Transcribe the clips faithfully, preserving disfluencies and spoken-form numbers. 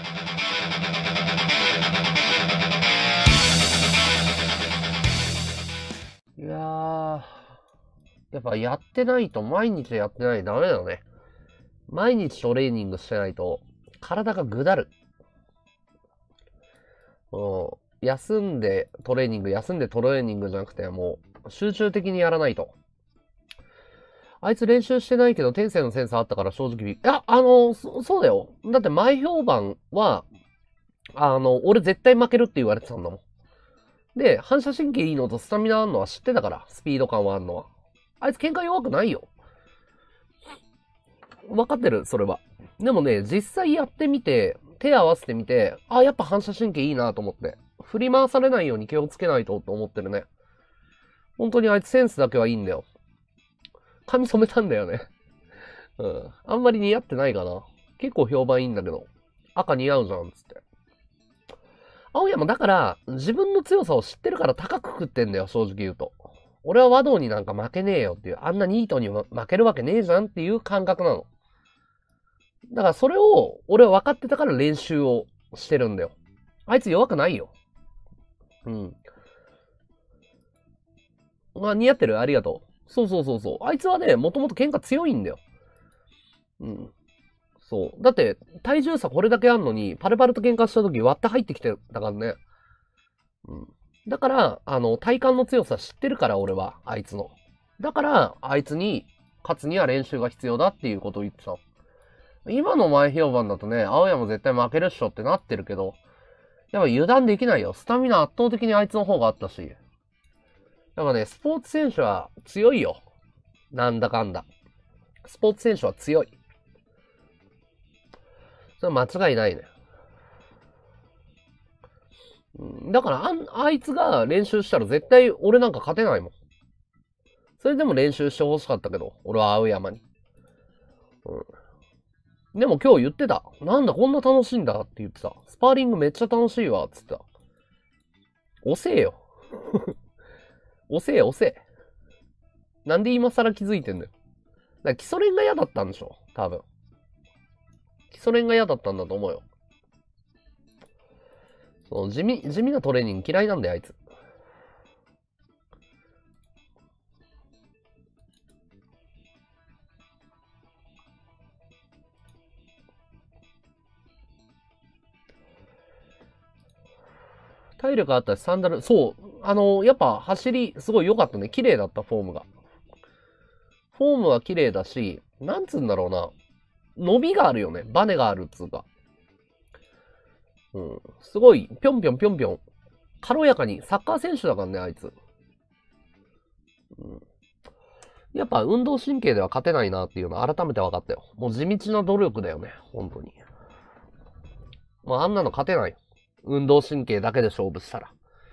いやー、やっぱやってないと、毎日やってないとダメだね。毎日トレーニングしてないと、体がぐだる。うん。休んでトレーニング、休んでトレーニングじゃなくて、もう、集中的にやらないと。あいつ練習してないけど、天性のセンサーあったから正直びっ、いや、あの、そ、そうだよ。だって前評判は、あの、俺絶対負けるって言われてたんだもん。で、反射神経いいのとスタミナあんのは知ってたから、スピード感はあんのは。あいつ喧嘩弱くないよ。わかってる、それは。でもね、実際やってみて、手合わせてみて、あ、やっぱ反射神経いいなと思って。振り回されないように気をつけないとと思ってるね。本当にあいつセンスだけはいいんだよ。髪染めたんだよね。うん。あんまり似合ってないかな。結構評判いいんだけど。赤似合うじゃん、つって。青山だから、自分の強さを知ってるから高く食ってんだよ、正直言うと。俺は和道になんか負けねえよっていう、あんなニートに負けるわけねえじゃんっていう感覚なの。だからそれを、俺は分かってたから練習をしてるんだよ。あいつ弱くないよ。うん。まあ似合ってる、ありがとう。そうそうそうそう。あいつはね、もともと喧嘩強いんだよ。うん。そう。だって、体重差これだけあんのに、パルパルと喧嘩した時割って入ってきてたからね。うん。だから、あの、体幹の強さ知ってるから、俺は、あいつの。だから、あいつに、勝つには練習が必要だっていうことを言ってた。今の前評判だとね、青山絶対負けるっしょってなってるけど、やっぱ油断できないよ。スタミナ圧倒的にあいつの方があったし。やっぱね、スポーツ選手は強いよ。なんだかんだ。スポーツ選手は強い。それは間違いないね。だからあ、あいつが練習したら絶対俺なんか勝てないもん。それでも練習してほしかったけど、俺は青山に。うん。でも今日言ってた。なんだこんな楽しいんだって言ってた。スパーリングめっちゃ楽しいわ、つってた。遅えよ。遅え、遅え。なんで今更気づいてんだよ。だから基礎練が嫌だったんでしょ多分。基礎練が嫌だったんだと思うよ。その地味、地味なトレーニング嫌いなんだよ、あいつ。体力あったし、サンダル、そう、あの、やっぱ走り、すごい良かったね。綺麗だった、フォームが。フォームは綺麗だし、なんつうんだろうな。伸びがあるよね。バネがあるっつうか。うん。すごい、ぴょんぴょんぴょんぴょん。軽やかに、サッカー選手だからね、あいつ。うん。やっぱ運動神経では勝てないなっていうの改めて分かったよ。もう地道な努力だよね。本当に。もうあんなの勝てない。運動神経だけで勝負したら。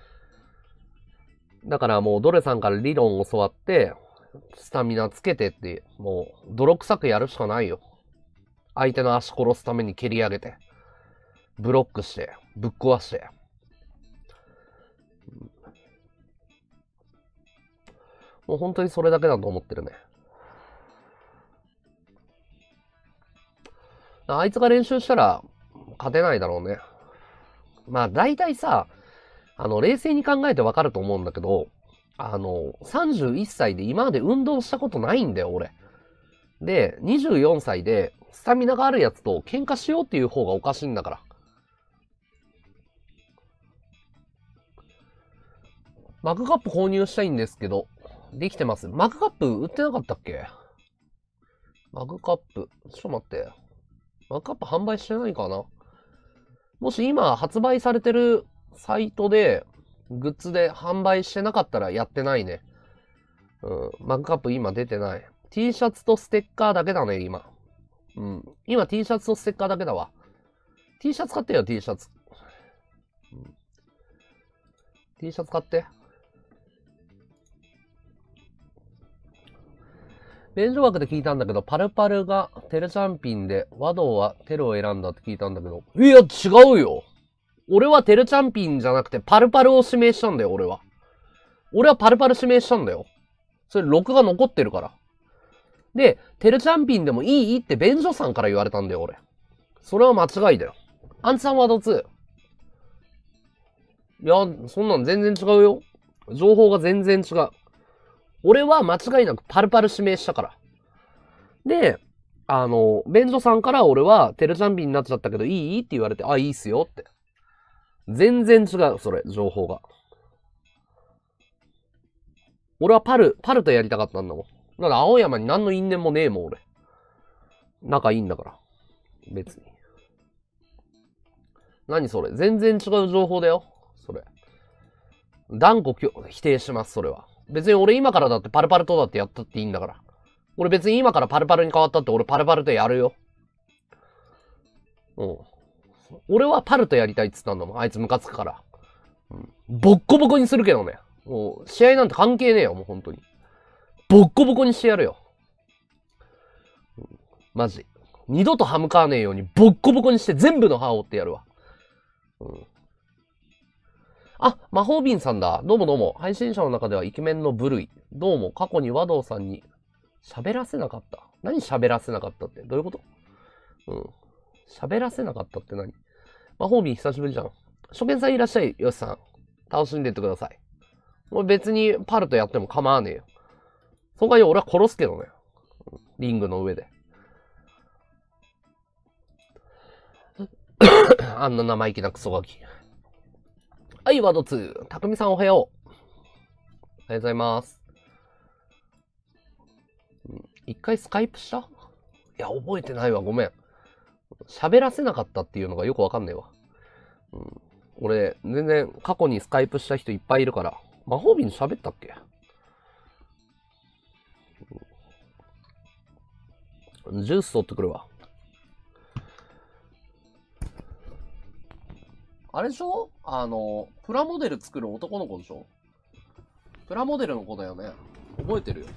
だからもうドレさんから理論を教わって、スタミナつけてって、もう泥臭くやるしかないよ。相手の足殺すために蹴り上げて、ブロックして、ぶっ壊して。もう本当にそれだけだと思ってるね。あいつが練習したら勝てないだろうね。まあ大体さ、あの、冷静に考えてわかると思うんだけど、あの、さんじゅういっさいで今まで運動したことないんだよ、俺。で、にじゅうよんさいでスタミナがあるやつと喧嘩しようっていう方がおかしいんだから。マグカップ購入したいんですけど、できてます。マグカップ売ってなかったっけ？マグカップ。ちょっと待って。マグカップ販売してないかな？もし今発売されてるサイトで、グッズで販売してなかったらやってないね。うん。マグカップ今出てない。T シャツとステッカーだけだね、今。うん。今 T シャツとステッカーだけだわ。T シャツ買ってよ、T シャツ。うん、T シャツ買って。便所枠で聞いたんだけど、パルパルがテルチャンピンで、和道はテルを選んだって聞いたんだけど。いや、違うよ。俺はテルチャンピンじゃなくて、パルパルを指名したんだよ、俺は。俺はパルパル指名したんだよ。それ、録画残ってるから。で、テルチャンピンでもいいって便所さんから言われたんだよ、俺。それは間違いだよ。 アンチさんワードツー。いや、そんなん全然違うよ。情報が全然違う。俺は間違いなくパルパル指名したから。で、あの、便所さんから俺はテルジャンビになっちゃったけどいいって言われて、あ、いいっすよって。全然違う、それ、情報が。俺はパル、パルとやりたかったんだもん。だから青山に何の因縁もねえもん、俺。仲いいんだから。別に。何それ？全然違う情報だよ。それ。断固否定します、それは。別に俺今からだってパルパルとだってやったっていいんだから。俺別に今からパルパルに変わったって俺パルパルとやるよ。うん。俺はパルとやりたいっつったんだもん。あいつムカつくから。うん。ボッコボコにするけどね。もう、試合なんて関係ねえよ、もう本当に。ボッコボコにしてやるよ。うん、マジ。二度と歯向かわねえようにボッコボコにして全部の歯を折ってやるわ。うん。あ、魔法瓶さんだ。どうもどうも。配信者の中ではイケメンの部類。どうも、過去に和道さんに喋らせなかった。何喋らせなかったって。どういうこと？うん。喋らせなかったって何？魔法瓶久しぶりじゃん。初見さんいらっしゃい、よしさん。楽しんでってください。俺別にパルとやっても構わねえよ。その代わり俺は殺すけどね。リングの上で。あんな生意気なクソガキ。はい、ワードツー。たくみさんおはよう。おはようございます。一回スカイプした？いや、覚えてないわ。ごめん。喋らせなかったっていうのがよくわかんねえわ。うん、俺、全然過去にスカイプした人いっぱいいるから。魔法瓶喋ったっけ？ジュース取ってくるわ。あれでしょ？あの、プラモデル作る男の子でしょ？プラモデルの子だよね。覚えてるよ。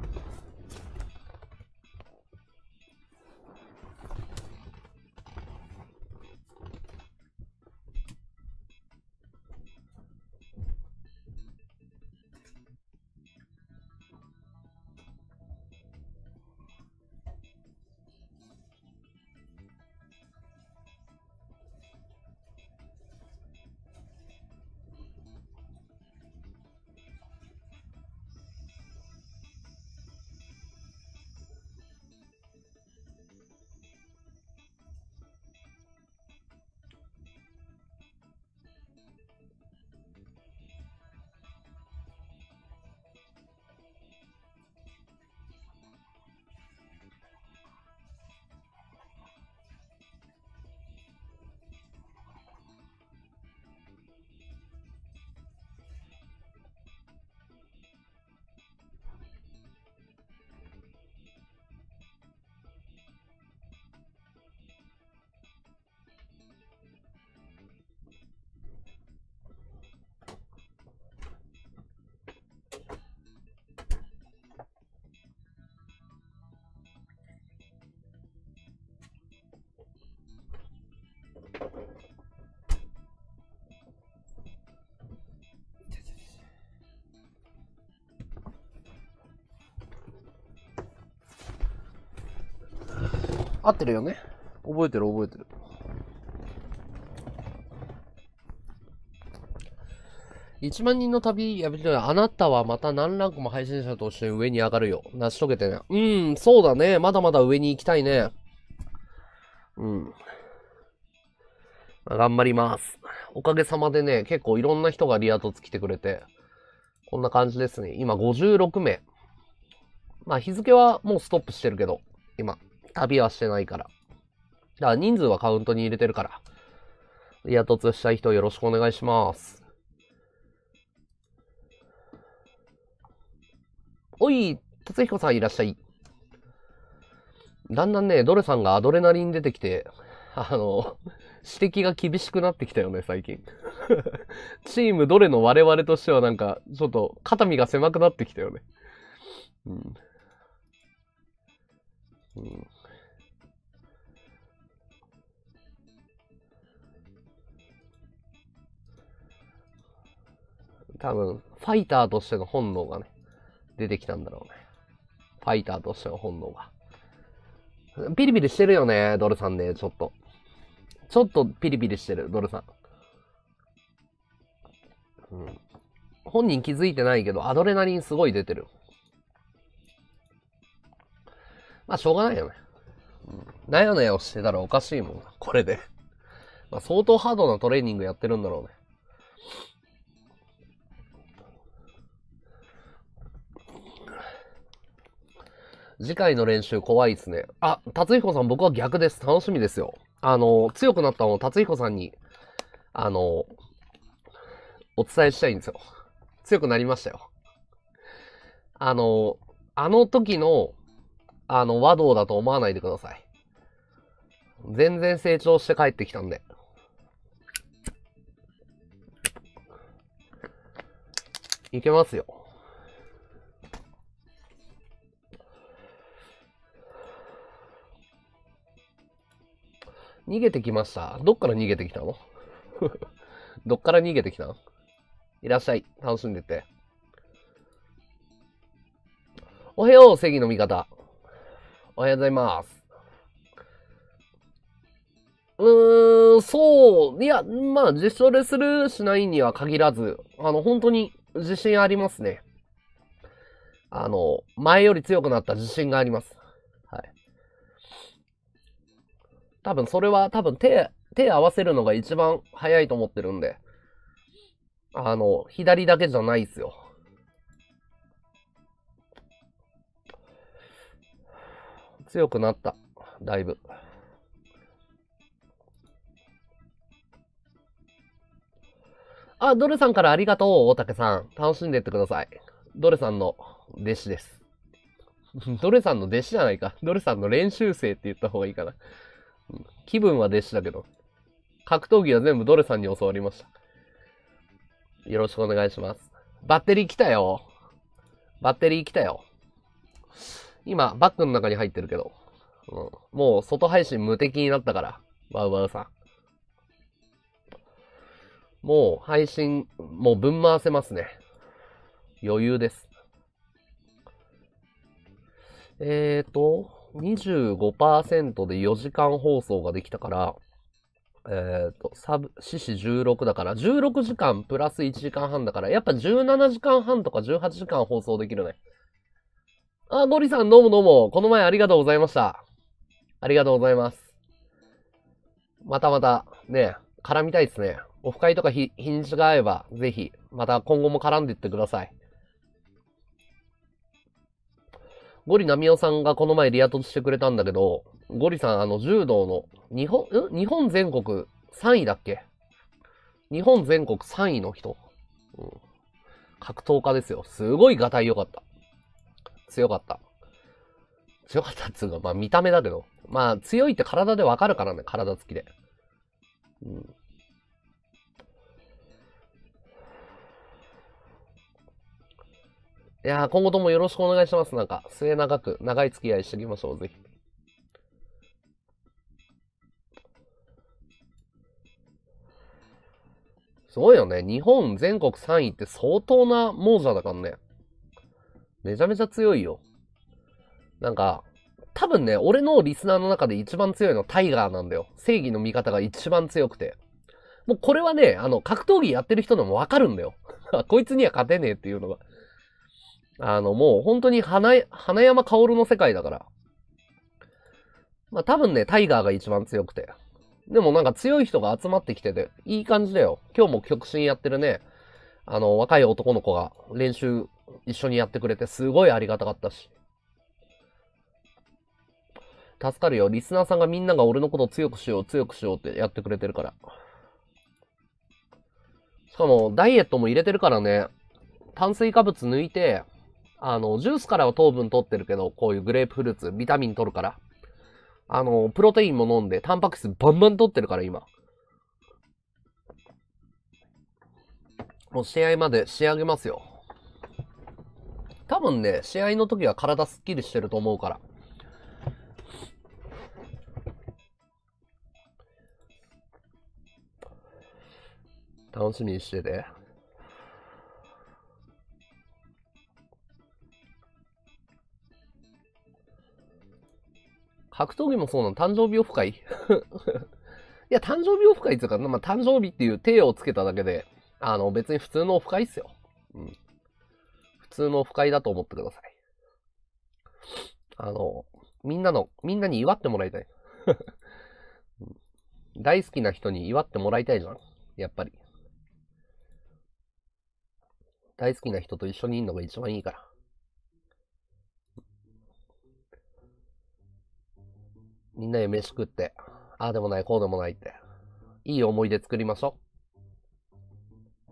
合ってるよね。覚えてる覚えてる。いちまん人の旅やめてあなたはまた何ランクも配信者として上に上がるよ。成し遂げてね。うん、そうだね。まだまだ上に行きたいね。うん。頑張ります。おかげさまでね、結構いろんな人がリア凸来てくれて、こんな感じですね。今ごじゅうろくめい。まあ日付はもうストップしてるけど、今、旅はしてないから。だから人数はカウントに入れてるから。リア凸したい人よろしくお願いします。おい、達彦さんいらっしゃい。だんだんね、ドレさんがアドレナリン出てきて、あの、指摘が厳しくなってきたよね、最近。チームドレの我々としてはなんか、ちょっと肩身が狭くなってきたよね。うん。うん、多分、ファイターとしての本能がね、出てきたんだろうね。ファイターとしての本能が。ピリピリしてるよね、ドルさんね、ちょっと。 ちょっとピリピリしてる、ドルさん。うん。本人気づいてないけど、アドレナリンすごい出てる。まあ、しょうがないよね。うん。なやなやをしてたらおかしいもん。これで。まあ、相当ハードなトレーニングやってるんだろうね。次回の練習怖いっすね。あ、達彦さん僕は逆です。楽しみですよ。あの、強くなったのを達彦さんに、あの、お伝えしたいんですよ。強くなりましたよ。あの、あの時の、あの、和道だと思わないでください。全然成長して帰ってきたんで。いけますよ。逃げてきました。どっから逃げてきたのどっから逃げてきたの？いらっしゃい。楽しんでて。おはよう、正義の味方。おはようございます。うーん、そう。いや、まあ、実証でするしないには限らず、あの、本当に自信ありますね。あの、前より強くなった自信があります。はい。多分それは多分手、手合わせるのが一番早いと思ってるんで。あの、左だけじゃないっすよ。強くなった。だいぶ。あ、ドルさんからありがとう、大竹さん。楽しんでってください。ドルさんの弟子です。ドルさんの弟子じゃないか。ドルさんの練習生って言った方がいいかな。気分は弟子だけど。格闘技は全部ドルさんに教わりました。よろしくお願いします。バッテリー来たよ。バッテリー来たよ。今、バッグの中に入ってるけど。うん、もう外配信無敵になったから。ワウワウさん。もう配信、もうぶん回せますね。余裕です。えーと、にじゅうごパーセント でよじかん放送ができたから、えーと、サブ、四四じゅうろくだから、じゅうろくじかんプラスいちじかんはんだから、やっぱじゅうななじかんはんとかじゅうはちじかん放送できるね。あ、ゴリさんどうもどうも。この前ありがとうございました。ありがとうございます。またまた、ね、絡みたいですね。オフ会とか日、日にちが合えば、ぜひ、また今後も絡んでいってください。ゴリナミオさんがこの前リア突してくれたんだけど、ゴリさん、あの、柔道の、日本、ん日本全国さんいだっけ？日本全国さんいの人。うん、格闘家ですよ。すごいガタイ良かった。強かった。強かったっつうか、まあ見た目だけど。まあ強いって体でわかるからね、体つきで。うん。いやー、今後ともよろしくお願いします。なんか、末長く、長い付き合いしていきましょう、ぜひ。すごいよね。日本全国さんいって相当な猛者だからね。めちゃめちゃ強いよ。なんか、多分ね、俺のリスナーの中で一番強いのはタイガーなんだよ。正義の味方が一番強くて。もうこれはね、あの、格闘技やってる人でもわかるんだよ。こいつには勝てねえっていうのが。あの、もう本当に花、花山薫の世界だから。まあ多分ね、タイガーが一番強くて。でもなんか強い人が集まってきてて、いい感じだよ。今日も極真やってるね、あの、若い男の子が練習一緒にやってくれて、すごいありがたかったし。助かるよ。リスナーさんがみんなが俺のことを強くしよう、強くしようってやってくれてるから。しかも、ダイエットも入れてるからね、炭水化物抜いて、あの、ジュースからは糖分取ってるけど、こういうグレープフルーツ、ビタミン取るから。あの、プロテインも飲んで、タンパク質バンバン取ってるから、今。もう試合まで仕上げますよ。多分ね、試合の時は体スッキリしてると思うから。楽しみにしてて。格闘技もそうなの？誕生日オフ会いや、誕生日オフ会っていうか、まあ、誕生日っていう体をつけただけで、あの、別に普通のオフ会っすよ。うん。普通のオフ会だと思ってください。あの、みんなの、みんなに祝ってもらいたい。大好きな人に祝ってもらいたいじゃん。やっぱり。大好きな人と一緒にいるのが一番いいから。みんなで飯食って、ああでもない、こうでもないって。いい思い出作りましょう。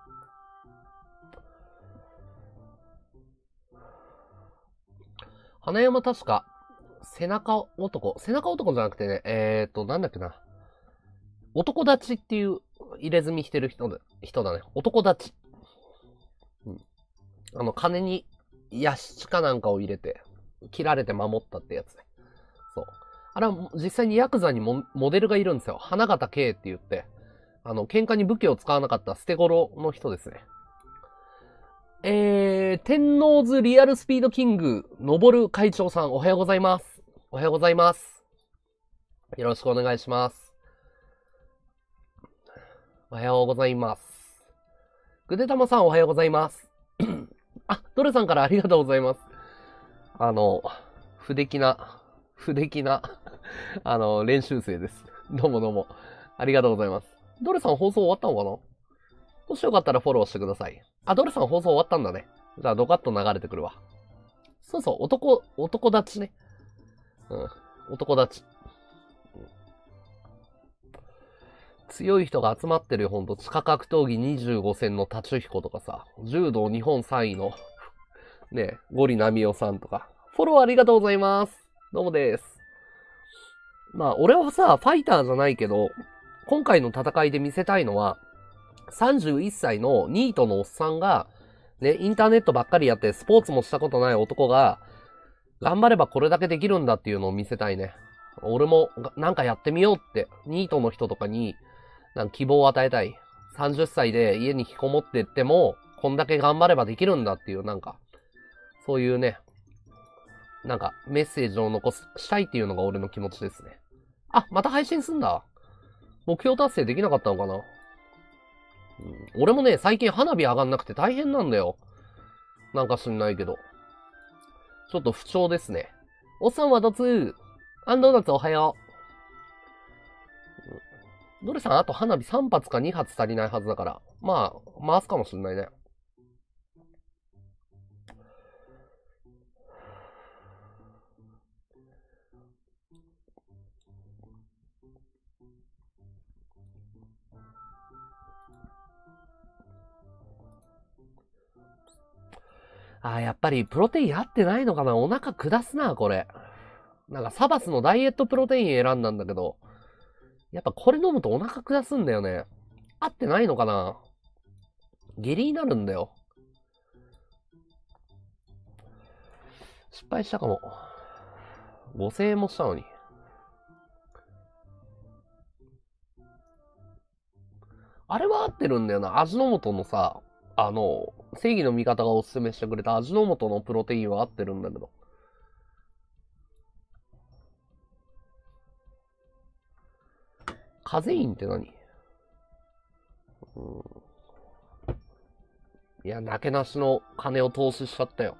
花山確か、背中男、背中男じゃなくてね、えーと、なんだっけな。男立ちっていう入れ墨してる人だ、人だね。男立ち。うん。あの、金に、ヤシかなんかを入れて、切られて守ったってやつね。そう。あれは実際にヤクザにもモデルがいるんですよ。花形圭って言って、あの、喧嘩に武器を使わなかった捨て頃の人ですね。えー、天王洲リアルスピードキング、のぼる会長さん、おはようございます。おはようございます。よろしくお願いします。おはようございます。ぐでたまさん、おはようございます。あ、ドルさんからありがとうございます。あの、不出来な、不出来な、あの、練習生です。どうもどうも。ありがとうございます。ドルさん放送終わったのかな？もしよかったらフォローしてください。あ、ドルさん放送終わったんだね。じゃあドカッと流れてくるわ。そうそう、男、男立ちね。うん、男立ち。うん、強い人が集まってるよ、ほんと。地下格闘技にじゅうご戦の達彦とかさ、柔道日本さんいの、ね、ゴリナミオさんとか。フォローありがとうございます。どうもです。まあ、俺はさ、ファイターじゃないけど、今回の戦いで見せたいのは、さんじゅういっさいのニートのおっさんが、ね、インターネットばっかりやってスポーツもしたことない男が、頑張ればこれだけできるんだっていうのを見せたいね。俺もなんかやってみようって、ニートの人とかに、なんか希望を与えたい。さんじゅっさいで家に引きこもってっても、こんだけ頑張ればできるんだっていう、なんか、そういうね、なんかメッセージを残す、したいっていうのが俺の気持ちですね。あ、また配信すんだ。目標達成できなかったのかな。うん、俺もね、最近花火上がんなくて大変なんだよ。なんか知んないけど。ちょっと不調ですね。おっさんはどつアンドーナツおはよう。ドレさん、あと花火さん発かに発足りないはずだから。まあ、回すかもしんないね。あー、やっぱりプロテイン合ってないのかな。お腹下すな、これ。なんかサバスのダイエットプロテイン選んだんだけど、やっぱこれ飲むとお腹下すんだよね。合ってないのかな。下痢になるんだよ。失敗したかも。ごせんえんもしたのに。あれは合ってるんだよな。味の素のさ、あの、正義の味方がおすすめしてくれた味の素のプロテインは合ってるんだけど。カゼインって何？うん、いや、なけなしの金を投資しちゃったよ。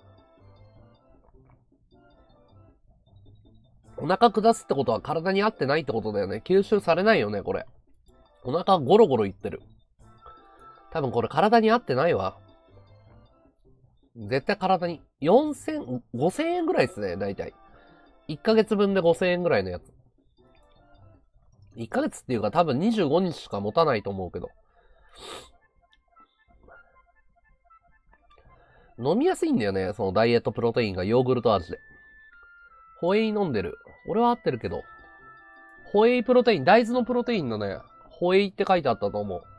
お腹下すってことは体に合ってないってことだよね。吸収されないよね、これ。お腹ゴロゴロいってる。多分これ体に合ってないわ。絶対体に。よんせん、ごせんえんぐらいですね、だいたい。いっかげつぶんでごせんえんぐらいのやつ。いっかげつっていうか多分にじゅうごにちしか持たないと思うけど。飲みやすいんだよね、そのダイエットプロテインがヨーグルト味で。ホエイ飲んでる。俺は合ってるけど。ホエイプロテイン、大豆のプロテインのね、ホエイって書いてあったと思う。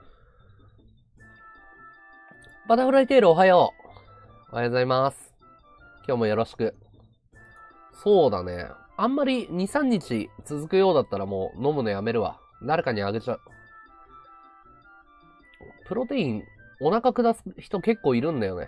バタフライテールおはよう。おはようございます。今日もよろしく。そうだね。あんまりに、さんにち続くようだったらもう飲むのやめるわ。誰かにあげちゃう。プロテイン、お腹下す人結構いるんだよね。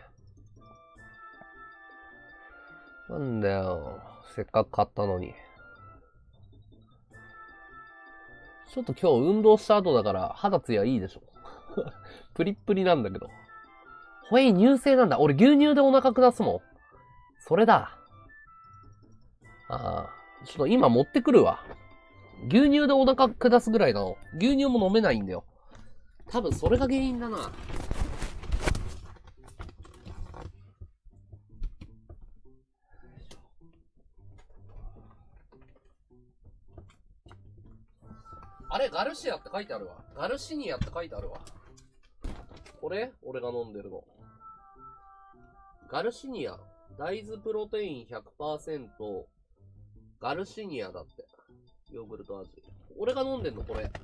なんだよ。せっかく買ったのに。 ちょっと今日運動した後だから肌ツヤいいでしょ。プリップリなんだけど。ホエイ乳製なんだ。俺牛乳でお腹下すもん。それだ。ああ。ちょっと今持ってくるわ。牛乳でお腹下すぐらいなの。牛乳も飲めないんだよ。多分それが原因だな。あれ、ガルシアって書いてあるわ。ガルシニアって書いてあるわ。これ俺が飲んでるの。ガルシニア。大豆プロテイン ひゃくパーセント。ガルシニアだって。ヨーグルト味。俺が飲んでんのこれ。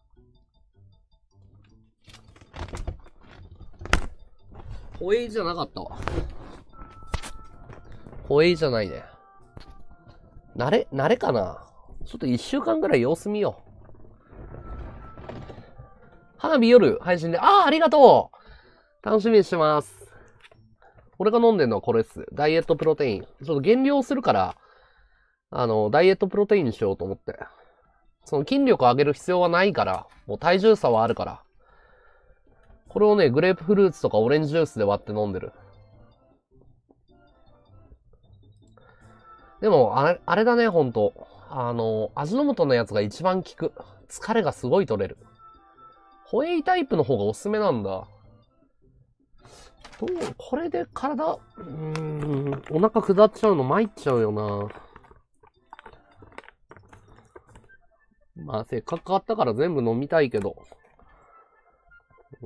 ホエイじゃなかったわ。ホエイじゃないね。慣れ、慣れかな。ちょっと一週間ぐらい様子見よう。花火夜配信で、ああ、ありがとう楽しみにしてます。俺が飲んでんのはこれっす。ダイエットプロテイン。ちょっと減量するから、あの、ダイエットプロテインにしようと思って。その筋力を上げる必要はないから、もう体重差はあるから。これをね、グレープフルーツとかオレンジジュースで割って飲んでる。でも、あれ、あれだね、ほんと。あの、味の素のやつが一番効く。疲れがすごい取れる。ホエイタイプの方がおすすめなんだ。どうこれで体、うーん、お腹下っちゃうの参っちゃうよな。まあ、せっかく買ったから全部飲みたいけど。うん、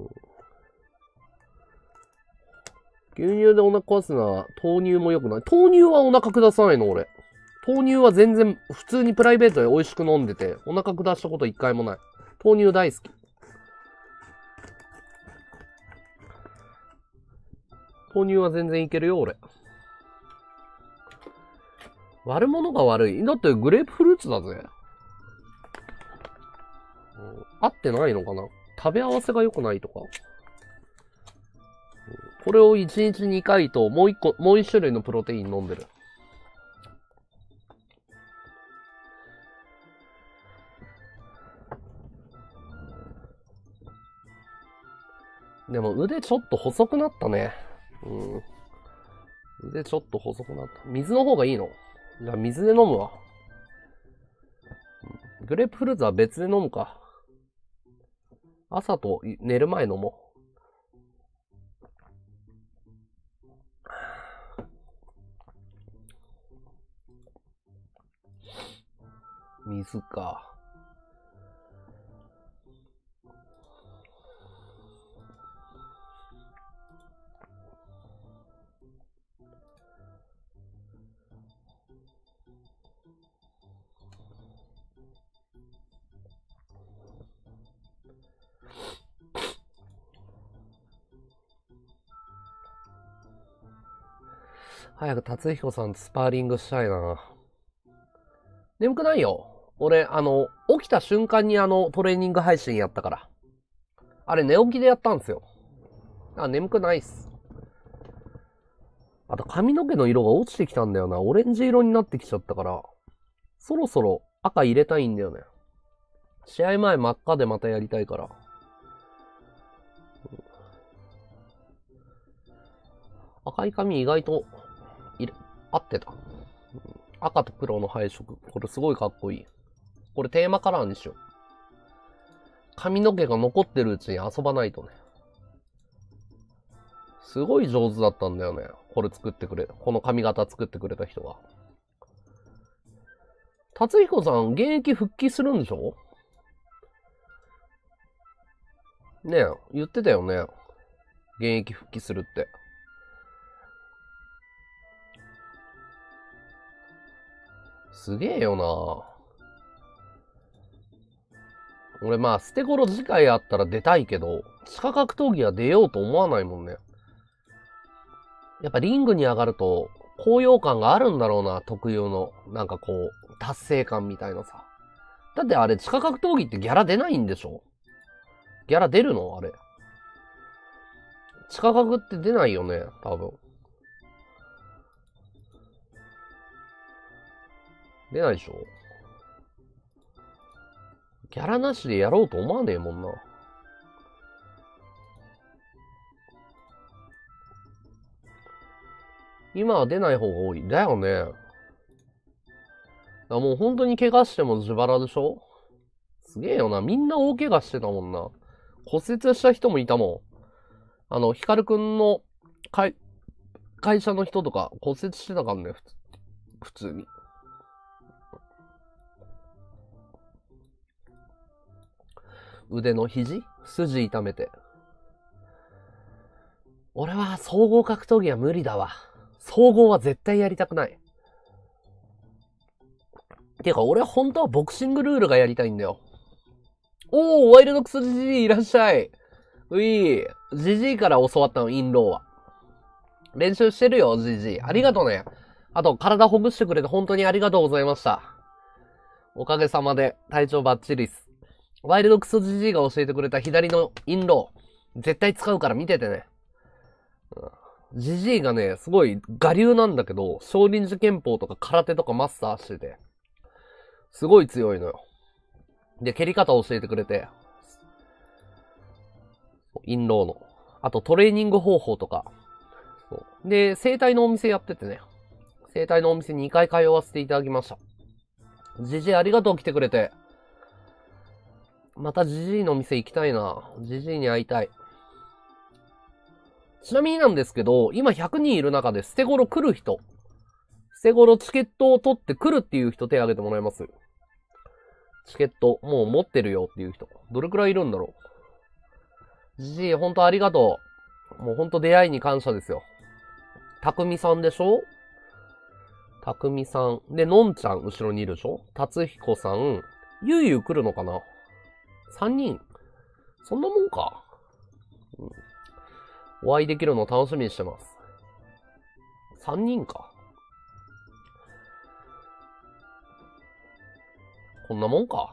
牛乳でお腹壊すのは豆乳も良くない。豆乳はお腹下さないの俺。豆乳は全然普通にプライベートで美味しく飲んでて、お腹下したこと一回もない。豆乳大好き。豆乳は全然いけるよ、俺。悪者が悪い。だってグレープフルーツだぜ。うん、合ってないのかな？食べ合わせが良くないとか。うん、これをいちにちにかいと、もう一個、もう一種類のプロテイン飲んでる。でも腕ちょっと細くなったね。うん。腕ちょっと細くなった。水の方がいいの？じゃあ水で飲むわ。グレープフルーツは別で飲むか。朝と寝る前飲もう。水か。早く達彦さんとスパーリングしたいな。眠くないよ。俺、あの、起きた瞬間にあの、トレーニング配信やったから。あれ、寝起きでやったんですよ。あ、眠くないっす。あと、髪の毛の色が落ちてきたんだよな。オレンジ色になってきちゃったから、そろそろ赤入れたいんだよね。試合前真っ赤でまたやりたいから。赤い髪意外と、いれ、合ってた。赤と黒の配色。これすごいかっこいい。これテーマカラーにしよう。髪の毛が残ってるうちに遊ばないとね。すごい上手だったんだよね。これ作ってくれ、この髪型作ってくれた人が。達彦さん、現役復帰するんでしょ？ねえ、言ってたよね。現役復帰するって。すげえよな。俺まあ、捨て頃次回あったら出たいけど、地下格闘技は出ようと思わないもんね。やっぱリングに上がると、高揚感があるんだろうな、特有の。なんかこう、達成感みたいなさ。だってあれ、地下格闘技ってギャラ出ないんでしょ？ギャラ出るの？あれ。地下格って出ないよね、多分。出ないでしょ？ ギャラなしでやろうと思わねえもんな。今は出ない方が多い。だよね。だからもう本当に怪我しても自腹でしょ？すげえよな。みんな大怪我してたもんな。骨折した人もいたもん。あの、ヒカルくんの会、会社の人とか骨折してたからね、普通に。腕の肘？筋痛めて。俺は総合格闘技は無理だわ。総合は絶対やりたくない。てか俺は本当はボクシングルールがやりたいんだよ。おー、ワイルドクソジジイいらっしゃい。ういー、ジジイから教わったの、インローは。練習してるよ、ジジイ。ありがとうね。あと、体ほぐしてくれて本当にありがとうございました。おかげさまで体調バッチリっす。ワイルドクソジジイが教えてくれた左のインロー。絶対使うから見ててね。ジジイがね、すごい我流なんだけど、少林寺拳法とか空手とかマスターしてて、すごい強いのよ。で、蹴り方を教えてくれて、インローの。あとトレーニング方法とか。そうで、整体のお店やっててね。整体のお店ににかい通わせていただきました。ジジイありがとう来てくれて。またジジイのお店行きたいな。ジジイに会いたい。ちなみになんですけど、今ひゃくにんいる中で捨て頃来る人。捨て頃チケットを取って来るっていう人手挙げてもらえます？チケットもう持ってるよっていう人。どれくらいいるんだろう。じじいほんとありがとう。もうほんと出会いに感謝ですよ。たくみさんでしょ？たくみさん。で、のんちゃん後ろにいるでしょ？たつひこさん。ゆうゆう来るのかな？ さん 人。そんなもんか。うん、お会いできるのを楽しみにしてます。さんにんか。こんなもんか。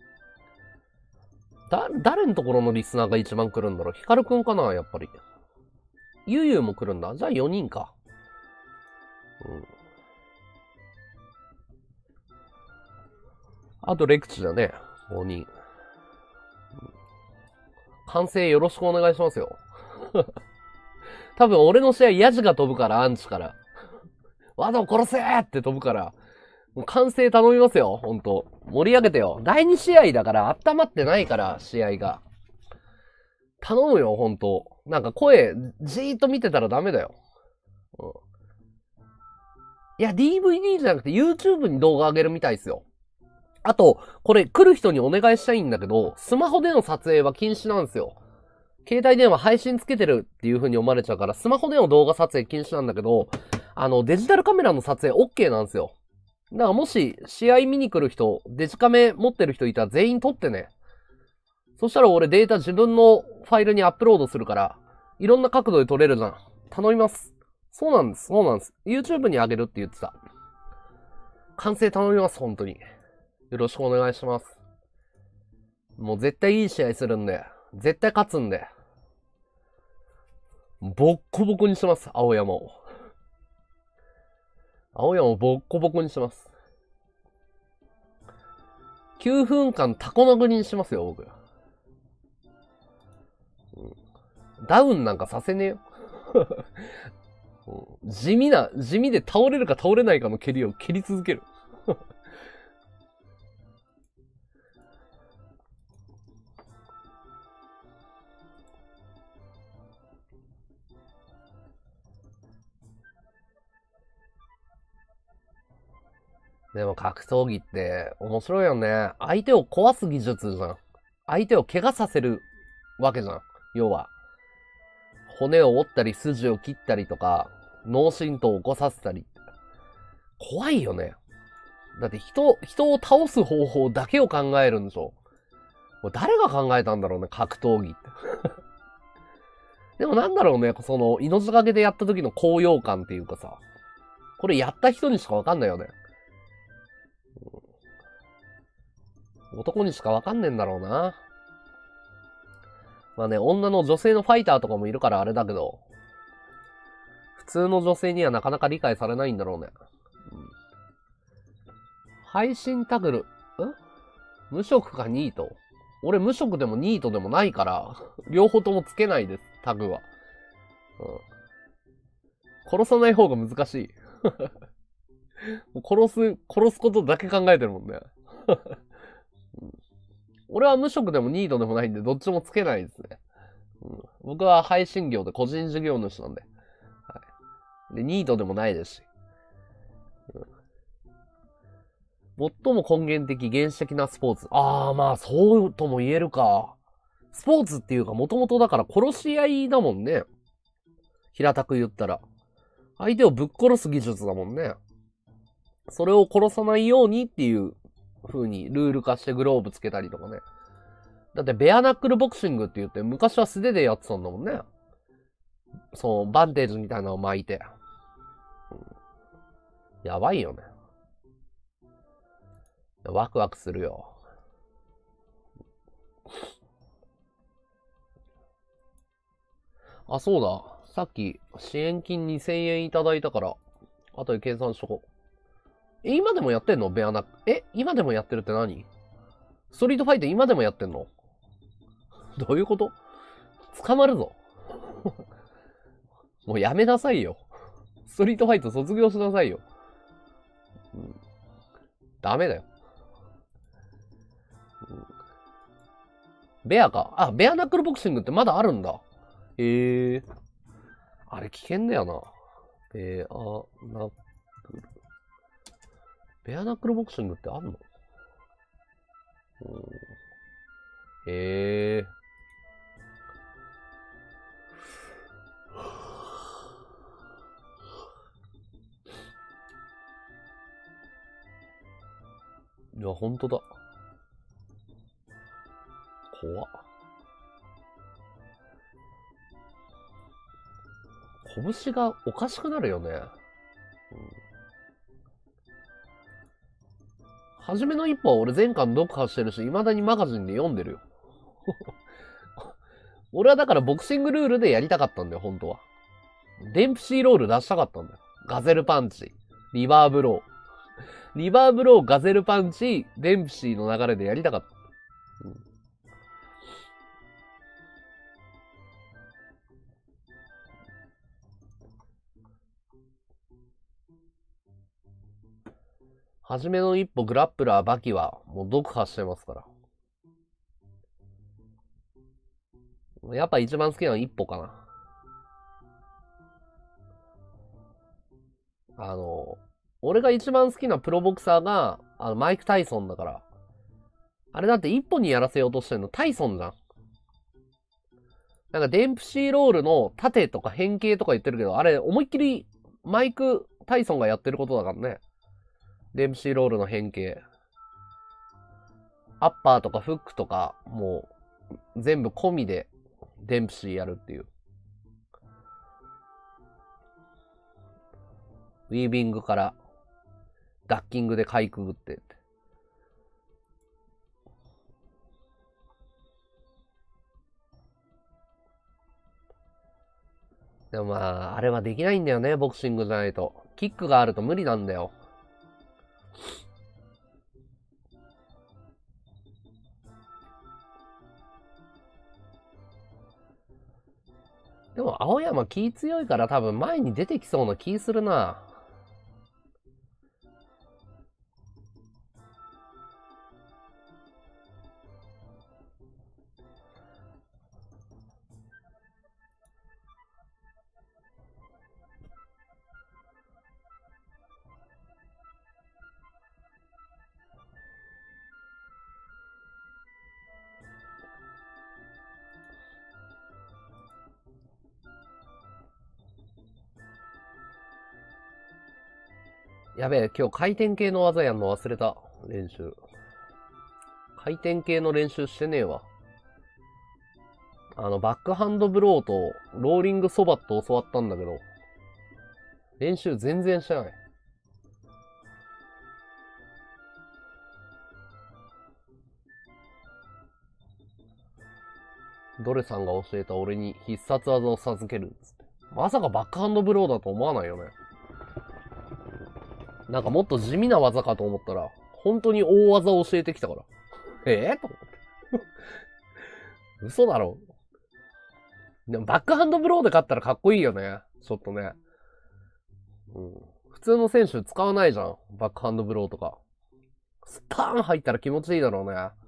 だ、誰のところのリスナーが一番来るんだろう？ヒカルくんかなやっぱり。ゆうゆうも来るんだ。じゃあよにんか。うん。あとレクチだね。ごにん。完成よろしくお願いしますよ。多分俺の試合ヤジが飛ぶから、アンチから。わざを殺せーって飛ぶから。もう完成頼みますよ、ほんと。盛り上げてよ。だいに試合だから温まってないから、試合が。頼むよ、ほんと。なんか声、じーっと見てたらダメだよ。うん、いや、ディーブイディー じゃなくて YouTube に動画上げるみたいですよ。あと、これ来る人にお願いしたいんだけど、スマホでの撮影は禁止なんですよ。携帯電話配信つけてるっていう風に思われちゃうから、スマホでの動画撮影禁止なんだけど、あの、デジタルカメラの撮影 OK なんですよ。だからもし、試合見に来る人、デジカメ持ってる人いたら全員撮ってね。そしたら俺データ自分のファイルにアップロードするから、いろんな角度で撮れるじゃん。頼みます。そうなんです、そうなんです。YouTube に上げるって言ってた。完成頼みます、本当に。よろしくお願いします。もう絶対いい試合するんで。絶対勝つんで。ボッコボコにします、青山を。青山をボッコボコにします。きゅうふんかんタコ殴りにしますよ、僕。うん、ダウンなんかさせねえよ。うん、地味な、地味で倒れるか倒れないかの蹴りを蹴り続ける。でも格闘技って面白いよね。相手を壊す技術じゃん。相手を怪我させるわけじゃん。要は。骨を折ったり筋を切ったりとか、脳震盪を起こさせたり。怖いよね。だって人、人を倒す方法だけを考えるんでしょ。これ誰が考えたんだろうね、格闘技って。でもなんだろうね、その、命がけでやった時の高揚感っていうかさ。これやった人にしかわかんないよね。男にしかわかんねえんだろうな。まあね、女の女性のファイターとかもいるからあれだけど、普通の女性にはなかなか理解されないんだろうね。うん、配信タグル、ん無職かニート。俺無職でもニートでもないから、両方ともつけないです、タグは。うん、殺さない方が難しい。殺す、殺すことだけ考えてるもんね。うん、俺は無職でもニートでもないんで、どっちもつけないですね。うん、僕は配信業で個人事業主なんで。はい、で、ニートでもないですし。うん、最も根源的原始的なスポーツ。ああ、まあ、そうとも言えるか。スポーツっていうか、もともとだから殺し合いだもんね。平たく言ったら。相手をぶっ殺す技術だもんね。それを殺さないようにっていう風にルール化してグローブつけたりとかね。だってベアナックルボクシングって言って昔は素手でやってたんだもんね。そう、バンテージみたいなのを巻いて。うん、やばいよね。ワクワクするよ。あ、そうだ。さっき支援金にせんえんいただいたから、後で計算しとこう。え、今でもやってんのベアナック。え、今でもやってるって何？ストリートファイター今でもやってんの？どういうこと？捕まるぞ。もうやめなさいよ。ストリートファイト卒業しなさいよ。うん、ダメだよ。うん、ベアか。あ、ベアナックルボクシングってまだあるんだ。へえー。あれ危険だよな。ベアナックル。ベアナックルボクシングってあんの？うん、へえー。いや、ほんとだ。怖っ。拳がおかしくなるよね。うん、はじめの一歩は俺全巻読破してるし、未だにマガジンで読んでるよ。俺はだからボクシングルールでやりたかったんだよ、本当は。デンプシーロール出したかったんだよ。ガゼルパンチ、リバーブロー。リバーブロー、ガゼルパンチ、デンプシーの流れでやりたかった。うん、はじめの一歩、グラップラー、バキは、もう読破してますから。やっぱ一番好きなのは一歩かな。あの、俺が一番好きなプロボクサーが、あの、マイク・タイソンだから。あれだって一歩にやらせようとしてんのタイソンじゃん。なんかデンプシーロールの縦とか変形とか言ってるけど、あれ思いっきりマイク・タイソンがやってることだからね。デンプシーロールの変形。アッパーとかフックとか、もう全部込みでデンプシーやるっていう。ウィービングからダッキングでかいくぐってって。でもまあ、あれはできないんだよね、ボクシングじゃないと。キックがあると無理なんだよ。でも、青山気強いから多分前に出てきそうな気するな。やべえ、今日回転系の技やんの忘れた。練習。回転系の練習してねえわ。あの、バックハンドブローとローリングソバット教わったんだけど、練習全然してない。ドレさんが教えた俺に必殺技を授けるっつって。まさかバックハンドブローだと思わないよね。なんかもっと地味な技かと思ったら、本当に大技を教えてきたから。 えー、と思って。嘘だろ。でもバックハンドブローで勝ったらかっこいいよね。ちょっとね。うん、普通の選手使わないじゃん。バックハンドブローとか。スパーン入ったら気持ちいいだろうね。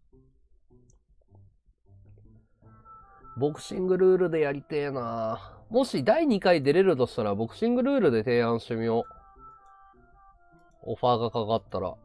ボクシングルールでやりてえな。もしだいにかい出れるとしたらボクシングルールで提案してみよう。オファーがかかったら。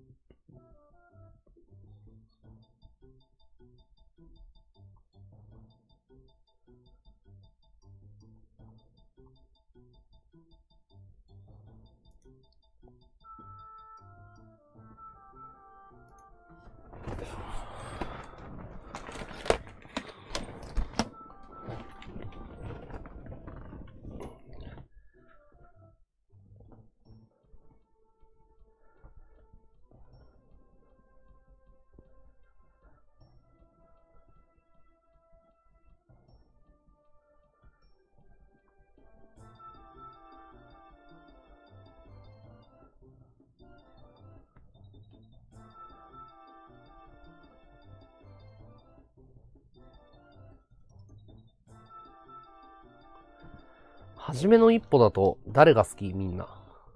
初めの一歩だと誰が好きみんな。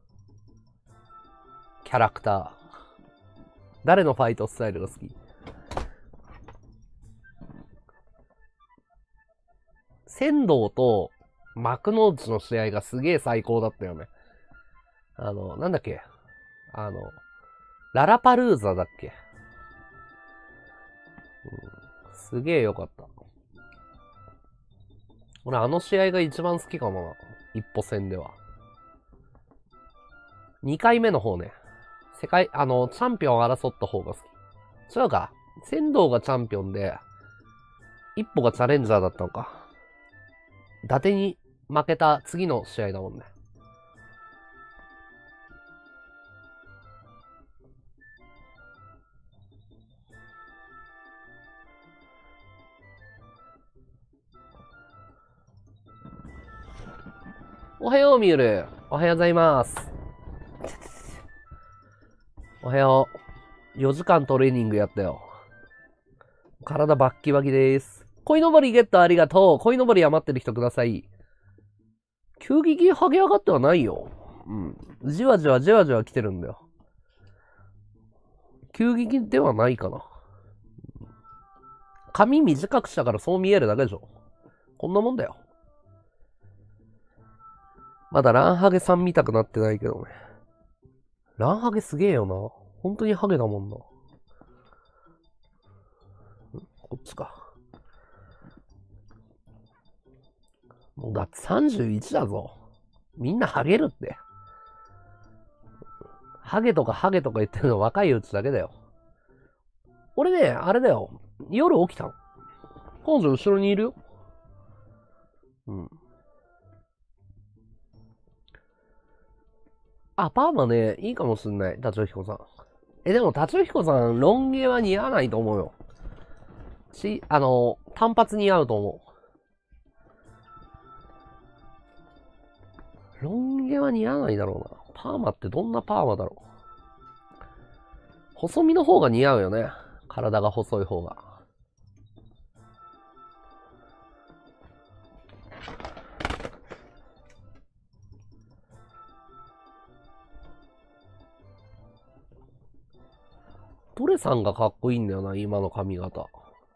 キャラクター。誰のファイトスタイルが好き？仙道と幕の内の試合がすげえ最高だったよね。あの、なんだっけあの、ララパルーザだっけ、うん、すげえよかった。俺あの試合が一番好きかもな。一歩戦では。二回目の方ね。世界、あの、チャンピオンを争った方が好き。違うか。仙道がチャンピオンで、一歩がチャレンジャーだったのか。伊達に負けた次の試合だもんね。おはよう、ミュール。おはようございます。おはよう。よじかんトレーニングやったよ。体バッキバキです。鯉のぼりゲットありがとう。鯉のぼり余ってる人ください。急激に剥げ上がってはないよ。うん。じわじわじわじわ来てるんだよ。急激ではないかな。髪短くしたからそう見えるだけでしょ。こんなもんだよ。まだランハゲさん見たくなってないけどね。ランハゲすげえよな。本当にハゲだもんな。こっちか。もうだってさんじゅういちだぞ。みんなハゲるって。ハゲとかハゲとか言ってるの若いうちだけだよ。俺ね、あれだよ。夜起きたの。彼女後ろにいるよ。うん。あ、パーマね、いいかもしんない。達夫彦さん。え、でも達夫彦さん、ロン毛は似合わないと思うよ。し、あの、単発似合うと思う。ロン毛は似合わないだろうな。パーマってどんなパーマだろう。細身の方が似合うよね。体が細い方が。トレさんがかっこいいんだよな、今の髪型。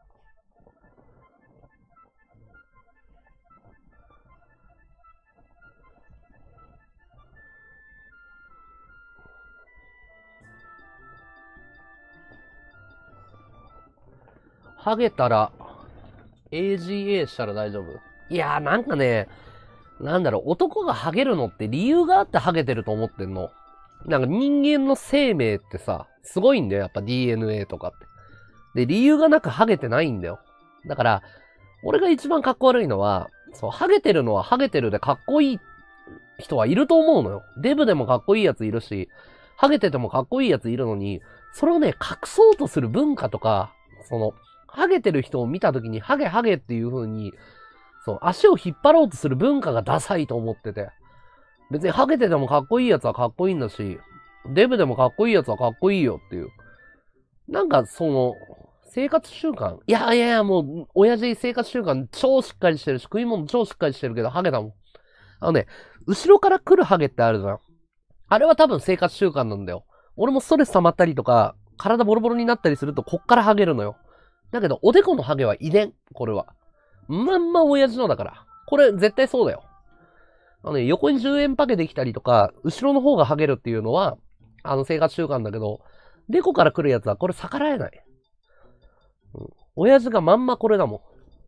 ハゲたら、エージーエー したら大丈夫？いやーなんかね、なんだろう、男がハゲるのって理由があってハゲてると思ってんの。なんか人間の生命ってさ、すごいんだよ、やっぱ ディーエヌエー とかって。で、理由がなくハゲてないんだよ。だから、俺が一番かっこ悪いのは、そう、ハゲてるのはハゲてるでかっこいい人はいると思うのよ。デブでもかっこいいやついるし、ハゲててもかっこいいやついるのに、それをね、隠そうとする文化とか、その、ハゲてる人を見たときに、ハゲハゲっていう風に、そう、足を引っ張ろうとする文化がダサいと思ってて。別にハゲててもかっこいいやつはかっこいいんだし、デブでもかっこいいやつはかっこいいよっていう。 なんか、その、生活習慣。いやいやいや、もう、親父生活習慣超しっかりしてるし、食い物超しっかりしてるけど、ハゲだもん。あのね、後ろから来るハゲってあるじゃん。あれは多分生活習慣なんだよ。俺もストレス溜まったりとか、体ボロボロになったりすると、こっからハゲるのよ。だけど、おでこのハゲは遺伝。これは。まんま親父のだから。これ、絶対そうだよ。あのね、横にじゅうえんパケできたりとか、後ろの方がハゲるっていうのは、あの生活習慣だけど、デコから来るやつはこれ逆らえない。うん、親父がまんまこれだも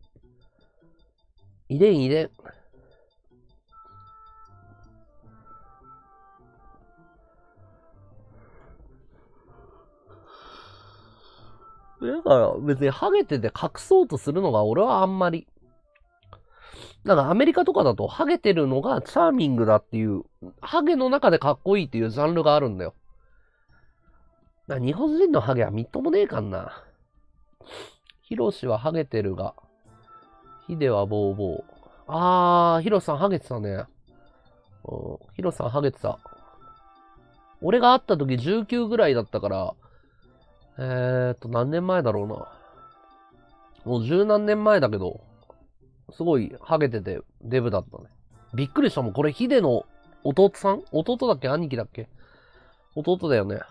ん。遺伝遺伝。だから別にハゲてて隠そうとするのが俺はあんまり。だからアメリカとかだとハゲてるのがチャーミングだっていう、ハゲの中でかっこいいっていうジャンルがあるんだよ。だから日本人のハゲはみっともねえかんな。ヒロシはハゲてるが、ヒデはボーボー。あー、ヒロさんハゲてたね。うん、ヒロさんハゲてた。俺が会った時じゅうきゅうぐらいだったから、えーっと、何年前だろうな。もう十何年前だけど、すごいハゲててデブだったね。びっくりしたもん。これヒデの弟さん？弟だっけ？兄貴だっけ？弟だよね、うん。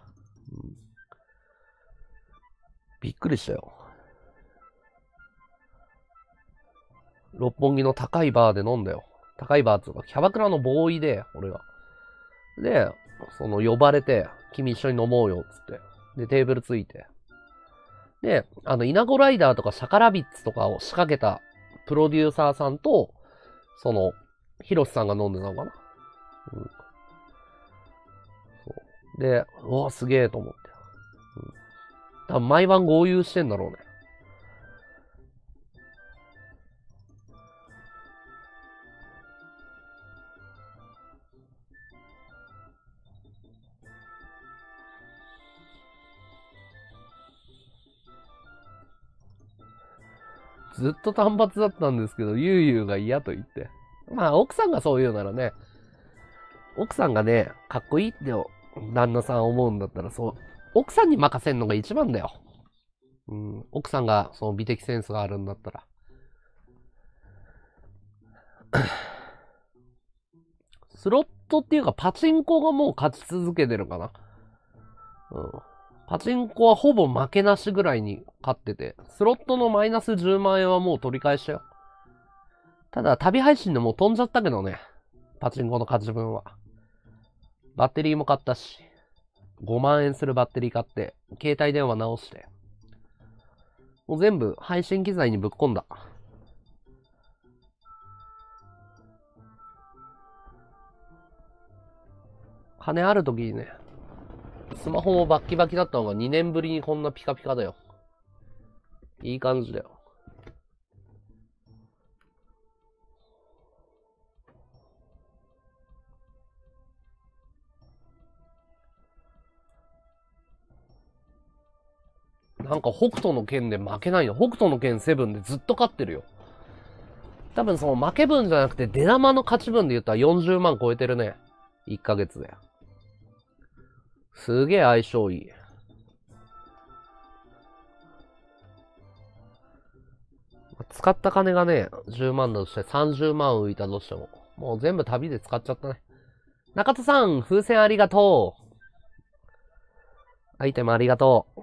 びっくりしたよ。六本木の高いバーで飲んだよ。高いバーっていうか、キャバクラのボーイで、俺が。で、その呼ばれて、君一緒に飲もうよ、つって。で、テーブルついて。で、あの、イナゴライダーとかシャカラビッツとかを仕掛けたプロデューサーさんと、その、ヒロシさんが飲んでたのかな。うん。そうで、うわ、すげえと思って。うん。多分毎晩合流してんだろうね。ずっと単発だったんですけど、ゆうゆうが嫌と言って。まあ、奥さんがそう言うならね、奥さんがね、かっこいいって旦那さん思うんだったら、そう、奥さんに任せんのが一番だよ。うん、奥さんがその美的センスがあるんだったら。スロットっていうかパチンコがもう勝ち続けてるかな。うん。パチンコはほぼ負けなしぐらいに勝ってて、スロットのマイナスじゅうまん円はもう取り返したよ。ただ旅配信でもう飛んじゃったけどね。パチンコの勝ち分は。バッテリーも買ったし、ごまん円するバッテリー買って、携帯電話直して、もう全部配信機材にぶっ込んだ。金ある時にね、スマホもバッキバキだったのがにねんぶりにこんなピカピカだよ。いい感じだよ。なんか北斗の剣で負けないの。北斗の剣セブンでずっと勝ってるよ。多分その負け分じゃなくて出玉の勝ち分で言ったらよんじゅうまん超えてるね。いっかげつで。すげえ相性いい。使った金がね、じゅうまんだとしてさんじゅうまん浮いたとしても、もう全部旅で使っちゃったね。中田さん、風船ありがとう。アイテムありがとう。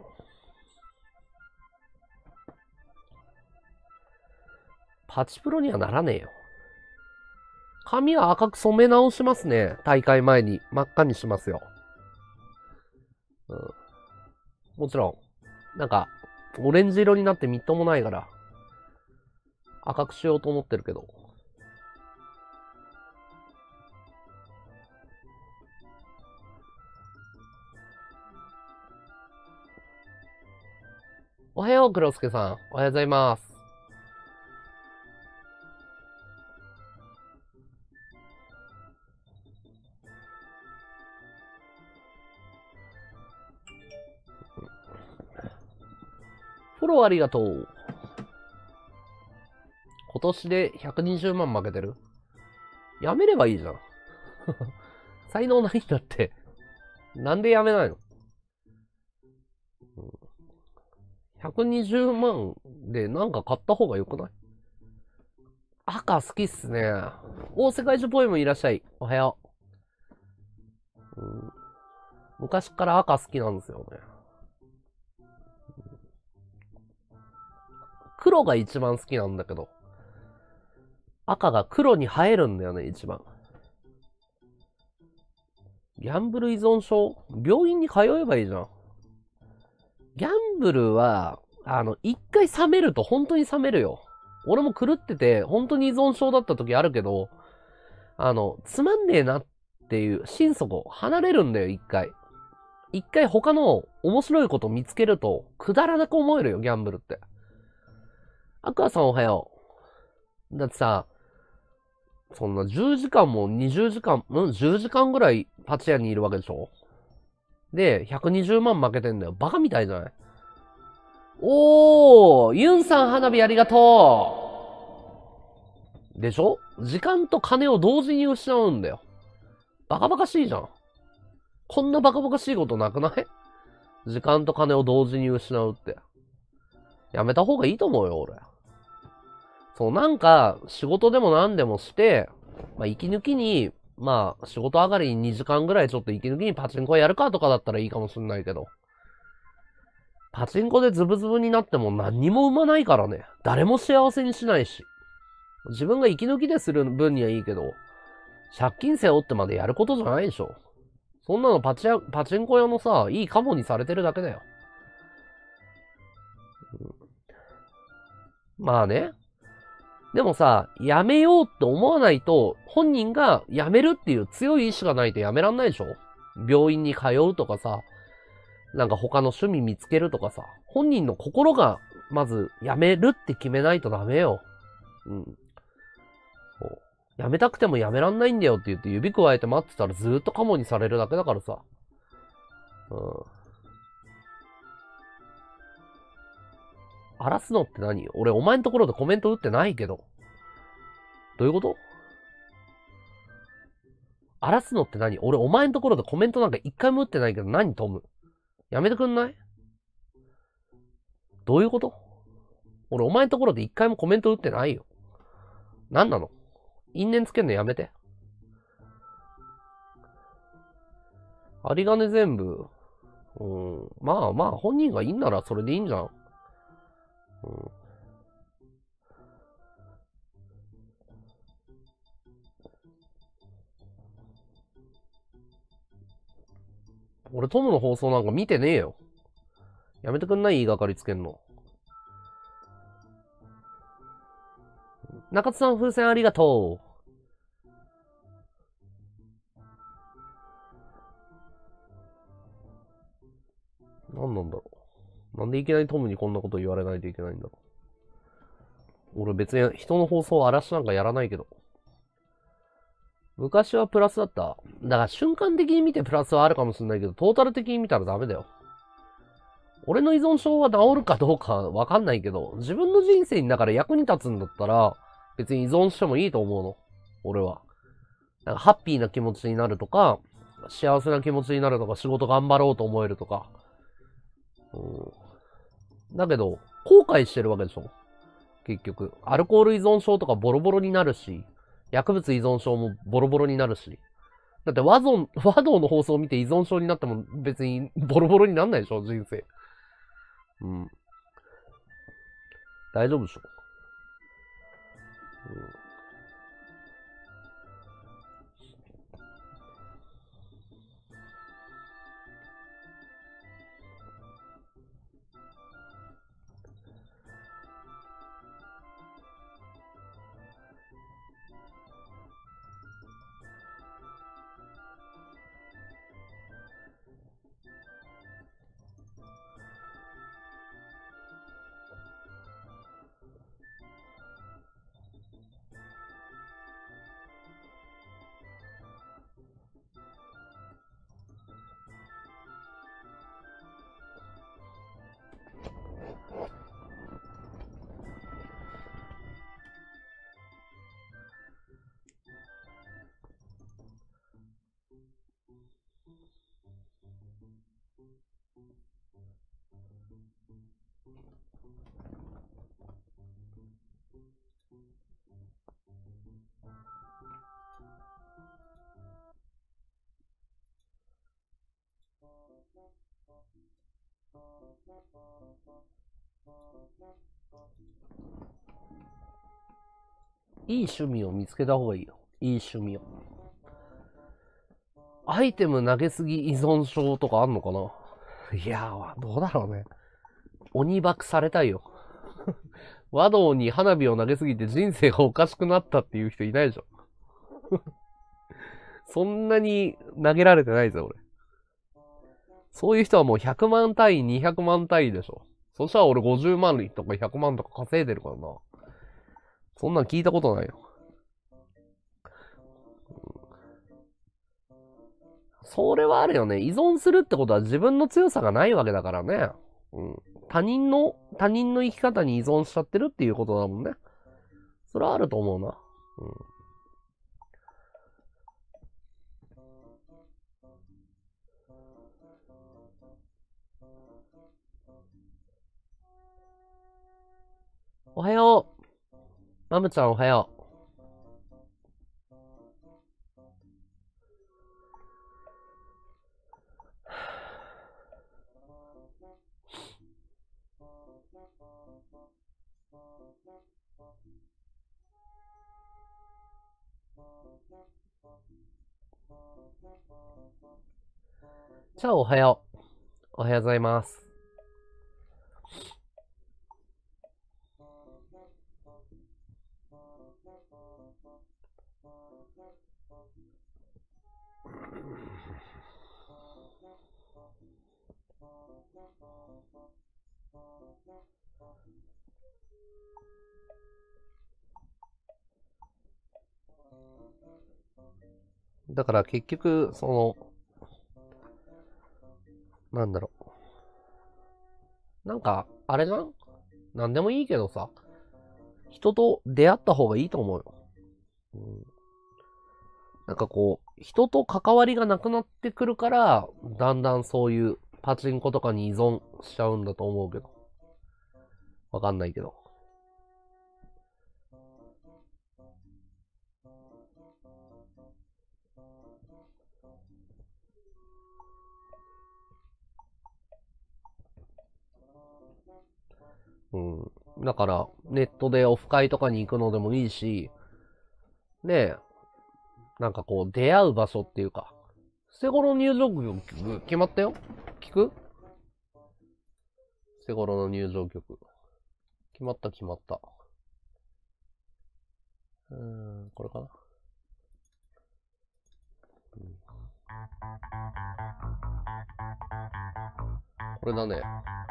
パチプロにはならねえよ。髪は赤く染め直しますね。大会前に。真っ赤にしますよ。うん。もちろん。なんか、オレンジ色になってみっともないから、赤くしようと思ってるけど。おはよう、黒助さん。おはようございます。フォローありがとう。今年でひゃくにじゅうまん負けてる？やめればいいじゃん。才能ないんだって。なんでやめないの？うん、 ひゃくにじゅうまんでなんか買った方が良くない？赤好きっすね。大世界中ポエムいらっしゃい。おはよう。うん、昔から赤好きなんですよね。黒が一番好きなんだけど、赤が黒に映えるんだよね、一番。ギャンブル依存症？病院に通えばいいじゃん。ギャンブルは、あの、一回冷めると本当に冷めるよ。俺も狂ってて、本当に依存症だった時あるけど、あの、つまんねえなっていう心底離れるんだよ、一回。一回他の面白いこと見つけると、くだらなく思えるよ、ギャンブルって。アクアさんおはよう。だってさ、そんなじゅうじかんもにじゅうじかん、うん ?じゅう 時間ぐらいパチ屋にいるわけでしょ？で、ひゃくにじゅうまん負けてんだよ。バカみたいじゃない？おー、ユンさん花火ありがとう。でしょ？時間と金を同時に失うんだよ。バカバカしいじゃん。こんなバカバカしいことなくない？時間と金を同時に失うって。やめた方がいいと思うよ、俺。そう、なんか、仕事でも何でもして、まあ、息抜きに、まあ、仕事上がりににじかんぐらいちょっと息抜きにパチンコやるかとかだったらいいかもしんないけど。パチンコでズブズブになっても何にも生まないからね。誰も幸せにしないし。自分が息抜きでする分にはいいけど、借金背負ってまでやることじゃないでしょ。そんなのパチ屋、パチンコ屋のさ、いいカモにされてるだけだよ。まあね。でもさ、やめようって思わないと、本人がやめるっていう強い意志がないとやめらんないでしょ？病院に通うとかさ、なんか他の趣味見つけるとかさ、本人の心がまずやめるって決めないとダメよ。うん。やめたくてもやめらんないんだよって言って指くわえて待ってたらずーっとカモにされるだけだからさ。うん。荒らすのって何？俺お前のところでコメント打ってないけど。どういうこと？荒らすのって何？俺お前のところでコメントなんか一回も打ってないけど何トム？やめてくんない？どういうこと？俺お前のところで一回もコメント打ってないよ。何なの？因縁つけんのやめて。有り金全部。うん。まあまあ、本人がいいんならそれでいいんじゃん。うん。俺トムの放送なんか見てねえよ。やめてくんない？言いがかりつけんの。中津さん風船ありがとう。何なんだろう。なんでいきなりトムにこんなこと言われないといけないんだろう。俺別に人の放送を荒らしなんかやらないけど。昔はプラスだった。だから瞬間的に見てプラスはあるかもしれないけど、トータル的に見たらダメだよ。俺の依存症は治るかどうかわかんないけど、自分の人生にだから役に立つんだったら、別に依存してもいいと思うの。俺は。なんかハッピーな気持ちになるとか、幸せな気持ちになるとか、仕事頑張ろうと思えるとか。うん、だけど、後悔してるわけでしょ？結局。アルコール依存症とかボロボロになるし、薬物依存症もボロボロになるし。だって和ゾン、和道の放送を見て依存症になっても別にボロボロになんないでしょ？人生。うん。大丈夫でしょ？うん。 いい趣味を見つけた方がいいよ。いい趣味を。アイテム投げすぎ依存症とかあんのかな。いやー、どうだろうね。鬼爆されたいよ。和道に花火を投げすぎて人生がおかしくなったっていう人いないでしょ。そんなに投げられてないぜ、俺。そういう人はもうひゃくまん単位、にひゃくまん単位でしょ。そしたら俺ごじゅうまんとかひゃくまんとか稼いでるからな。そんなん聞いたことないよ。それはあるよね。依存するってことは自分の強さがないわけだからね。うん。他人の、他人の生き方に依存しちゃってるっていうことだもんね。それはあると思うな。うん。おはよう。マムちゃんおはよう。じゃあおはよう。おはようございます。だから結局、その、なんだろう。なんか、あれじゃん？なんでもいいけどさ、人と出会った方がいいと思うよ。うん、なんかこう、人と関わりがなくなってくるから、だんだんそういうパチンコとかに依存しちゃうんだと思うけど。わかんないけど。うん。だから、ネットでオフ会とかに行くのでもいいし、ねえ、なんかこう、出会う場所っていうか、捨て頃入場曲決まったよ。聞く？捨て頃の入場曲。決まった決まった。うーん、これかな。うん、これだね。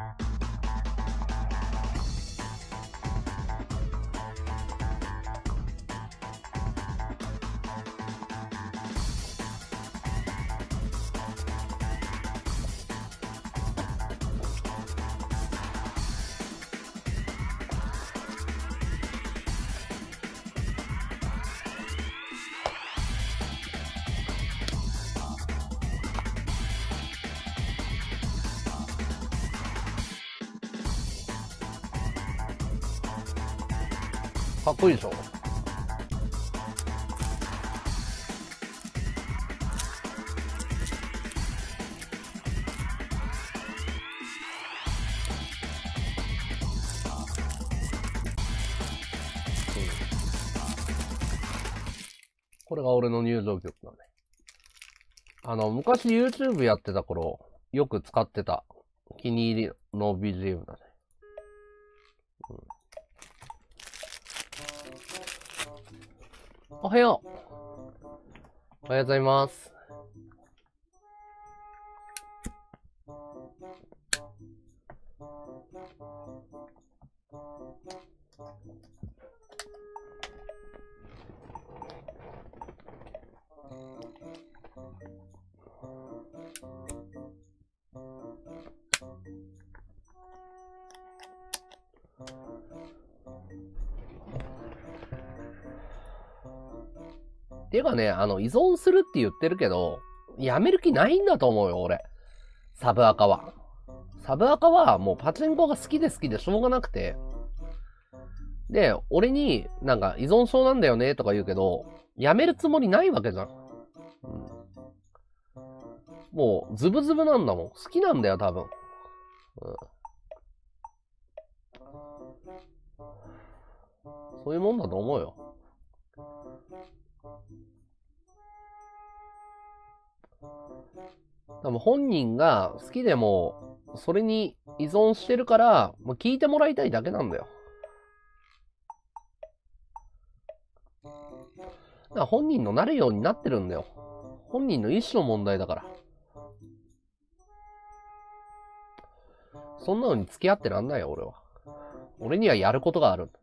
かっこいいでしょ。これが俺の入場曲だね。あの、昔 YouTube やってた頃、よく使ってた気に入りの ビージーエム だね。うん、おはよう。おはようございます。ていうかね、あの、依存するって言ってるけど、やめる気ないんだと思うよ、俺。サブアカは。サブアカはもうパチンコが好きで好きでしょうがなくて。で、俺になんか依存症なんだよねとか言うけど、やめるつもりないわけじゃん。うん、もうズブズブなんだもん。好きなんだよ、多分。うん、 そういうもんだと思うよ。多分本人が好きでも、それに依存してるから、もう聞いてもらいたいだけなんだよ。だから本人のなるようになってるんだよ。本人の意思の問題だから。そんなのに付き合ってらんないよ、俺は。俺にはやることがある。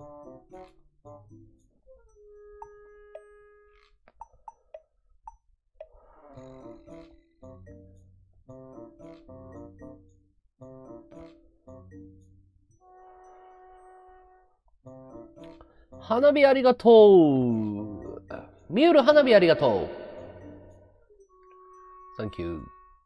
花火ありがとう。ミュール花火ありがとう。Thank you。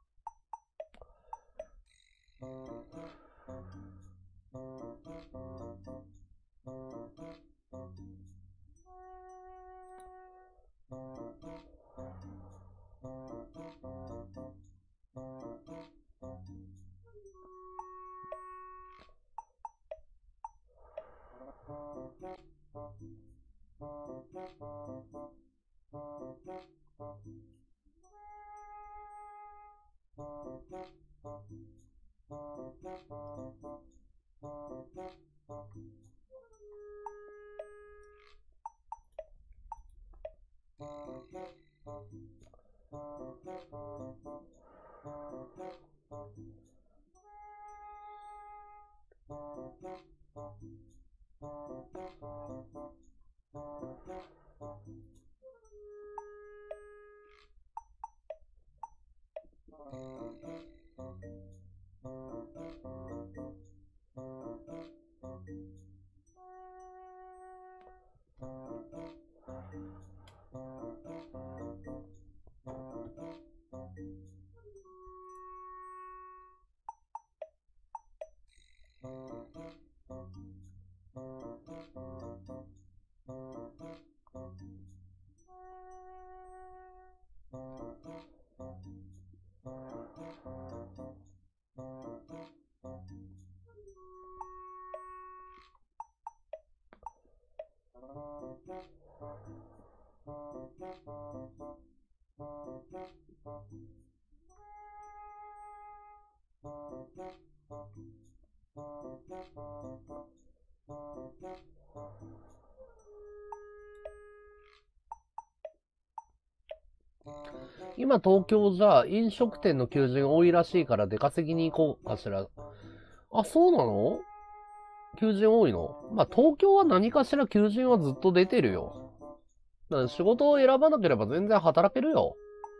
今東京じゃ飲食店の求人多いらしいから出稼ぎに行こうかしら。あ、そうなの？求人多いの？まあ東京は何かしら求人はずっと出てるよ。だから仕事を選ばなければ全然働けるよ。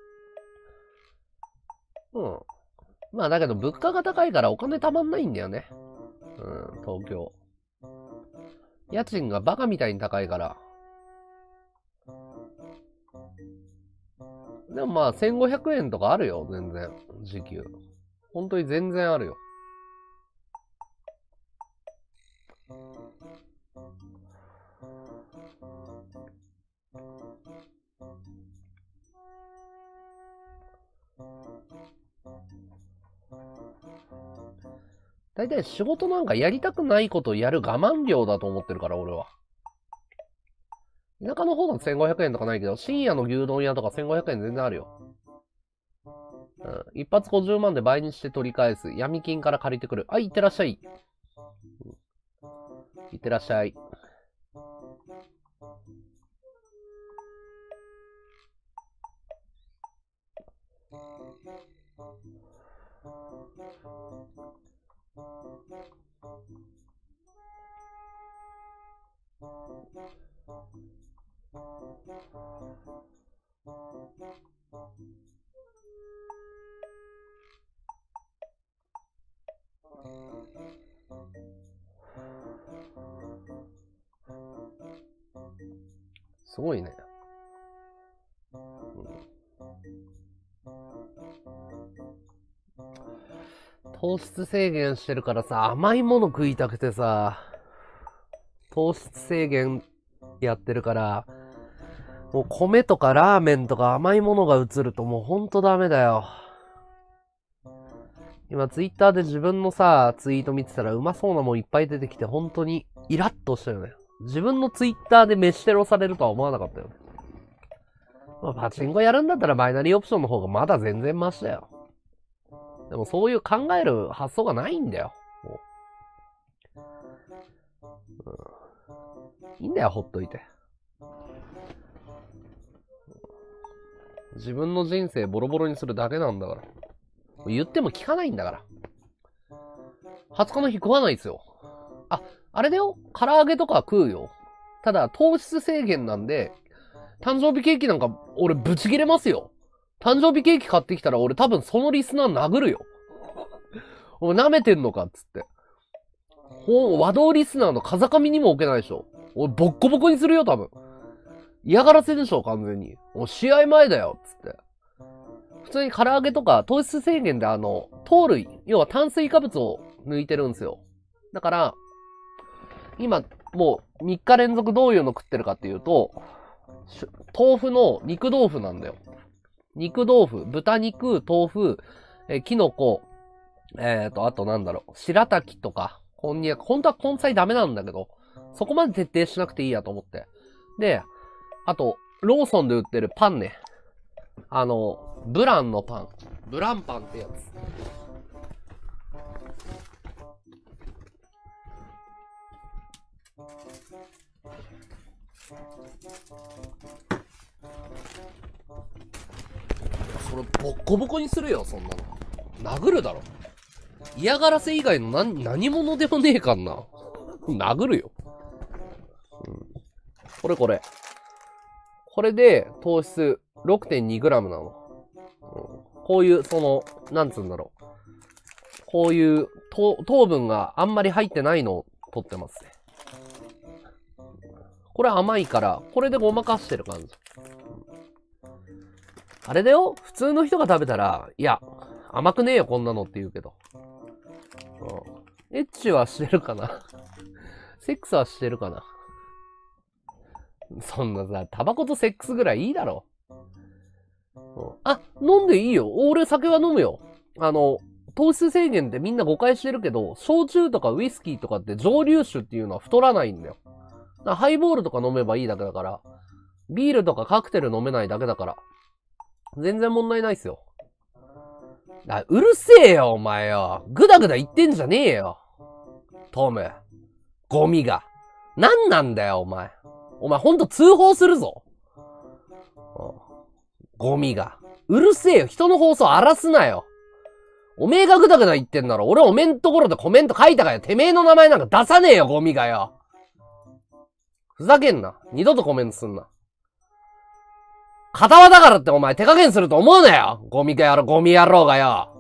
うん。まあだけど物価が高いからお金たまんないんだよね。うん、東京。家賃がバカみたいに高いから。でもまあせんごひゃくえんとかあるよ、全然。時給。本当に全然あるよ。大体仕事なんかやりたくないことをやる我慢量だと思ってるから、俺は。田舎の方だとせんごひゃくえんとかないけど、深夜の牛丼屋とかせんごひゃくえん全然あるよ。うん。一発ごじゅうまんで倍にして取り返す。闇金から借りてくる。あ、いってらっしゃい。いってらっしゃい。すごいね。うん、糖質制限してるからさ、甘いもの食いたくてさ、糖質制限やってるから、もう米とかラーメンとか甘いものが映るともうほんとダメだよ。今ツイッターで自分のさ、ツイート見てたらうまそうなもんいっぱい出てきて本当にイラッとしたよね。 自分のツイッターで飯テロされるとは思わなかったよね。まあ、パチンコやるんだったらバイナリーオプションの方がまだ全然マシだよ。でもそういう考える発想がないんだよ。もう、うん、いいんだよ、ほっといて。自分の人生ボロボロにするだけなんだから。言っても聞かないんだから。はつかの日食わないですよ。あ、あれだよ。唐揚げとか食うよ。ただ、糖質制限なんで、誕生日ケーキなんか俺ブチ切れますよ。誕生日ケーキ買ってきたら俺多分そのリスナー殴るよ。お前舐めてんのかっつって。ほん、和道リスナーの風上にも置けないでしょ。俺ボッコボコにするよ多分。嫌がらせでしょ完全に。もう試合前だよっつって。普通に唐揚げとか糖質制限であの、糖類、要は炭水化物を抜いてるんですよ。だから、今、もうみっか連続どういうの食ってるかっていうと、豆腐の肉豆腐なんだよ。肉豆腐、豚肉、豆腐、え、キノコ、えーと、あとなんだろう、白滝とか、こんにゃく、本当は根菜ダメなんだけど、そこまで徹底しなくていいやと思って。で、あと、ローソンで売ってるパンね。あの、ブランのパン。ブランパンってやつ。それボッコボコにするよそんなの。殴るだろ。嫌がらせ以外の何何者でもねえかんな。殴るよ、うん、これこれこれで糖質 ろくてんにグラム なの、うん、こういうそのなんつうんだろう、こういう糖分があんまり入ってないのを取ってますね。これ甘いからこれでごまかしてる感じ。あれだよ、普通の人が食べたら、いや、甘くねえよ、こんなのって言うけど。うん、エッチはしてるかなセックスはしてるかな。そんなさ、タバコとセックスぐらいいいだろ。うん、あ、飲んでいいよ。俺酒は飲むよ。あの、糖質制限ってみんな誤解してるけど、焼酎とかウイスキーとかって蒸留酒っていうのは太らないんだよ。だからハイボールとか飲めばいいだけだから、ビールとかカクテル飲めないだけだから、全然問題ないっすよ。だうるせえよ、お前よ。ぐだぐだ言ってんじゃねえよ。トム。ゴミが。なんなんだよ、お前。お前ほんと通報するぞ。ゴミが。うるせえよ。人の放送荒らすなよ。おめえがぐだぐだ言ってんなら、俺おめえんところでコメント書いたかよ。てめえの名前なんか出さねえよ、ゴミがよ。ふざけんな。二度とコメントすんな。片輪だからってお前手加減すると思うなよ。ゴミかやろ、ゴミ野郎がよ。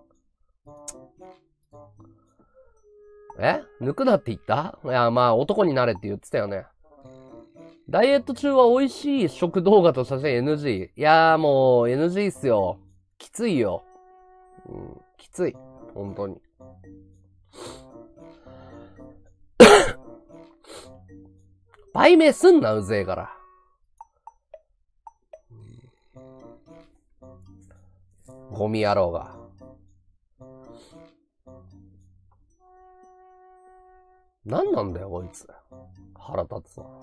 え抜くなって言った？いや、まあ男になれって言ってたよね。ダイエット中は美味しい食動画と写真 エヌジー。いやーもう エヌジー っすよ。きついよ。うん、きつい。本当に。売名すんな、うぜえから。ゴミ野郎が。何なんだよ、こいつ。腹立つな。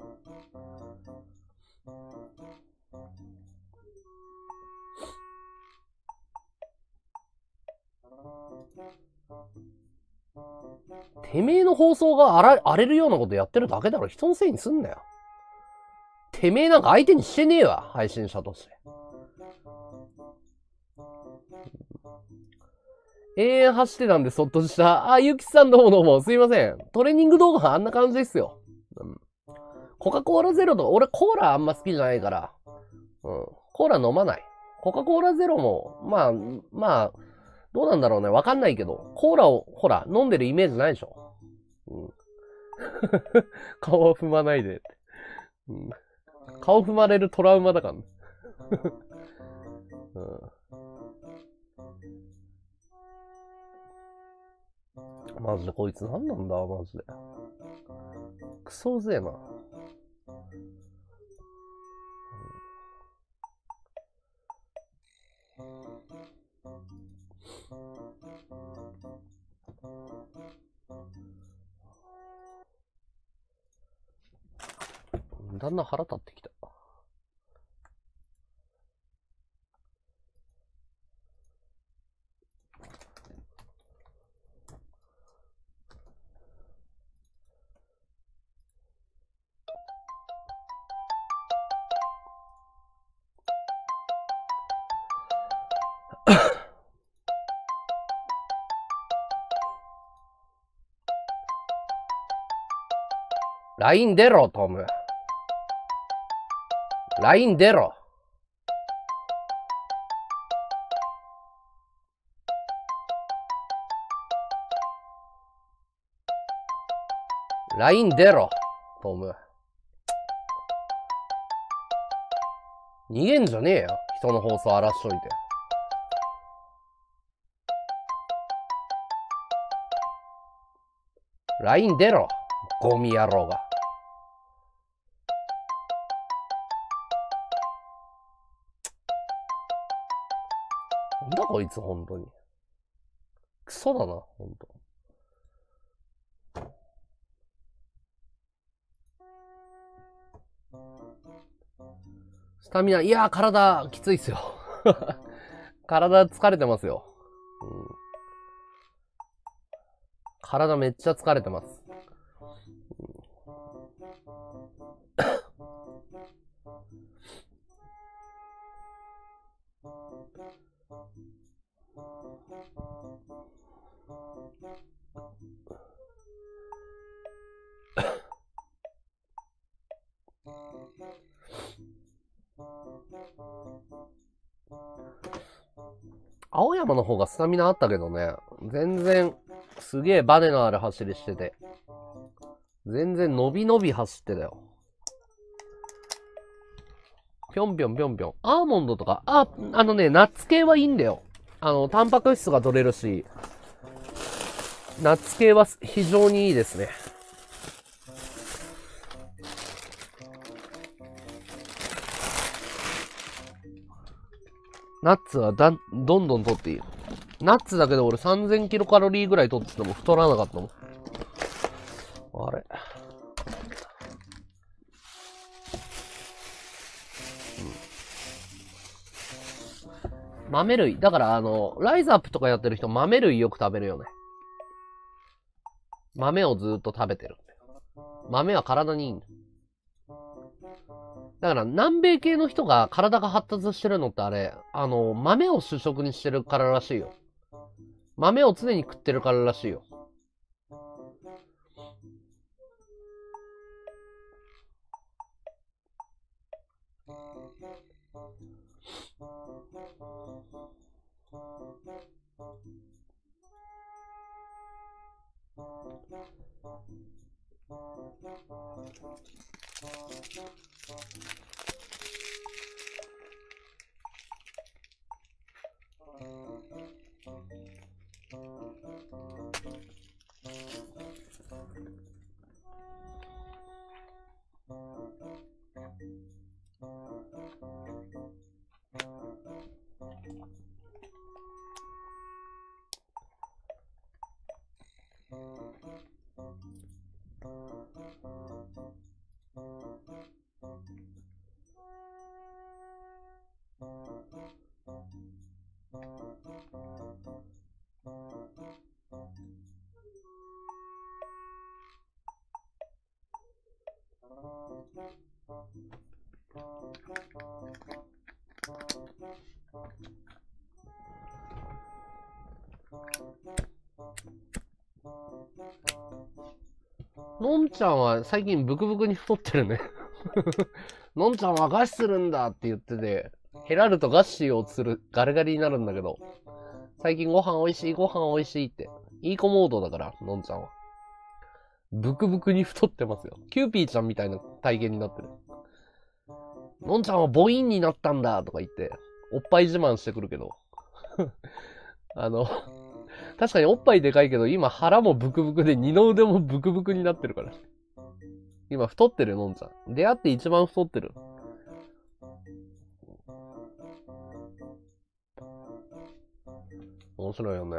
てめえの放送が荒れ、荒れるようなことやってるだけだろ。人のせいにすんなよ。てめえなんか相手にしてねえわ。配信者として。永遠走ってたんでそっとした。あ、ゆきさんどうもどうも。すいません。トレーニング動画あんな感じですよ。うん、コカ・コーラゼロとか、俺コーラあんま好きじゃないから。うん。コーラ飲まない。コカ・コーラゼロも、まあ、まあ、どうなんだろうね。わかんないけど、コーラを、ほら、飲んでるイメージないでしょ。うん。顔を踏まないでって、うん。顔踏まれるトラウマだからね。うん、マジでこいつ何なんだマジで。クソうぜえな。 だんだん腹立ってきた。ライン 出ろ、トム。ライン 出ろ。ライン 出ろ、トム。逃げんじゃねえよ。人の放送荒らしといて。ライン 出ろ。ゴミ野郎が。なんだこいつ、ほんとに。クソだな、ほんと。スタミナ、いやー、体、きついっすよ。体疲れてますよ。うん、体めっちゃ疲れてます。青山の方がスタミナあったけどね。全然、すげえバネのある走りしてて。全然伸び伸び走ってたよ。ぴょんぴょんぴょんぴょん。アーモンドとか、あ、あのね、ナッツ系はいいんだよ。あの、タンパク質が取れるし、ナッツ系は非常にいいですね。ナッツはだん、どんどん取っていい。ナッツだけで俺さんぜんキロカロリーぐらい取ってても太らなかったもん。あれ。うん、豆類。だからあの、ライズアップとかやってる人豆類よく食べるよね。豆をずーっと食べてる。豆は体にいいんだ。だから南米系の人が体が発達してるのってあれ、あの、豆を主食にしてるかららしいよ。豆を常に食ってるかららしいよ。のんちゃんは最近ブクブクに太ってるね。のんちゃんは餓死するんだって言ってて、ヘラルとガッシーをするガリガリになるんだけど、最近ご飯おいしい、ご飯おいしいって。いい子モードだから、のんちゃんは。ブクブクに太ってますよ。キューピーちゃんみたいな体型になってる。のんちゃんは母音になったんだとか言って、おっぱい自慢してくるけど。あの、確かにおっぱいでかいけど、今腹もブクブクで二の腕もブクブクになってるから。今太ってるのんちゃん。出会って一番太ってる。面白いよね。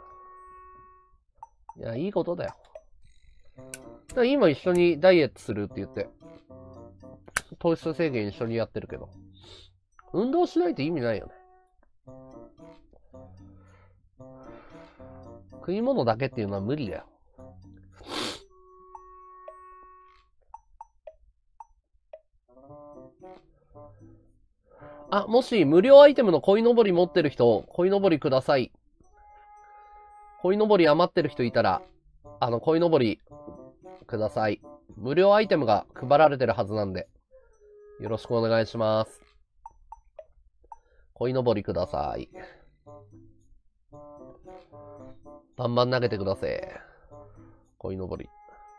いや、いいことだよ。だから今一緒にダイエットするって言って。 糖質制限一緒にやってるけど。運動しないと意味ないよね。食い物だけっていうのは無理だよ。あ、もし無料アイテムの鯉のぼり持ってる人、鯉のぼりください。鯉のぼり余ってる人いたら、あの、鯉のぼりください。無料アイテムが配られてるはずなんで、よろしくお願いします。鯉のぼりください。バンバン投げてください。鯉のぼり。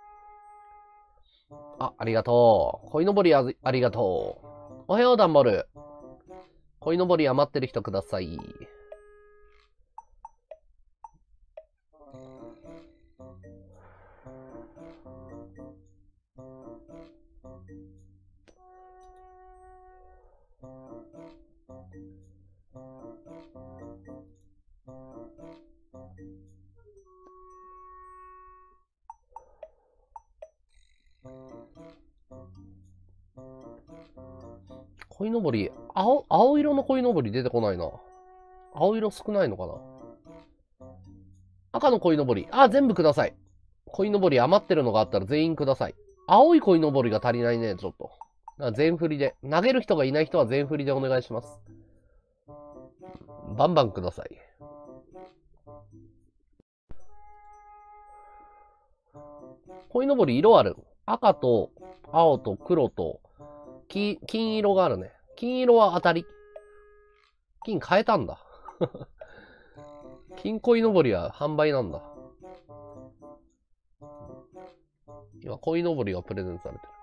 あ、ありがとう。鯉のぼりあ、ありがとう。おはよう、ダンボール。鯉のぼり余ってる人ください。鯉のぼり、青、青色の鯉のぼり出てこないな。青色少ないのかな。赤の鯉のぼり。あ、全部ください。鯉のぼり余ってるのがあったら全員ください。青い鯉のぼりが足りないね、ちょっと。全振りで。投げる人がいない人は全振りでお願いします。バンバンください。鯉のぼり色ある。赤と青と黒と金、金色があるね。金色は当たり。金変えたんだ。金鯉のぼりは販売なんだ。今、鯉のぼりがプレゼントされてる。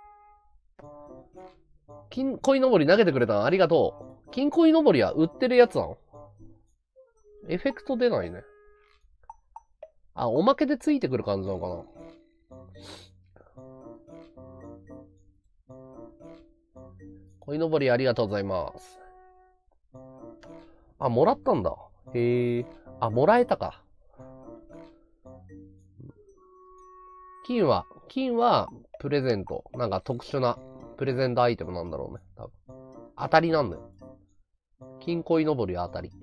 金鯉のぼり投げてくれたのありがとう。金鯉のぼりは売ってるやつなの？エフェクト出ないね。あ、おまけでついてくる感じなのかな。鯉のぼりありがとうございます。あ、もらったんだ。へえ。あ、もらえたか。金は、金はプレゼント。なんか特殊なプレゼントアイテムなんだろうね。多分。当たりなんだよ。金鯉のぼりは当たり。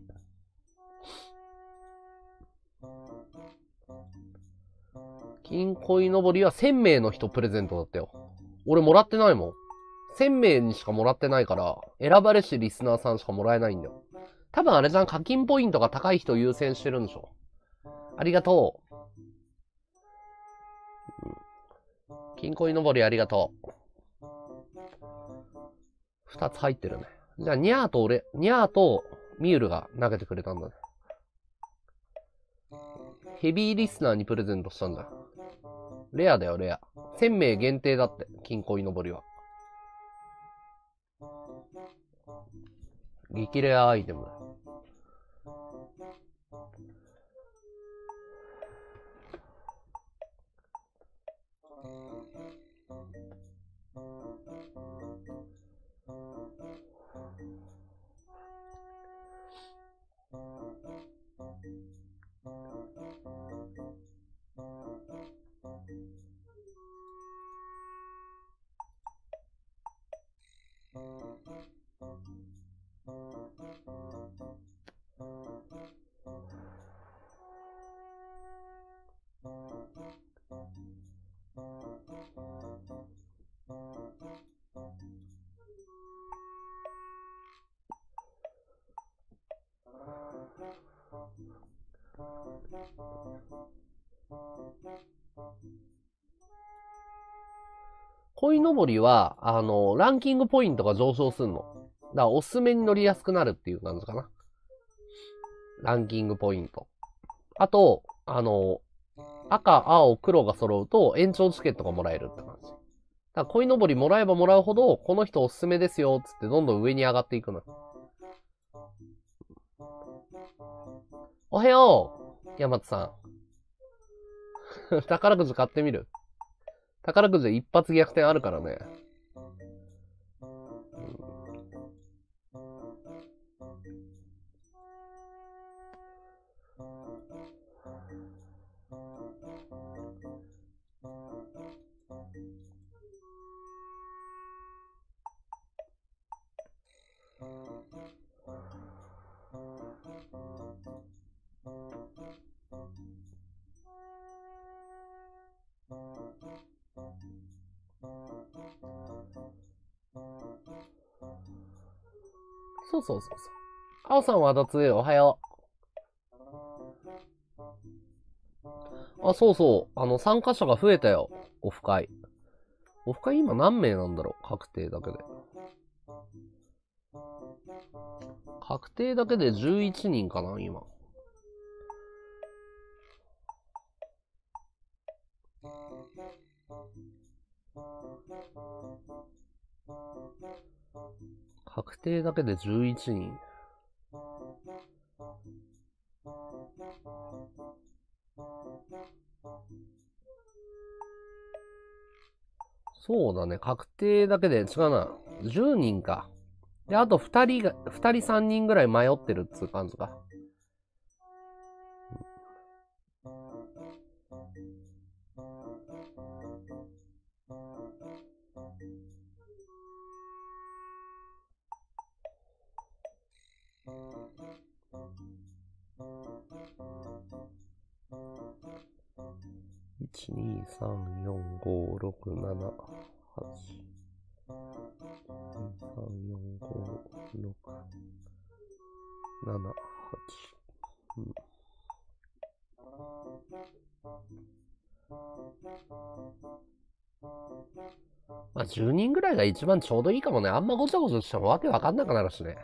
金鯉のぼりはせんめいの人プレゼントだったよ。俺もらってないもん。せんめいにしかもらってないから、選ばれしリスナーさんしかもらえないんだよ。多分あれじゃん、課金ポイントが高い人優先してるんでしょ。ありがとう。金鯉のぼりありがとう。二つ入ってるね。じゃあ、ニャーと俺、ニャーとミュールが投げてくれたんだね。ヘビーリスナーにプレゼントしたんだ。レアだよ、レア。せんめい限定だって、金鯉のぼりは。激レアアイテムだ。鯉のぼりは、あの、ランキングポイントが上昇するの。だからおすすめに乗りやすくなるっていう感じかな。ランキングポイント。あと、あの、赤、青、黒が揃うと延長チケットがもらえるって感じ。だから鯉のぼりもらえばもらうほど、この人おすすめですよ、つってどんどん上に上がっていくの。おはよう山津さん。宝くじ買ってみる？宝くじで一発逆転あるからね。 そうそうそうそう。あおさんはだつおはよう。あ、そうそう。あの、参加者が増えたよ。オフ会。オフ会今何名なんだろう、確定だけで。確定だけでじゅういちにんかな、今。確定だけでじゅういちにん。そうだね、確定だけで違うな。じゅうにんか。で、あとふたりが、ふたりさんにんぐらい迷ってるっつう感じか。いち、に、さん、よん、ご、ろく、なな、はち。に、さん、よん、ご、ろく、なな、はち。うん。まあ、じゅうにんぐらいが一番ちょうどいいかもね。あんまごちゃごちゃしてもわけわかんなくなるしね。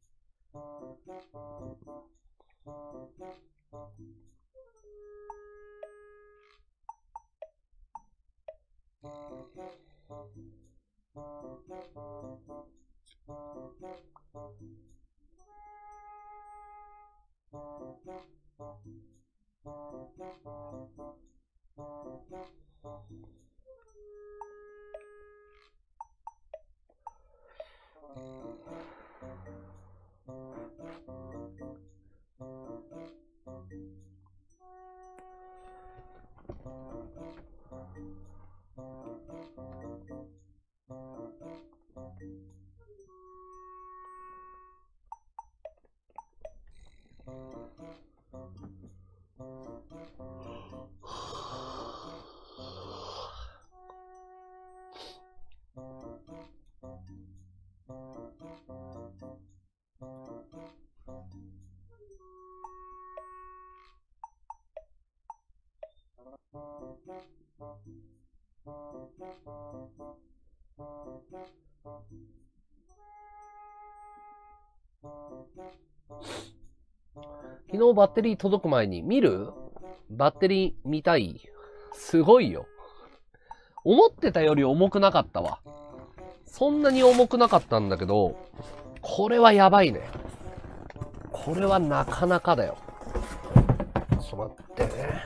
昨日バッテリー届く前に見る？バッテリー見たい？すごいよ。思ってたより重くなかったわ。そんなに重くなかったんだけど、これはやばいね。これはなかなかだよ。ちょっと待ってね。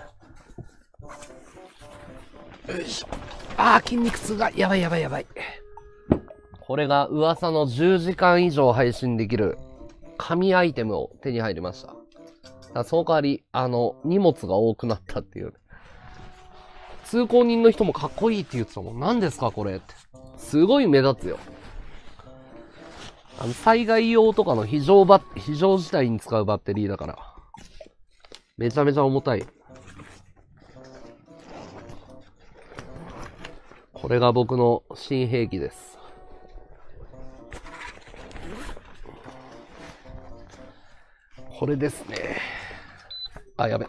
よいしょ。あー、筋肉痛が、やばいやばいやばい。これが噂のじゅうじかん以上配信できる神アイテムを手に入りました。その代わり、あの、荷物が多くなったっていう、ね。通行人の人もかっこいいって言ってたもん。何ですかこれって。すごい目立つよ。あの、災害用とかの非常バッ、非常事態に使うバッテリーだから。めちゃめちゃ重たい。これが僕の新兵器です。これですね。あ、やべ。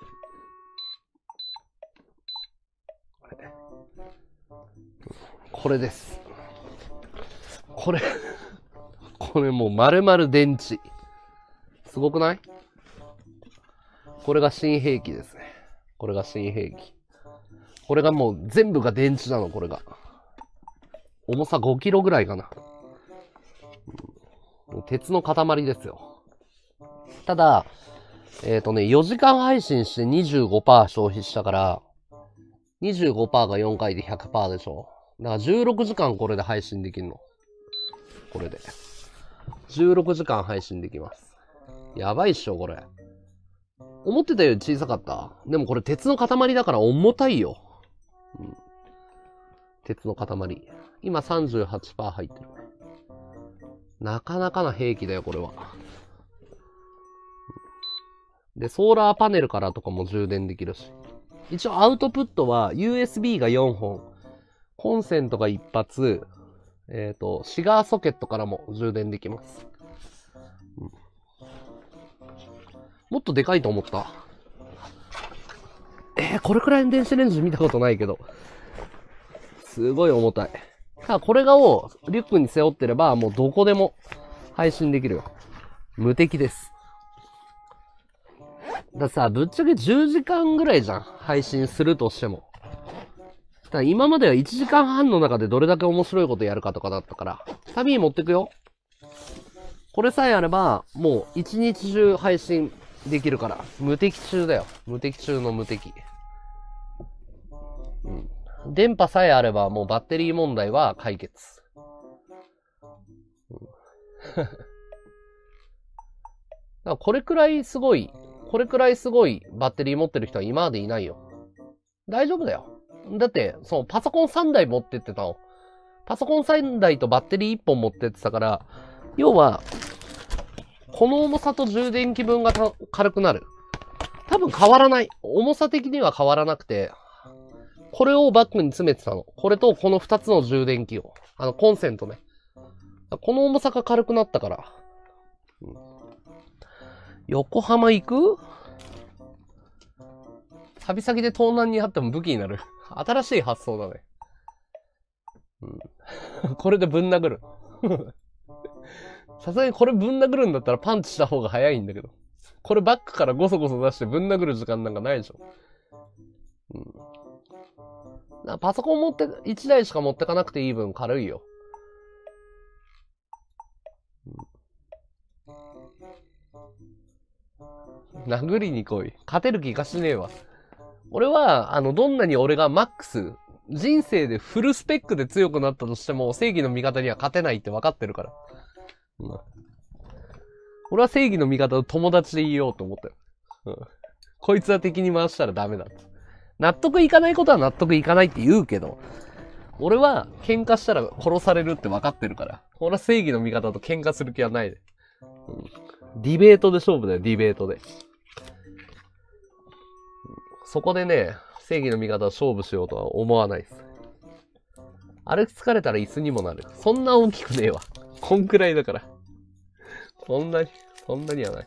これです。これ、これもう丸々電池。すごくない？これが新兵器ですね。これが新兵器。これがもう全部が電池なの、これが。重さごキロぐらいかな。うん、鉄の塊ですよ。ただ、えっとね、よじかん配信して にじゅうごパーセント 消費したから、にじゅうごパーセント がよんかいで ひゃくパーセント でしょ。だからじゅうろくじかんこれで配信できるの。これで。じゅうろくじかん配信できます。やばいっしょ、これ。思ってたより小さかった。でもこれ鉄の塊だから重たいよ。うん、鉄の塊。今 さんじゅうはちパーセント 入ってるね。なかなかな兵器だよ、これは。で、ソーラーパネルからとかも充電できるし。一応アウトプットは ユーエスビー がよんほん、コンセントが一発、えっと、シガーソケットからも充電できます。 もっとでかいと思った。えー、これくらいの電子レンジ見たことないけど。すごい重たい。ただこれがをリュックに背負ってれば、もうどこでも配信できるよ。無敵です。ださ、ぶっちゃけじゅうじかんぐらいじゃん。配信するとしても。だから今まではいちじかんはんの中でどれだけ面白いことやるかとかだったから。旅に持ってくよ。これさえあれば、もう一日中配信できるから。無敵中だよ。無敵中の無敵。うん。電波さえあれば、もうバッテリー問題は解決。うん、だからこれくらいすごい、これくらいすごいバッテリー持ってる人は今までいないよ。大丈夫だよ。だって、そう、パソコンさんだい持ってってたの。パソコンさんだいとバッテリーいっぽん持ってってたから、要は、この重さと充電器分が軽くなる。多分変わらない。重さ的には変わらなくて、これをバッグに詰めてたの。これとこのふたつの充電器を。あの、コンセントね。この重さが軽くなったから。うん、横浜行く？旅先で盗難にあっても武器になる。新しい発想だね。うん、これでぶん殴る。さすがにこれぶん殴るんだったらパンチした方が早いんだけど。これバッグからゴソゴソ出してぶん殴る時間なんかないでしょ。うん、だパソコン持って、いちだいしか持ってかなくていい分軽いよ。うん、殴りに来い。勝てる気がしねえわ。俺は、あの、どんなに俺がマックス、人生でフルスペックで強くなったとしても、正義の味方には勝てないって分かってるから。うん、俺は正義の味方と友達でいようと思ったよ。うん、こいつは敵に回したらダメだって。納得いかないことは納得いかないって言うけど、俺は喧嘩したら殺されるって分かってるから。俺は正義の味方と喧嘩する気はないで。うん、ディベートで勝負だよ、ディベートで。そこでね、正義の味方と勝負しようとは思わないです。歩き疲れたら椅子にもなる。そんな大きくねえわ。こんくらいだから。そんなに、そんなにはない。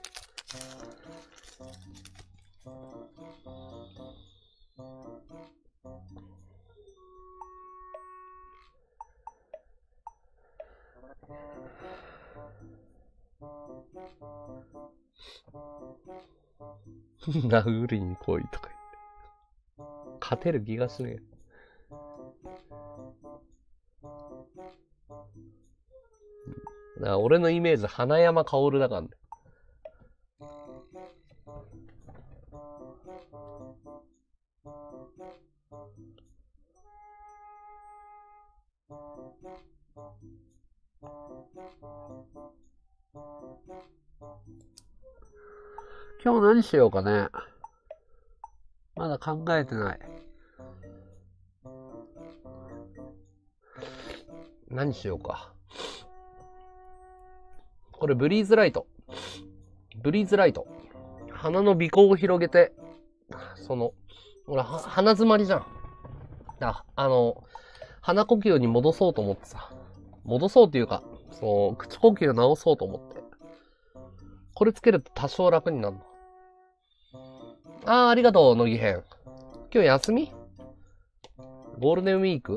殴りに来いとか言って。勝てる気がしねえ。だから俺のイメージ、花山薫だからね。今日何しようかね。まだ考えてない。何しようか。これブリーズライト。ブリーズライト。鼻の鼻孔を広げて、その、ほら、鼻詰まりじゃん。あ、あの、鼻呼吸に戻そうと思ってさ。戻そうっていうか、そう、口呼吸直そうと思って。これつけると多少楽になるの。あー、ありがとう、乃木編。今日休み？ゴールデンウィーク？うん、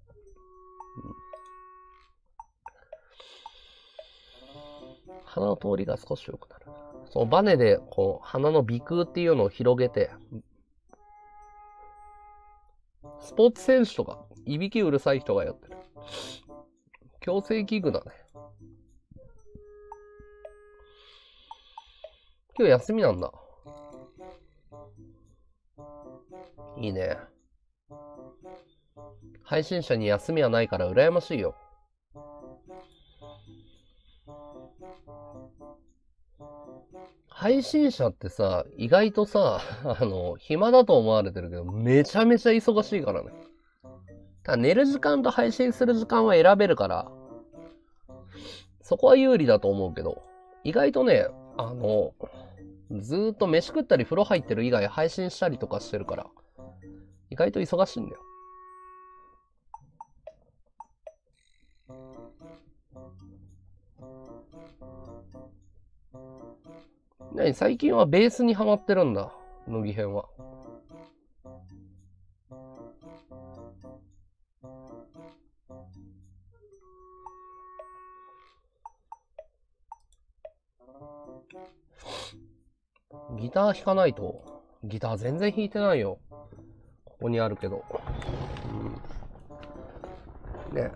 鼻の通りが少し良くなる。そう、バネで、こう、鼻の鼻腔っていうのを広げて、スポーツ選手とか、いびきうるさい人がやってる。矯正器具だね。今日休みなんだ。いいね。配信者に休みはないから羨ましいよ。配信者ってさ、意外とさ、あの、暇だと思われてるけど、めちゃめちゃ忙しいからね。ただ寝る時間と配信する時間は選べるから、そこは有利だと思うけど、意外とね、あの、ずーっと飯食ったり風呂入ってる以外配信したりとかしてるから、意外と忙しいんだよ。 何最近はベースにハマってるんだ。乃木編は。ギター弾かないと。ギター全然弾いてないよ。ここにあるけど。うん、ね。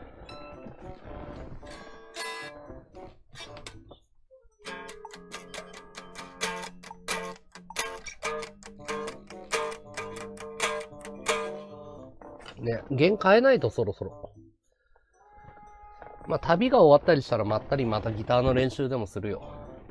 ね、弦変えないとそろそろ。まあ、旅が終わったりしたらまったりまたギターの練習でもするよ。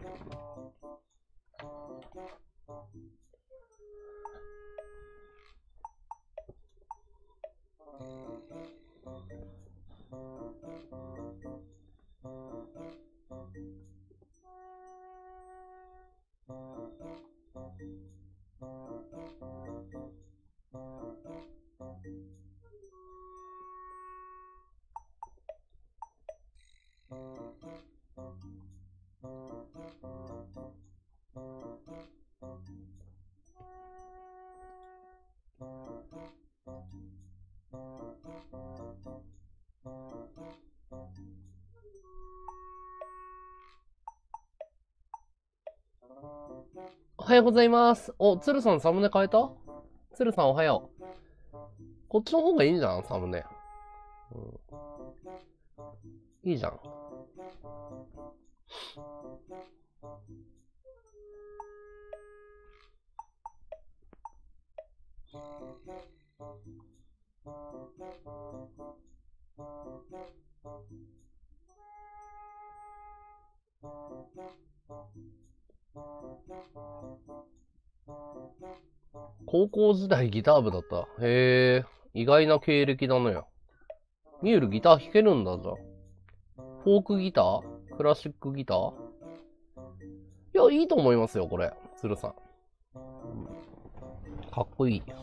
おはようございます。お、鶴さんサムネ変えた？鶴さんおはよう。こっちの方がいいんじゃん、サムネ。うん、いいじゃん。高校時代ギター部だった。へえ、意外な経歴だね。ミュールギター弾けるんだじゃん。フォークギター？クラシックギター？いや、いいと思いますよ、これ。鶴さん。うん、かっこいい。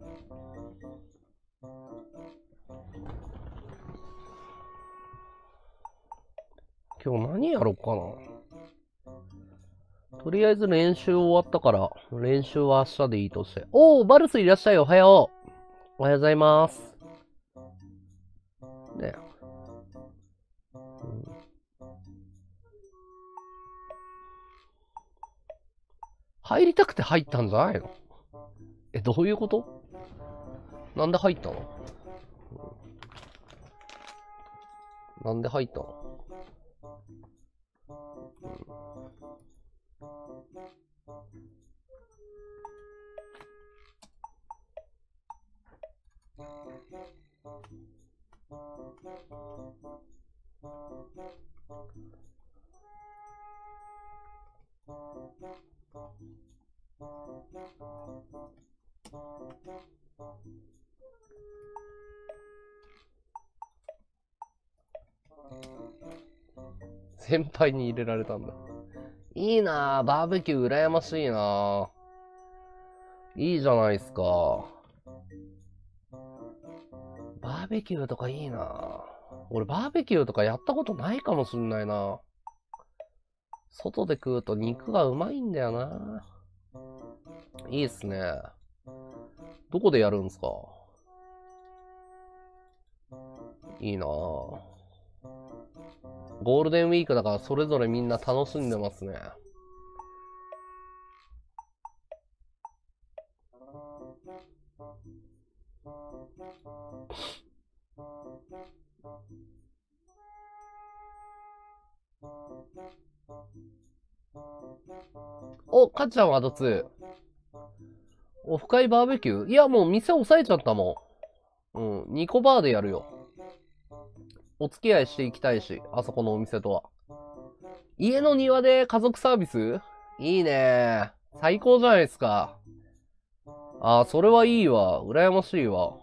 今日何やろっかな。とりあえず練習終わったから、練習は明日でいいとして。おー、バルスいらっしゃい、おはよう。おはようございます。ね。うん、入りたくて入ったんじゃないの？え、どういうこと？なんで入ったの？なんで入ったの？うん、先輩に入れられたんだ。いいなぁ、バーベキュー羨ましいなぁ。いいじゃないですか。バーベキューとかいいなぁ。俺バーベキューとかやったことないかもしんないな。外で食うと肉がうまいんだよな。いいっすね。どこでやるんすか？いいなぁ。ゴールデンウィークだからそれぞれみんな楽しんでますね。お、かっちゃんはどつ。オフ会バーベキュー？いや、もう店押さえちゃったもん。うん、ニコバーでやるよ。お付き合いしていきたいし、あそこのお店とは。家の庭で家族サービス？いいね。最高じゃないですか。あー、それはいいわ。羨ましいわ。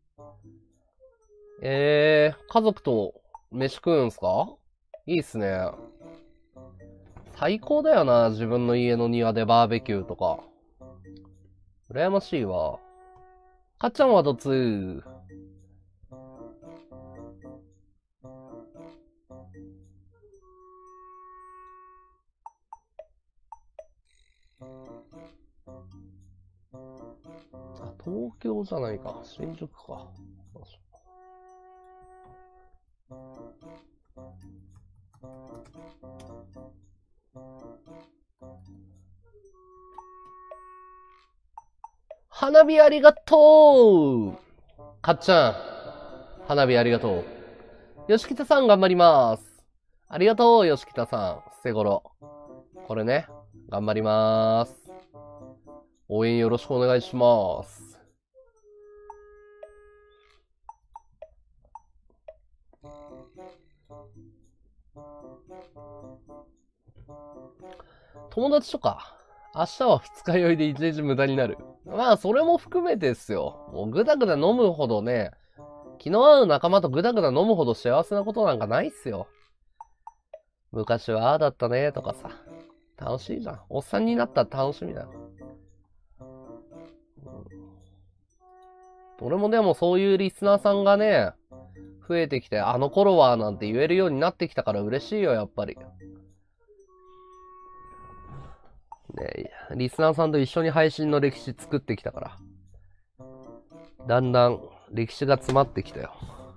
えー、家族と飯食うんすか？いいっすね。最高だよな、自分の家の庭でバーベキューとか。羨ましいわ。かっちゃんはどつー？ 東京じゃないか。新宿か。花火ありがとうかっちゃん。花火ありがとう。よしきたさん頑張ります。ありがとう、よしきたさん。せごろ。これね。頑張ります。応援よろしくお願いします。友達とか。明日は二日酔いで一日無駄になる。まあ、それも含めてですよ。もうぐだぐだ飲むほどね、気の合う仲間とぐだぐだ飲むほど幸せなことなんかないっすよ。昔はああだったねとかさ。楽しいじゃん。おっさんになったら楽しみだよ。俺もでもそういうリスナーさんがね、増えてきて、あの頃はなんて言えるようになってきたから嬉しいよ、やっぱり。ね、リスナーさんと一緒に配信の歴史作ってきたから。だんだん歴史が詰まってきたよ。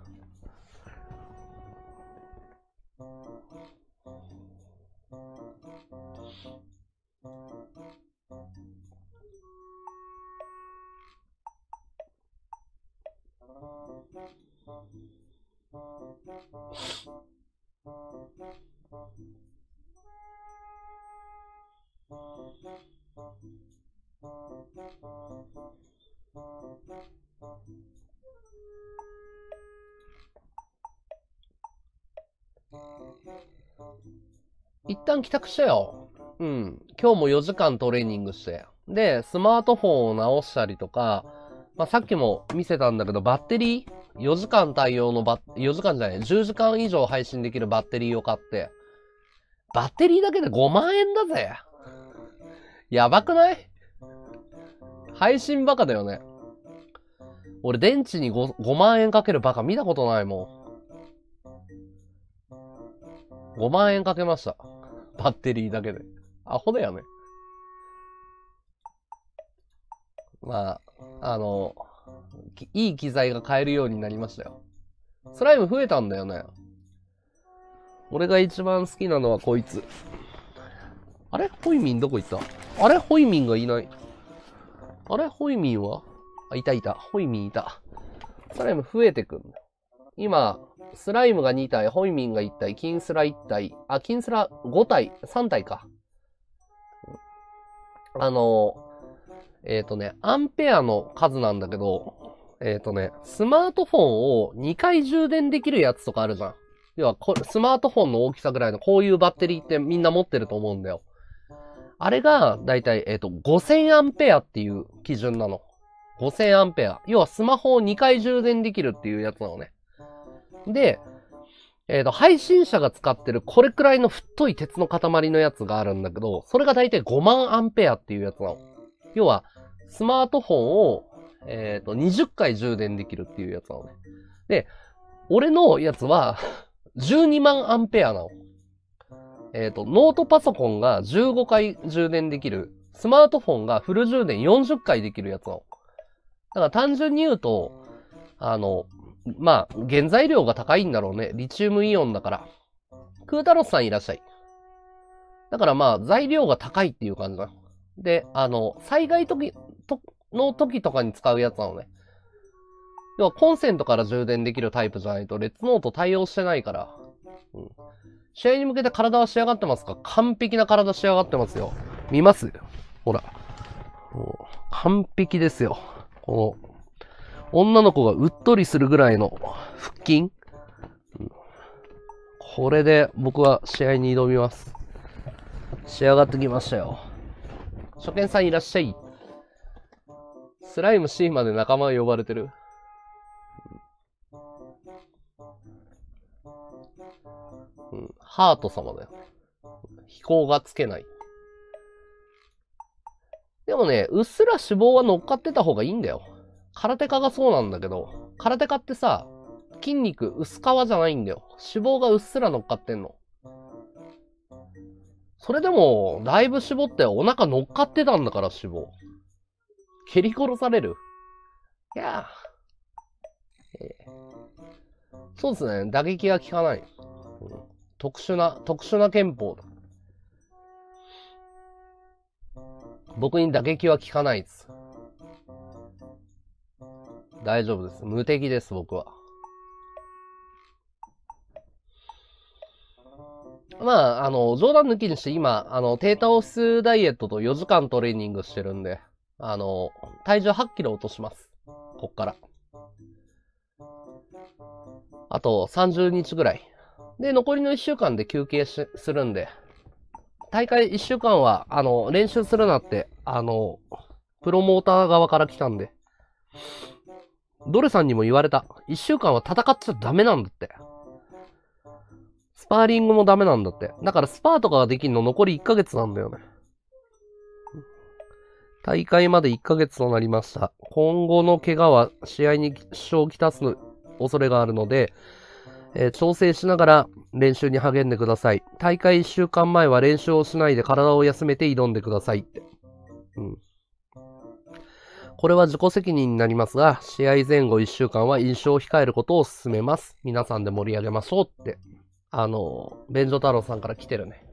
一旦帰宅したよ。うん。今日もよじかんトレーニングして。で、スマートフォンを直したりとか、まあ、さっきも見せたんだけど、バッテリー ?よ 時間対応のバッ、よじかんじゃない、じゅうじかん以上配信できるバッテリーを買って、バッテリーだけでごまんえんだぜ。やばくない？配信バカだよね。俺電池に 5, ごまんえんかけるバカ見たことないもん。ごまんえんかけました。バッテリーだけで。アホだよね。まあ、あの、いい機材が買えるようになりましたよ。スライム増えたんだよね。俺が一番好きなのはこいつ。あれホイミンどこ行った？あれホイミンがいない。あれホイミンはあ、いたいた。ホイミンいた。スライム増えてくんだ。今、スライムがに体、ホイミンがいち体、キンスラいち体、あ、キンスラご体、さん体か。あの、えっとね、アンペアの数なんだけど、えっとね、スマートフォンをにかい充電できるやつとかあるじゃん。要はこれ、スマートフォンの大きさぐらいのこういうバッテリーってみんな持ってると思うんだよ。あれが、だいたい、えっと、ごせんアンペアっていう基準なの。ごせんアンペア。要はスマホをにかい充電できるっていうやつなのね。で、えっと、配信者が使ってるこれくらいの太い鉄の塊のやつがあるんだけど、それがだいたいごまんアンペアっていうやつなの。要は、スマートフォンを、えっと、にじゅっかい充電できるっていうやつなのね。で、俺のやつは、じゅうにまんアンペアなの。えっと、ノートパソコンがじゅうごかい充電できる。スマートフォンがフル充電よんじゅっかいできるやつなの。だから単純に言うと、あの、まあ、原材料が高いんだろうね。リチウムイオンだから。クータロスさんいらっしゃい。だからまあ、材料が高いっていう感じだ。で、あの、災害時、と、の時とかに使うやつなのね。要はコンセントから充電できるタイプじゃないと、レッツノート対応してないから。うん。試合に向けて体は仕上がってますか？完璧な体仕上がってますよ。見ます？ほら。完璧ですよ。この、女の子がうっとりするぐらいの腹筋、うん、これで僕は試合に挑みます。仕上がってきましたよ。初見さんいらっしゃい。スライム C まで仲間呼ばれてる。うん、ハート様だよ。飛行がつけない。でもね、うっすら脂肪は乗っかってた方がいいんだよ。空手家がそうなんだけど、空手家ってさ、筋肉薄皮じゃないんだよ。脂肪がうっすら乗っかってんの。それでも、だいぶ絞ってお腹乗っかってたんだから脂肪。蹴り殺される。 いやー、えー、そうですね。打撃が効かない。うん、特殊な、特殊な憲法だ。僕に打撃は効かないです。大丈夫です。無敵です、僕は。まあ、あの、冗談抜きにして今、あの、低タオスダイエットとよじかんトレーニングしてるんで、あの、体重はちキロ落とします。こっから。あとさんじゅうにちぐらい。で、残りのいっしゅうかんで休憩しするんで、大会いっしゅうかんは、あの、練習するなって、あの、プロモーター側から来たんで、ドレさんにも言われた。いっしゅうかんは戦っちゃダメなんだって。スパーリングもダメなんだって。だからスパーとかができるの残りいっかげつなんだよね。大会までいっかげつとなりました。今後の怪我は試合に支障をきたす恐れがあるので、えー、調整しながら練習に励んでください。大会いっしゅうかんまえは練習をしないで体を休めて挑んでくださいって。うん。これは自己責任になりますが、試合前後いっしゅうかんは飲酒を控えることを勧めます。皆さんで盛り上げましょうって。あの、便所太郎さんから来てるね。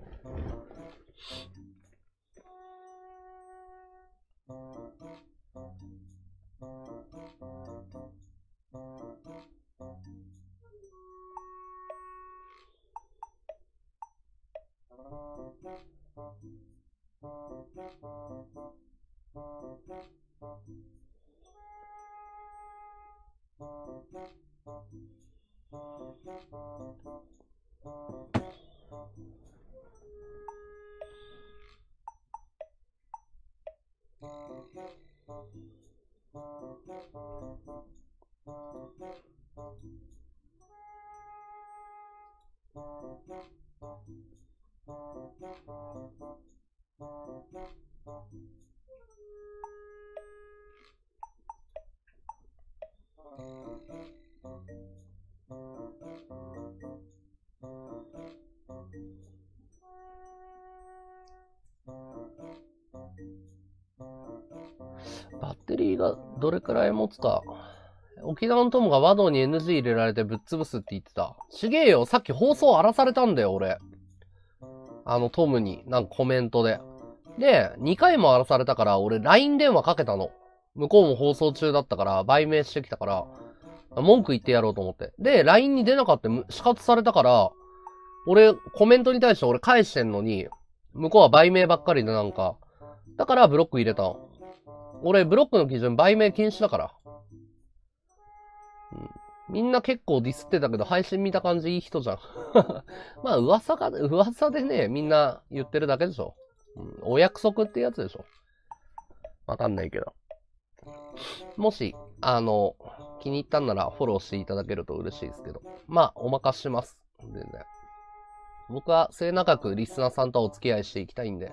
バッテリーがどれくらい持つか。沖縄の友が和道に エヌジー 入れられてぶっ潰すって言ってた。ちげえよ、さっき放送荒らされたんだよ、俺。あのトムに、なんかコメントで。で、にかいも荒らされたから、俺 ライン 電話かけたの。向こうも放送中だったから、売名してきたから、文句言ってやろうと思って。で、ライン に出なかった死活されたから、俺、コメントに対して俺返してんのに、向こうは売名ばっかりでなんか、だからブロック入れたの。俺、ブロックの基準、売名禁止だから。うん、みんな結構ディスってたけど、配信見た感じいい人じゃん。まあ、噂が、噂でね、みんな言ってるだけでしょ。うん、お約束ってやつでしょ。わかんないけど。もし、あの、気に入ったんならフォローしていただけると嬉しいですけど。まあ、お任せします。全然。僕は末永くリスナーさんとお付き合いしていきたいんで。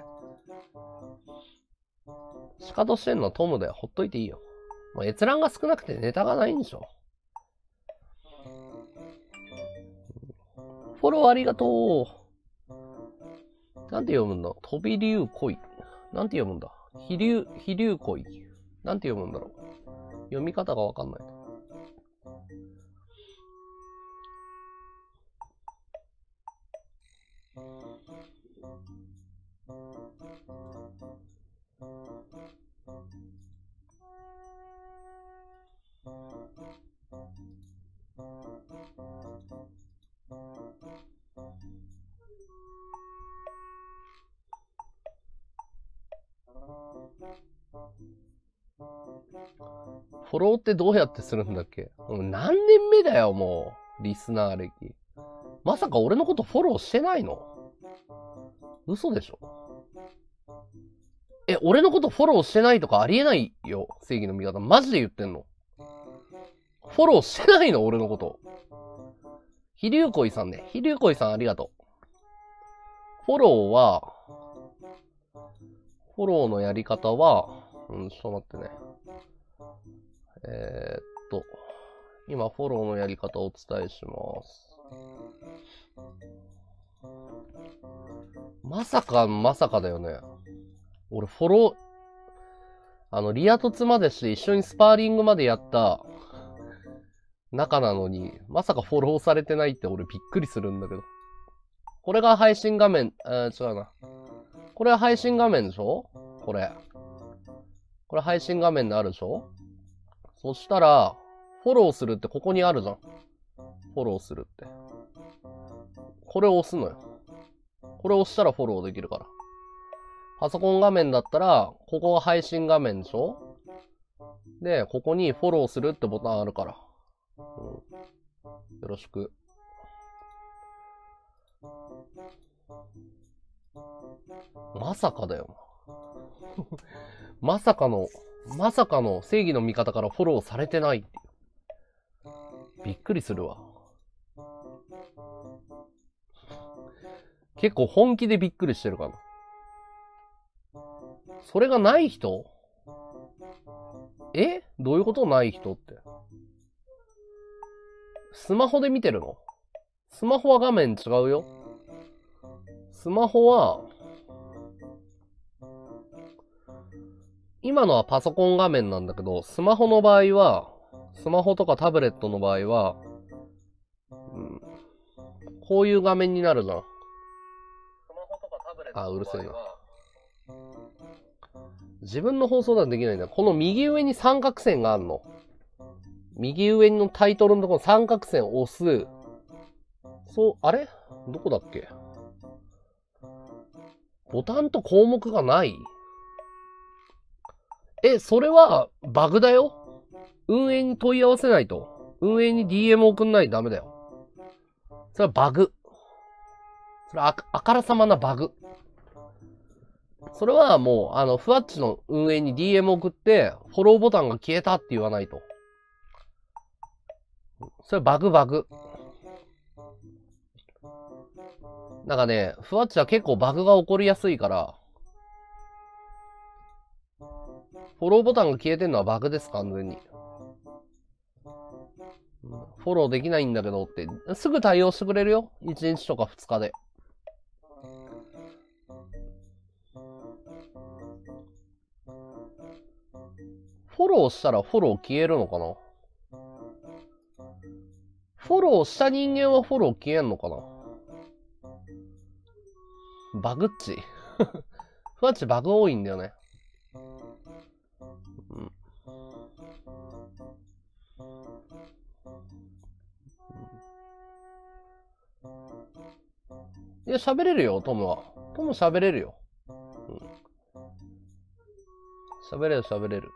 仕方してんのはトムでほっといていいよ。もう閲覧が少なくてネタがないんでしょ。フォローありがとう。なんて読むんだ？飛び竜恋。なんて読むんだ？飛竜、飛竜恋。なんて読むんだろう。読み方がわかんない。フォローってどうやってするんだっけ？何年目だよ、もう。リスナー歴。まさか俺のことフォローしてないの？嘘でしょ？え、俺のことフォローしてないとかありえないよ。正義の味方。マジで言ってんの？フォローしてないの？俺のこと。ひりゅうこいさんね。ひりゅうこいさんありがとう。フォローは、フォローのやり方は、うん、ちょっと待ってね。えー、っと、今フォローのやり方をお伝えします。まさか、まさかだよね。俺フォロあの、リア凸までして一緒にスパーリングまでやった仲なのに、まさかフォローされてないって俺びっくりするんだけど。これが配信画面、えー、違うな。これは配信画面でしょ？これ。これ配信画面であるでしょ？そしたら、フォローするってここにあるじゃん。フォローするって。これを押すのよ。これを押したらフォローできるから。パソコン画面だったら、ここが配信画面でしょ？で、ここにフォローするってボタンあるから。うん、よろしく。まさかだよな。まさかの、まさかの正義の味方からフォローされてないっていう。びっくりするわ。結構本気でびっくりしてるかな。それがない人？え？どういうこと？ない人って。スマホで見てるの？スマホは画面違うよ。スマホは、今のはパソコン画面なんだけど、スマホの場合は、スマホとかタブレットの場合は、うん、こういう画面になるじゃん。あ、うるせえな。自分の放送ではできないんだ。この右上に三角線があるの。右上のタイトルのところ三角線を押す。そう、あれ？どこだっけ？ボタンと項目がない？え、それはバグだよ。運営に問い合わせないと。運営に ディーエム 送んないとダメだよ。それはバグ。それは あ, あからさまなバグ。それはもう、あの、ふわっちの運営に ディーエム 送って、フォローボタンが消えたって言わないと。それバグバグ。なんかね、ふわっちは結構バグが起こりやすいから、フォローボタンが消えてんのはバグです、完全に。フォローできないんだけどって、すぐ対応してくれるよ。いちにちとかふつかで。フォローしたらフォロー消えるのかな？フォローした人間はフォロー消えんのかな？バグっち。ふわっちバグ多いんだよね。うん。いや、喋れるよ、トムは。トム喋れるよ。うん。喋れる、喋れる。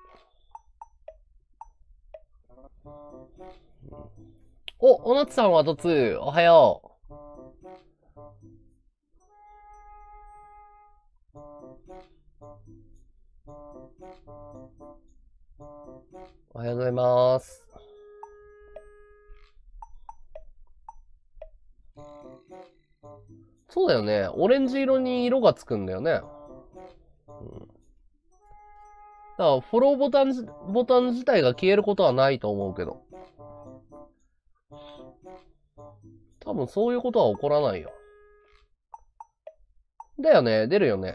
うん、お、おなつさんはどつ、おはよう。おはようございます。そうだよね。オレンジ色に色がつくんだよね。うん。だからフォローボタン、ボタン自体が消えることはないと思うけど。多分そういうことは起こらないよ。だよね。出るよね。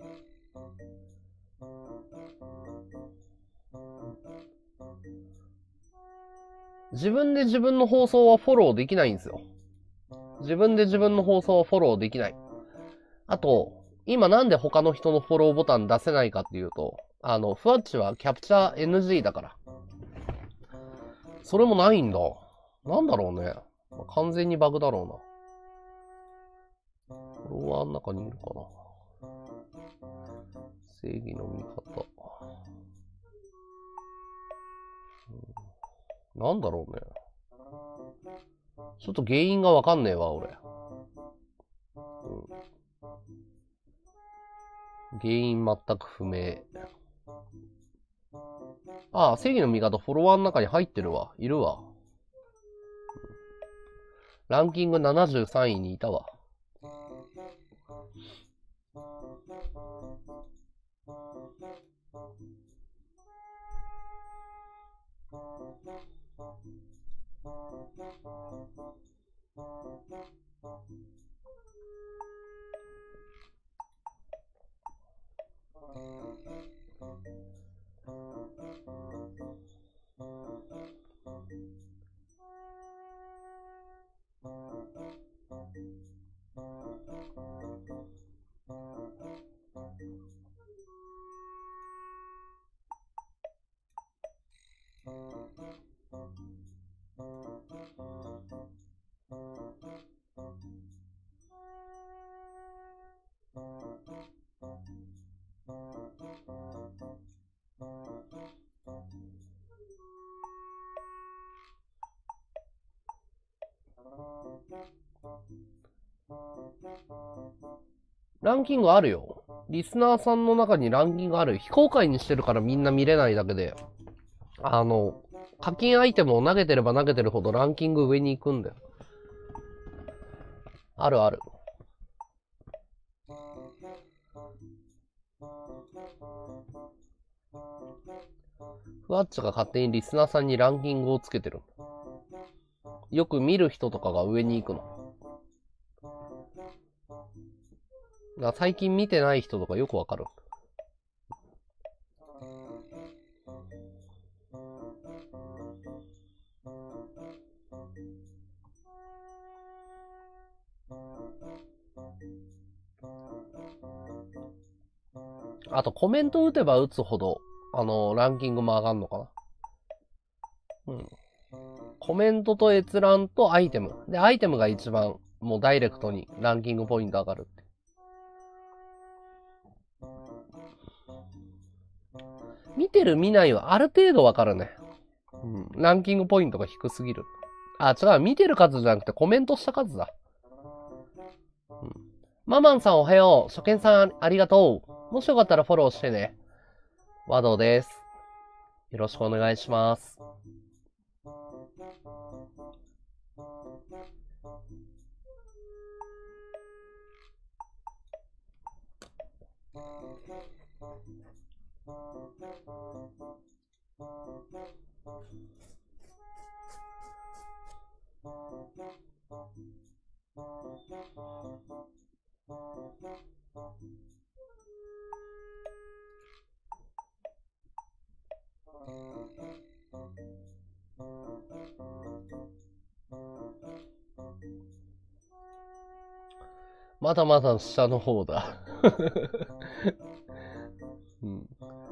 自分で自分の放送はフォローできないんですよ。自分で自分の放送はフォローできない。あと、今なんで他の人のフォローボタン出せないかっていうと、あの、ふわっちはキャプチャー エヌジー だから。それもないんだ。なんだろうね。完全にバグだろうな。フォロワーの中にいるかな。正義の味方。うん、なんだろうね。ちょっと原因がわかんねえわ、俺。うん、原因全く不明。ああ、正義の味方フォロワーの中に入ってるわ。いるわ。ランキングななじゅうさんいにいたわ。 ランキングあるよ。リスナーさんの中にランキングある。非公開にしてるからみんな見れないだけで。あの、課金アイテムを投げてれば投げてるほどランキング上に行くんだよ。あるある。ふわっちが勝手にリスナーさんにランキングをつけてる。よく見る人とかが上に行くの。だから最近見てない人とかよくわかる。あとコメント打てば打つほど、あの、ランキングも上がんのかな。うん。コメントと閲覧とアイテム。で、アイテムが一番、もうダイレクトにランキングポイント上がるって。見てる見ないはある程度わかるね。うん。ランキングポイントが低すぎる。あ、違う。見てる数じゃなくてコメントした数だ。うん。ママンさんおはよう。初見さんありがとう。もしよかったらフォローしてね。和道です。よろしくお願いします。まだまだ下の方だ。うん、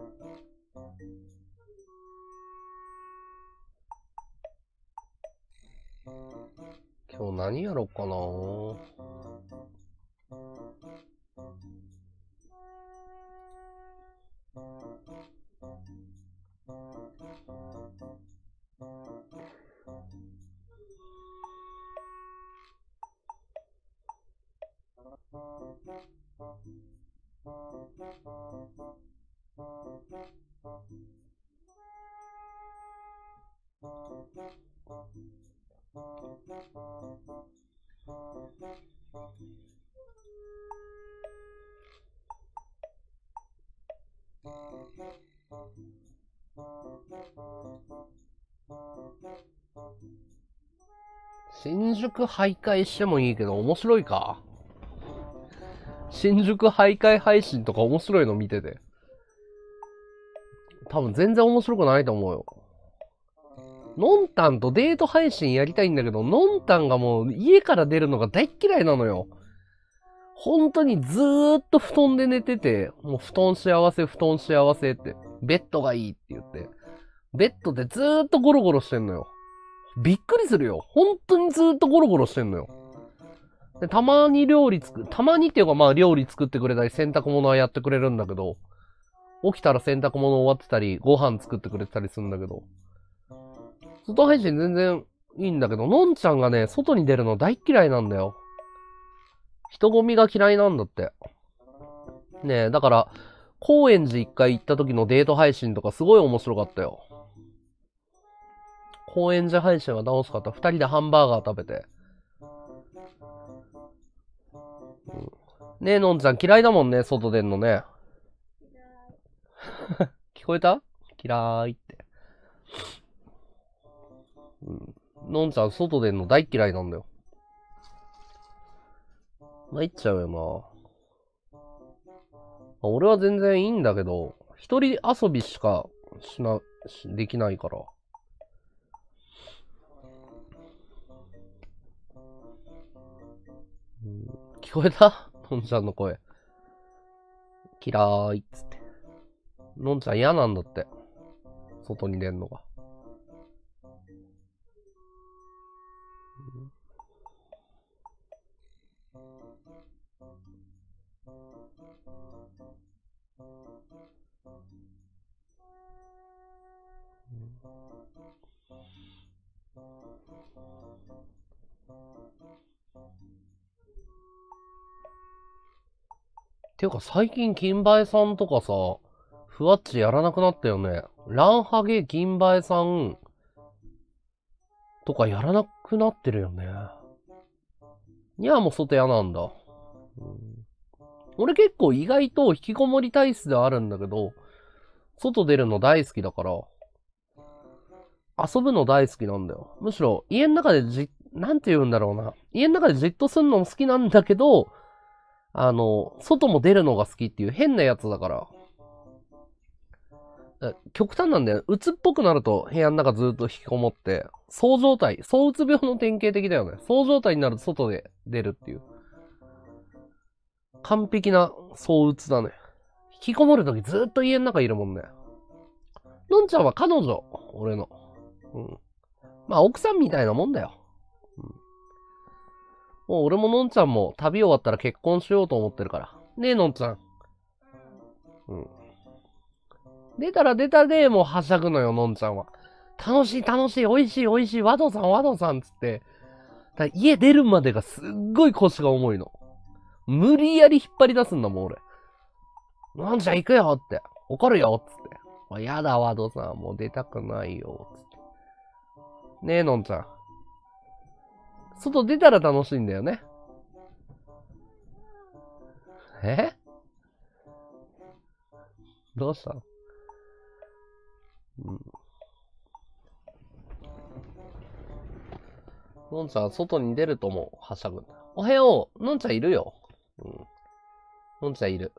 今日何やろうかな。新宿徘徊してもいいけど面白いか？新宿徘徊配信とか面白いの見てて。多分全然面白くないと思うよ。のんたんとデート配信やりたいんだけど、のんたんがもう家から出るのが大っ嫌いなのよ。本当にずーっと布団で寝てて、もう布団幸せ、布団幸せって、ベッドがいいって言って、ベッドでずーっとゴロゴロしてんのよ。びっくりするよ。本当にずーっとゴロゴロしてんのよ。で、たまに料理作、たまにっていうかまあ料理作ってくれたり洗濯物はやってくれるんだけど、起きたら洗濯物終わってたり、ご飯作ってくれてたりするんだけど、外配信全然いいんだけど、のんちゃんがね、外に出るの大嫌いなんだよ。人混みが嫌いなんだって。ねえ、だから、高円寺一回行った時のデート配信とかすごい面白かったよ。高円寺配信は楽しかった。二人でハンバーガー食べて。うん、ねえ、のんちゃん嫌いだもんね、外出んのね。聞こえた？嫌いって。うん。のんちゃん外出んの大嫌いなんだよ。参っちゃうよな。俺は全然いいんだけど、一人遊びしかしな、しできないから。うん、聞こえた？のんちゃんの声。嫌いっつって。のんちゃん嫌なんだって。外に出んのが。 ていうか最近銀映えさんとかさ、ふわっちやらなくなったよね。ランハゲ銀映えさんとかやらなくなってるよね。いや、もう外嫌なんだ。うん、俺結構意外と引きこもり体質ではあるんだけど、外出るの大好きだから、遊ぶの大好きなんだよ。むしろ家の中でじ、なんて言うんだろうな。家の中でじっとすんのも好きなんだけど、あの、外も出るのが好きっていう変なやつだから。極端なんだよ。うつっぽくなると部屋の中ずっと引きこもって、そう状態、そううつ病の典型的だよね。そう状態になると外で出るっていう。完璧なそううつだね。引きこもるときずっと家の中いるもんね。のんちゃんは彼女、俺の。うん。まあ奥さんみたいなもんだよ。うん、もう俺ものんちゃんも旅終わったら結婚しようと思ってるから。ねえのんちゃん。うん。出たら出たでもうはしゃぐのよ、のんちゃんは。楽しい楽しい、美味しい美味しい、和道さん和道さんつって。だ家出るまでがすっごい腰が重いの。無理やり引っ張り出すんだもん、俺。のんちゃん行くよって。怒るよっつって。やだ、和道さん。もう出たくないよ。つって。ねえ、のんちゃん。外出たら楽しいんだよね。えどうしたの？うん。のんちゃん、外に出るともはしゃぐんだ。おはよう。のんちゃんいるよ。うん。のんちゃんいる。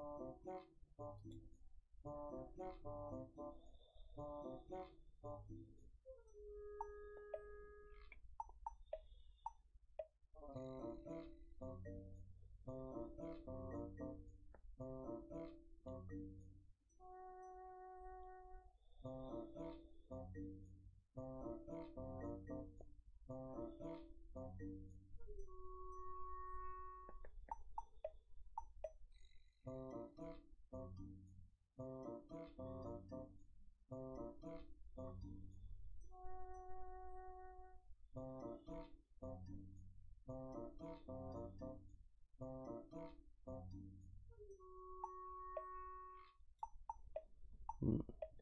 うん。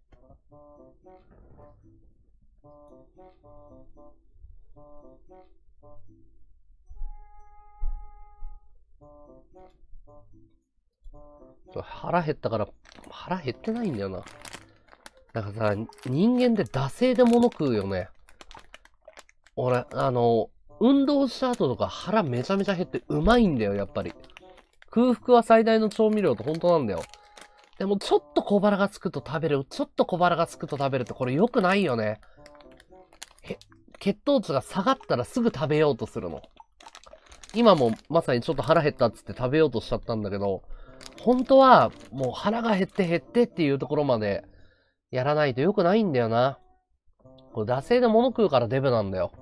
腹減ったから、腹減ってないんだよな。だからさ、人間って惰性で物食うよね。俺、あの、運動した後とか腹めちゃめちゃ減ってうまいんだよ、やっぱり。空腹は最大の調味料って本当なんだよ。でもちょっと小腹がつくと食べる、ちょっと小腹がつくと食べるってこれ良くないよね。へ、血糖値が下がったらすぐ食べようとするの。今もまさにちょっと腹減ったっつって食べようとしちゃったんだけど、本当はもう腹が減って減ってっていうところまでやらないと良くないんだよな。これ惰性で物食うからデブなんだよ。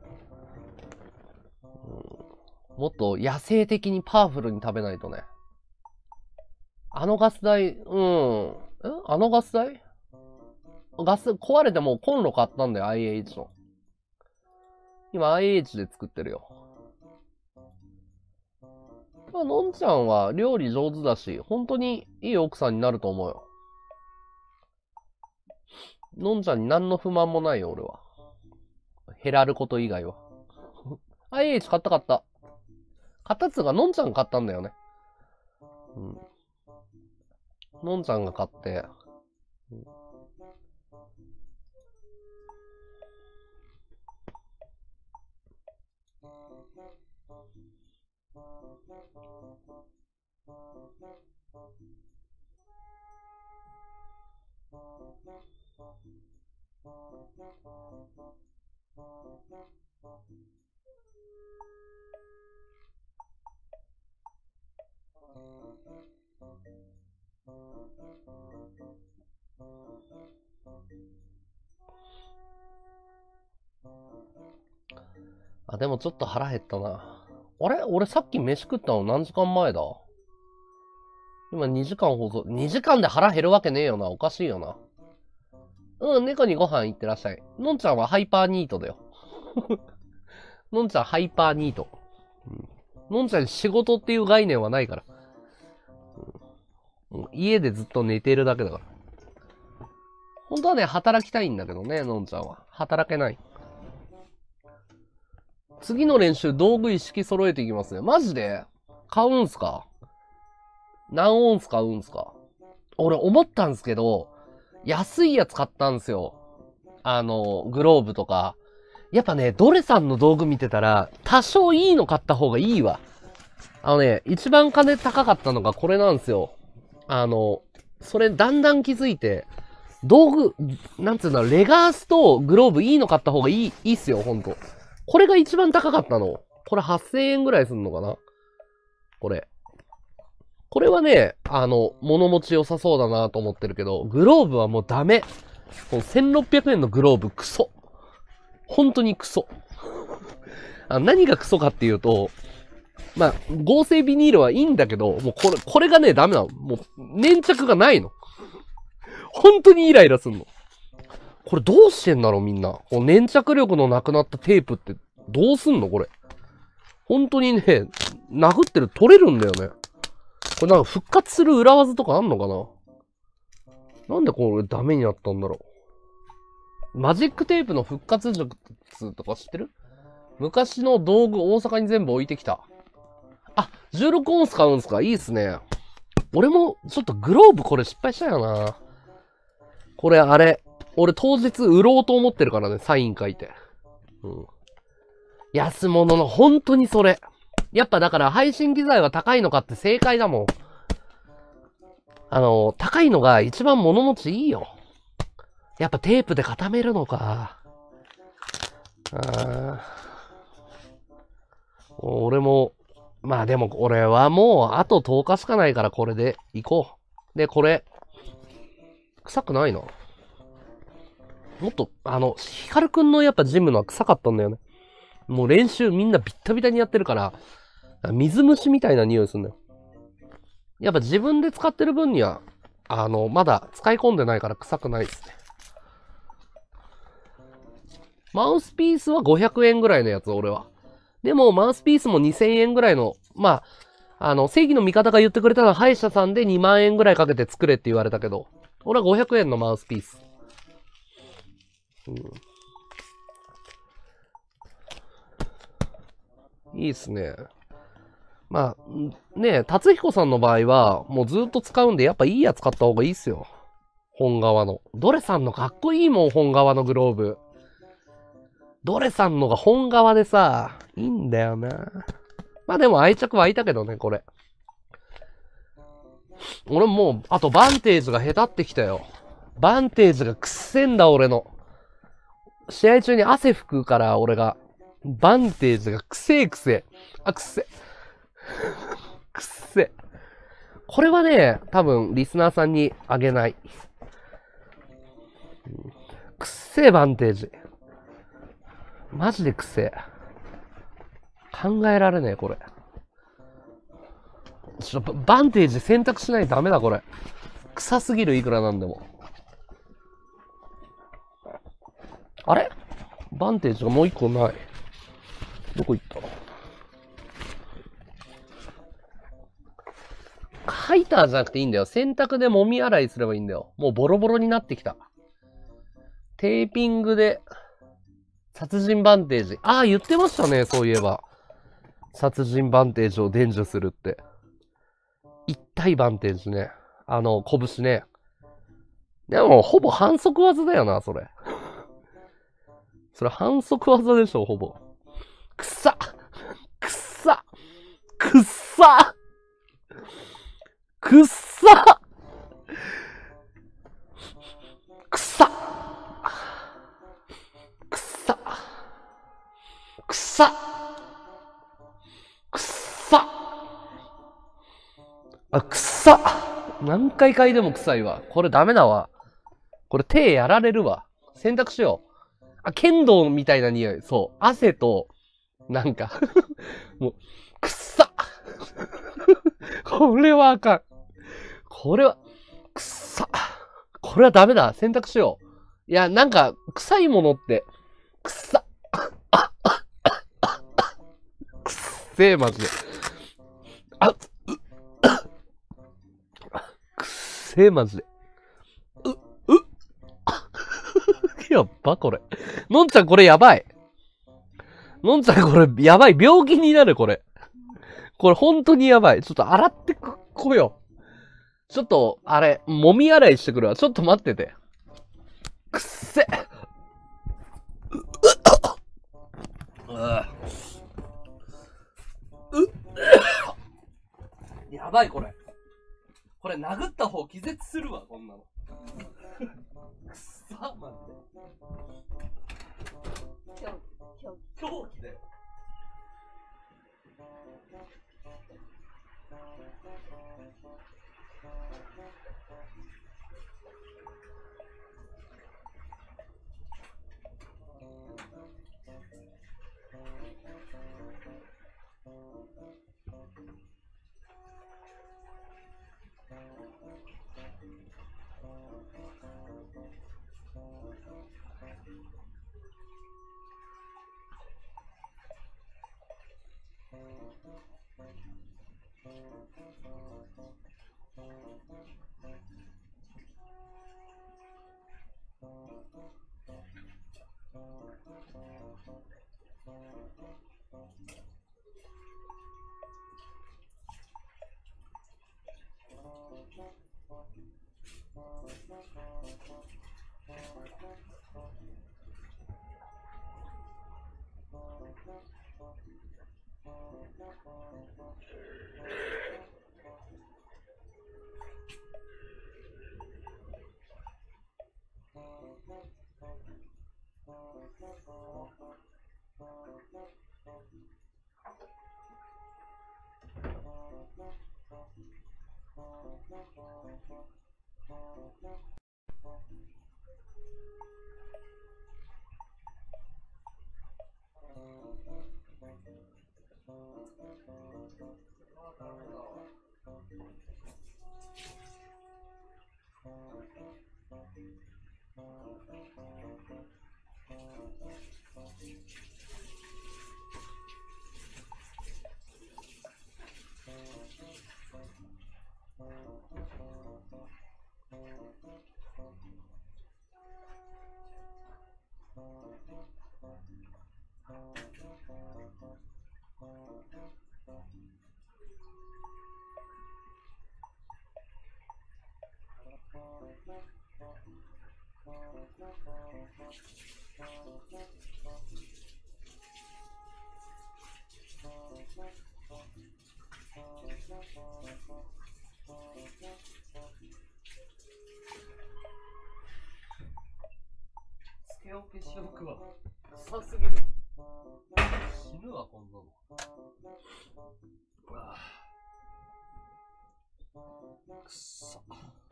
うん、もっと野生的にパワフルに食べないとね。あのガス代、うん。えあのガス代ガス、壊れてもうコンロ買ったんだよ、アイエイチ の。今 アイエイチ で作ってるよ。まあ、のんちゃんは料理上手だし、本当にいい奥さんになると思うよ。のんちゃんに何の不満もないよ、俺は。減らること以外は。アイエイチ 買った買った。買ったっつうか、のんちゃん買ったんだよね。うん。のんちゃんが買って、うん、あ、でもちょっと腹減ったな。あれ俺さっき飯食ったの何時間前だ？今にじかん放送。にじかんで腹減るわけねえよな。おかしいよな。うん、猫にご飯行ってらっしゃい。のんちゃんはハイパーニートだよ。のんちゃんハイパーニート。うん、のんちゃん仕事っていう概念はないから。 家でずっと寝てるだけだから。本当はね、働きたいんだけどね、のんちゃんは。働けない。次の練習、道具一式揃えていきますね。マジで買うんすか？何オンス買うんすか？俺思ったんすけど、安いやつ買ったんすよ。あの、グローブとか。やっぱね、ドレさんの道具見てたら、多少いいの買った方がいいわ。あのね、一番金高かったのがこれなんですよ。あの、それだんだん気づいて、道具、なんつうんだろう、レガースとグローブいいの買った方がいい、いいっすよ、ほんと。これが一番高かったの。これはっせんえんぐらいすんのかな？これ。これはね、あの、物持ち良さそうだなと思ってるけど、グローブはもうダメ。このせんろっぴゃくえんのグローブクソ。本当にクソ。あ、何がクソかっていうと、まあ、合成ビニールはいいんだけど、もうこれ、これがね、ダメなの。もう、粘着がないの。本当にイライラすんの。これどうしてんだろうみんな。こう粘着力のなくなったテープってどうすんのこれ。本当にね、殴ってる取れるんだよね。これなんか復活する裏技とかあんのかな？なんでこれダメになったんだろう。マジックテープの復活術とか知ってる？昔の道具大阪に全部置いてきた。あ、じゅうろくオンス買うんすか？いいっすね。俺もちょっとグローブこれ失敗したよな。これあれ。俺当日売ろうと思ってるからね、サイン書いて。うん。安物の本当にそれ。やっぱだから配信機材は高いのかって正解だもん。あの、高いのが一番物持ちいいよ。やっぱテープで固めるのか。あ俺も、まあでも俺はもうあととおかしかないからこれで行こう。で、これ、臭くないな。もっと、あの、ヒカルくんのやっぱジムのは臭かったんだよね。もう練習みんなビッタビタにやってるから、水虫みたいな匂いするんだよ。やっぱ自分で使ってる分には、あの、まだ使い込んでないから臭くないですね。マウスピースはごひゃくえんぐらいのやつ、俺は。でも、マウスピースもにせんえんぐらいの、まあ、あの、正義の味方が言ってくれたのは歯医者さんでにまんえんぐらいかけて作れって言われたけど、俺はごひゃくえんのマウスピース。うん、いいっすね。まあ、ねえ、達彦さんの場合は、もうずっと使うんで、やっぱいいやつ買った方がいいっすよ。本革の。ドレさんのかっこいいもん、本革のグローブ。ドレさんのが本革でさ、いいんだよな。まあでも愛着湧いたけどね、これ。俺もう、あとバンテージが下手ってきたよ。バンテージがくっせんだ、俺の。試合中に汗拭くから、俺が。バンテージがくせえくせえ。あ、くせえ。くっせえ。これはね、多分、リスナーさんにあげない。くっせえバンテージ。マジでくせえ。考えられねえ、これ。ちょっと、バンテージ選択しないとダメだ、これ。臭すぎる、いくらなんでも。あれ？バンテージがもう一個ない。どこ行った？ハイターじゃなくていいんだよ。洗濯で揉み洗いすればいいんだよ。もうボロボロになってきた。テーピングで、殺人バンテージ。ああ、言ってましたね、そういえば。殺人バンテージを伝授するって。一体バンテージね。あの、拳ね。でも、ほぼ反則技だよな、それ。それ反則技でしょ、ほぼ。くっさくっさくっさくっさくっさくっさくっさくっさあ、くっさ何回嗅いでも臭いわ。これダメだわ。これ手やられるわ。選択しよう。あ、剣道みたいな匂い。そう。汗と、なんか、もう、くっさこれはあかん。これは、くっさ。これはダメだ。選択しよう。いや、なんか、臭いものって、くっさ。くっせえ、マジで。あ、う、くっせえ、マジで。う、うやっば、これ。のんちゃんこれやばい。のんちゃんこれやばい。病気になる、これ。これ本当にやばい。ちょっと洗ってく、こよ。ちょっと、あれ、揉み洗いしてくるわ。ちょっと待ってて。くっせ。やばい、これ。これ殴った方気絶するわ、こんなの。くっさ、マジで。狂気だよ。つけ置きしおくわ。臭すぎる。死ぬわ、こんなの。ああ、くっさ。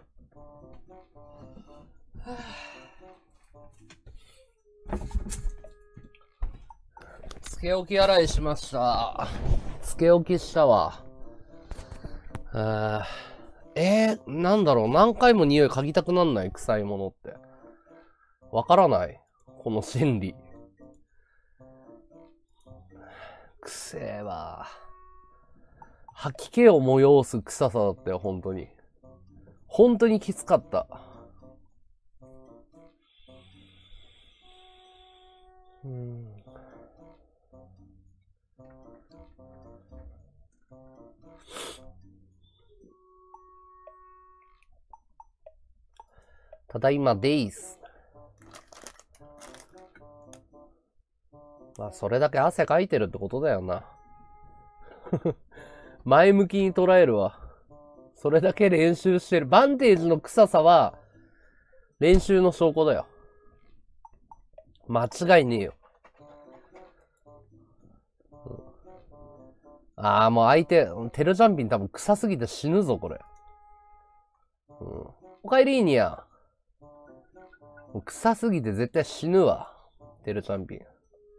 つけ置き洗いしました。つけ置きしたわ。あえー、なんだろう、何回も匂い嗅ぎたくなんない、臭いものって。わからない。この心理。くせえわ。吐き気を催す臭さだったよ、本当に。本当にきつかった。うん。ただいまデイス。まあ、それだけ汗かいてるってことだよな。前向きに捉えるわ。それだけ練習してる。バンテージの臭さは、練習の証拠だよ。間違いねえよ。うん、ああ、もう相手、テルジャンピン多分臭すぎて死ぬぞ、これ。うん、おかえりーにゃ。もう臭すぎて絶対死ぬわ。テルチャンピン。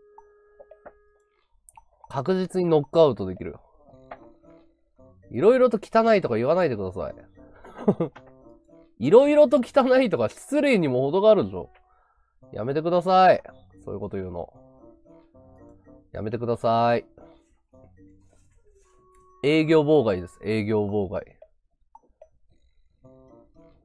確実にノックアウトできるよ。いろいろと汚いとか言わないでください。いろいろと汚いとか失礼にも程があるでしょ。やめてください。そういうこと言うの。やめてください。営業妨害です。営業妨害。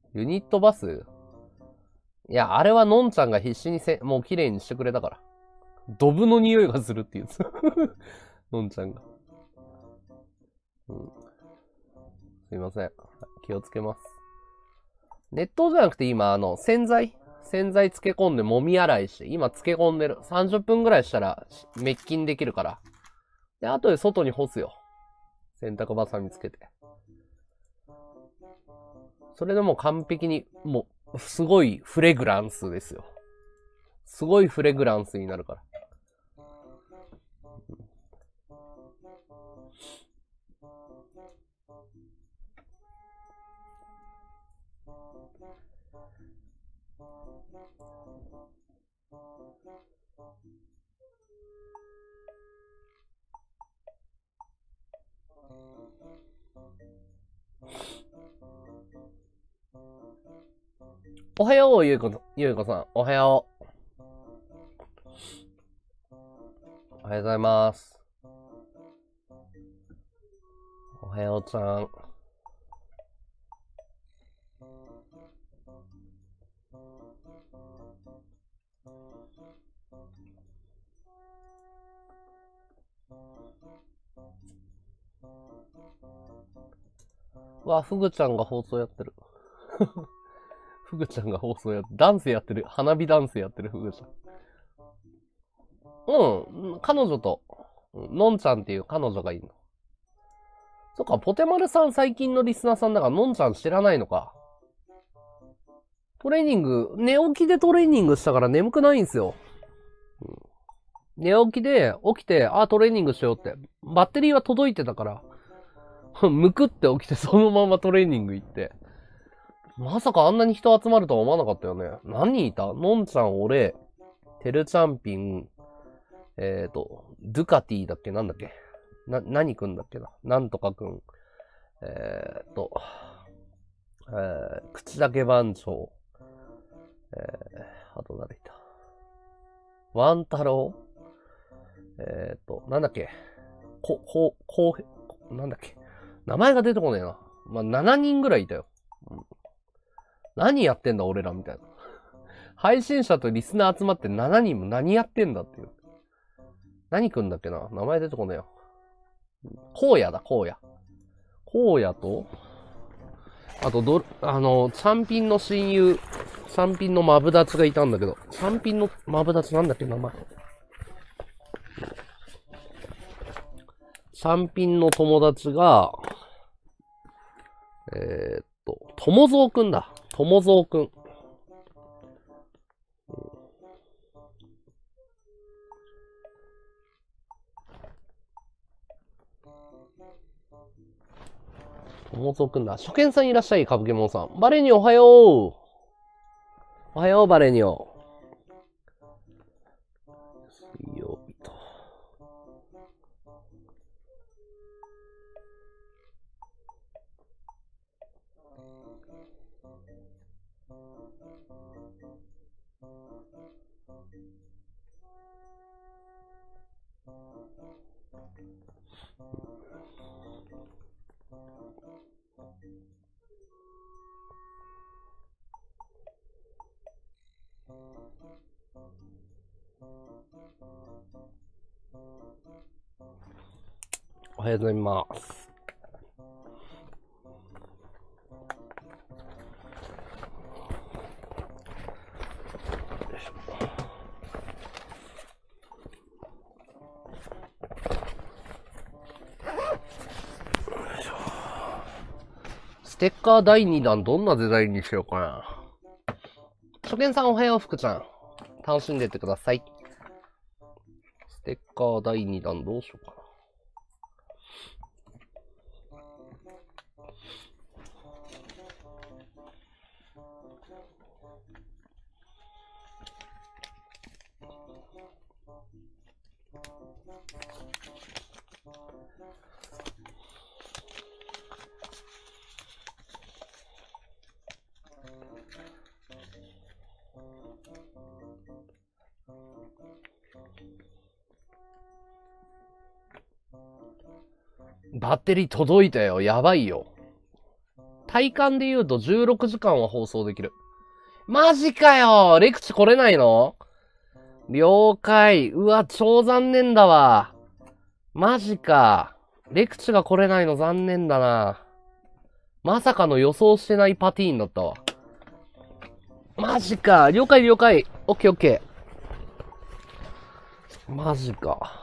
ユニットバス？いや、あれはのんちゃんが必死にせ、もう綺麗にしてくれたから。ドブの匂いがするって言うつ。のんちゃんが。うん。すいません。気をつけます。熱湯じゃなくて今、あの、洗剤洗剤漬け込んで揉み洗いして、今漬け込んでる。さんじゅっぷんぐらいしたら滅菌できるから。で、後で外に干すよ。洗濯バサミつけて。それでもう完璧に、もう、すごいフレグランスですよ。すごいフレグランスになるから。おはよう、ゆうこ、ゆうこさん。おはよう。おはようございます。おはようちゃん。わ、ふぐちゃんが放送やってる。ふぐちゃんが放送やってる。ダンスやってる。花火ダンスやってるふぐちゃん。うん。彼女と、のんちゃんっていう彼女がいるの。そっか、ポテマルさん最近のリスナーさんだから、のんちゃん知らないのか。トレーニング、寝起きでトレーニングしたから眠くないんですよ。うん、寝起きで、起きて、あ、トレーニングしようって。バッテリーは届いてたから、むくって起きてそのままトレーニング行って。まさかあんなに人集まるとは思わなかったよね。何人いた？のんちゃん、俺、テルチャンピン、えっと、ドゥカティだっけなんだっけな、何くんだっけななんとかくん。えー、っと、えー、口だけ番長。えー、あと誰いた？ワン太郎？えー、っと、なんだっけこ、こ、こう、なんだっけ名前が出てこねえな。まあ、しちにんぐらいいたよ。うん、何やってんだ俺らみたいな。配信者とリスナー集まってしちにんも何やってんだっていう。何くんだっけな名前出てこねえよ。荒野だ、荒野。荒野と、あとど、あの、チャンピンの親友、チャンピンのマブダチがいたんだけど、チャンピンのマブダチなんだっけ名前。チャンピンの友達が、えー、っと、ともぞうくんだ。ともぞうくん。ともぞうくんだ。初見さんいらっしゃい、かぶけもんさん。バレニョおはよう。おはよう、バレニョ。水曜日と。おはようございます。ステッカーだいにだんどんなデザインにしようかな。初見さんおはよう、福ちゃん。楽しんでってください。ステッカーだいにだんどうしようかな。バッテリー届いたよ。やばいよ。 体感で言うとじゅうろくじかんは放送できる。マジかよレクチ来れないの？了解。うわ、超残念だわ。マジか。レクチが来れないの残念だな。まさかの予想してないパティーンだったわ。マジか。了解了解。オッケーオッケー。マジか。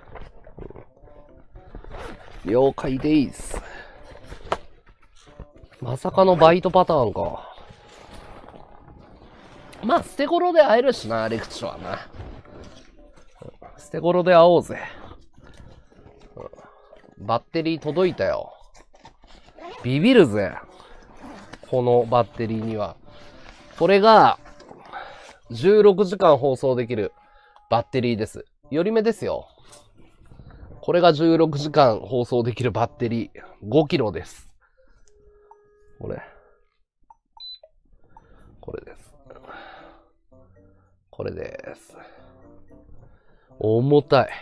了解でーす。まさかのバイトパターンか。まあ、捨て頃で会えるしな、レクチはな。捨て頃で会おうぜ。バッテリー届いたよ。ビビるぜ。このバッテリーには。これが、じゅうろくじかん放送できるバッテリーです。より目ですよ。これがじゅうろくじかん放送できるバッテリー。ごキロです。これ。これです。これです。重たい。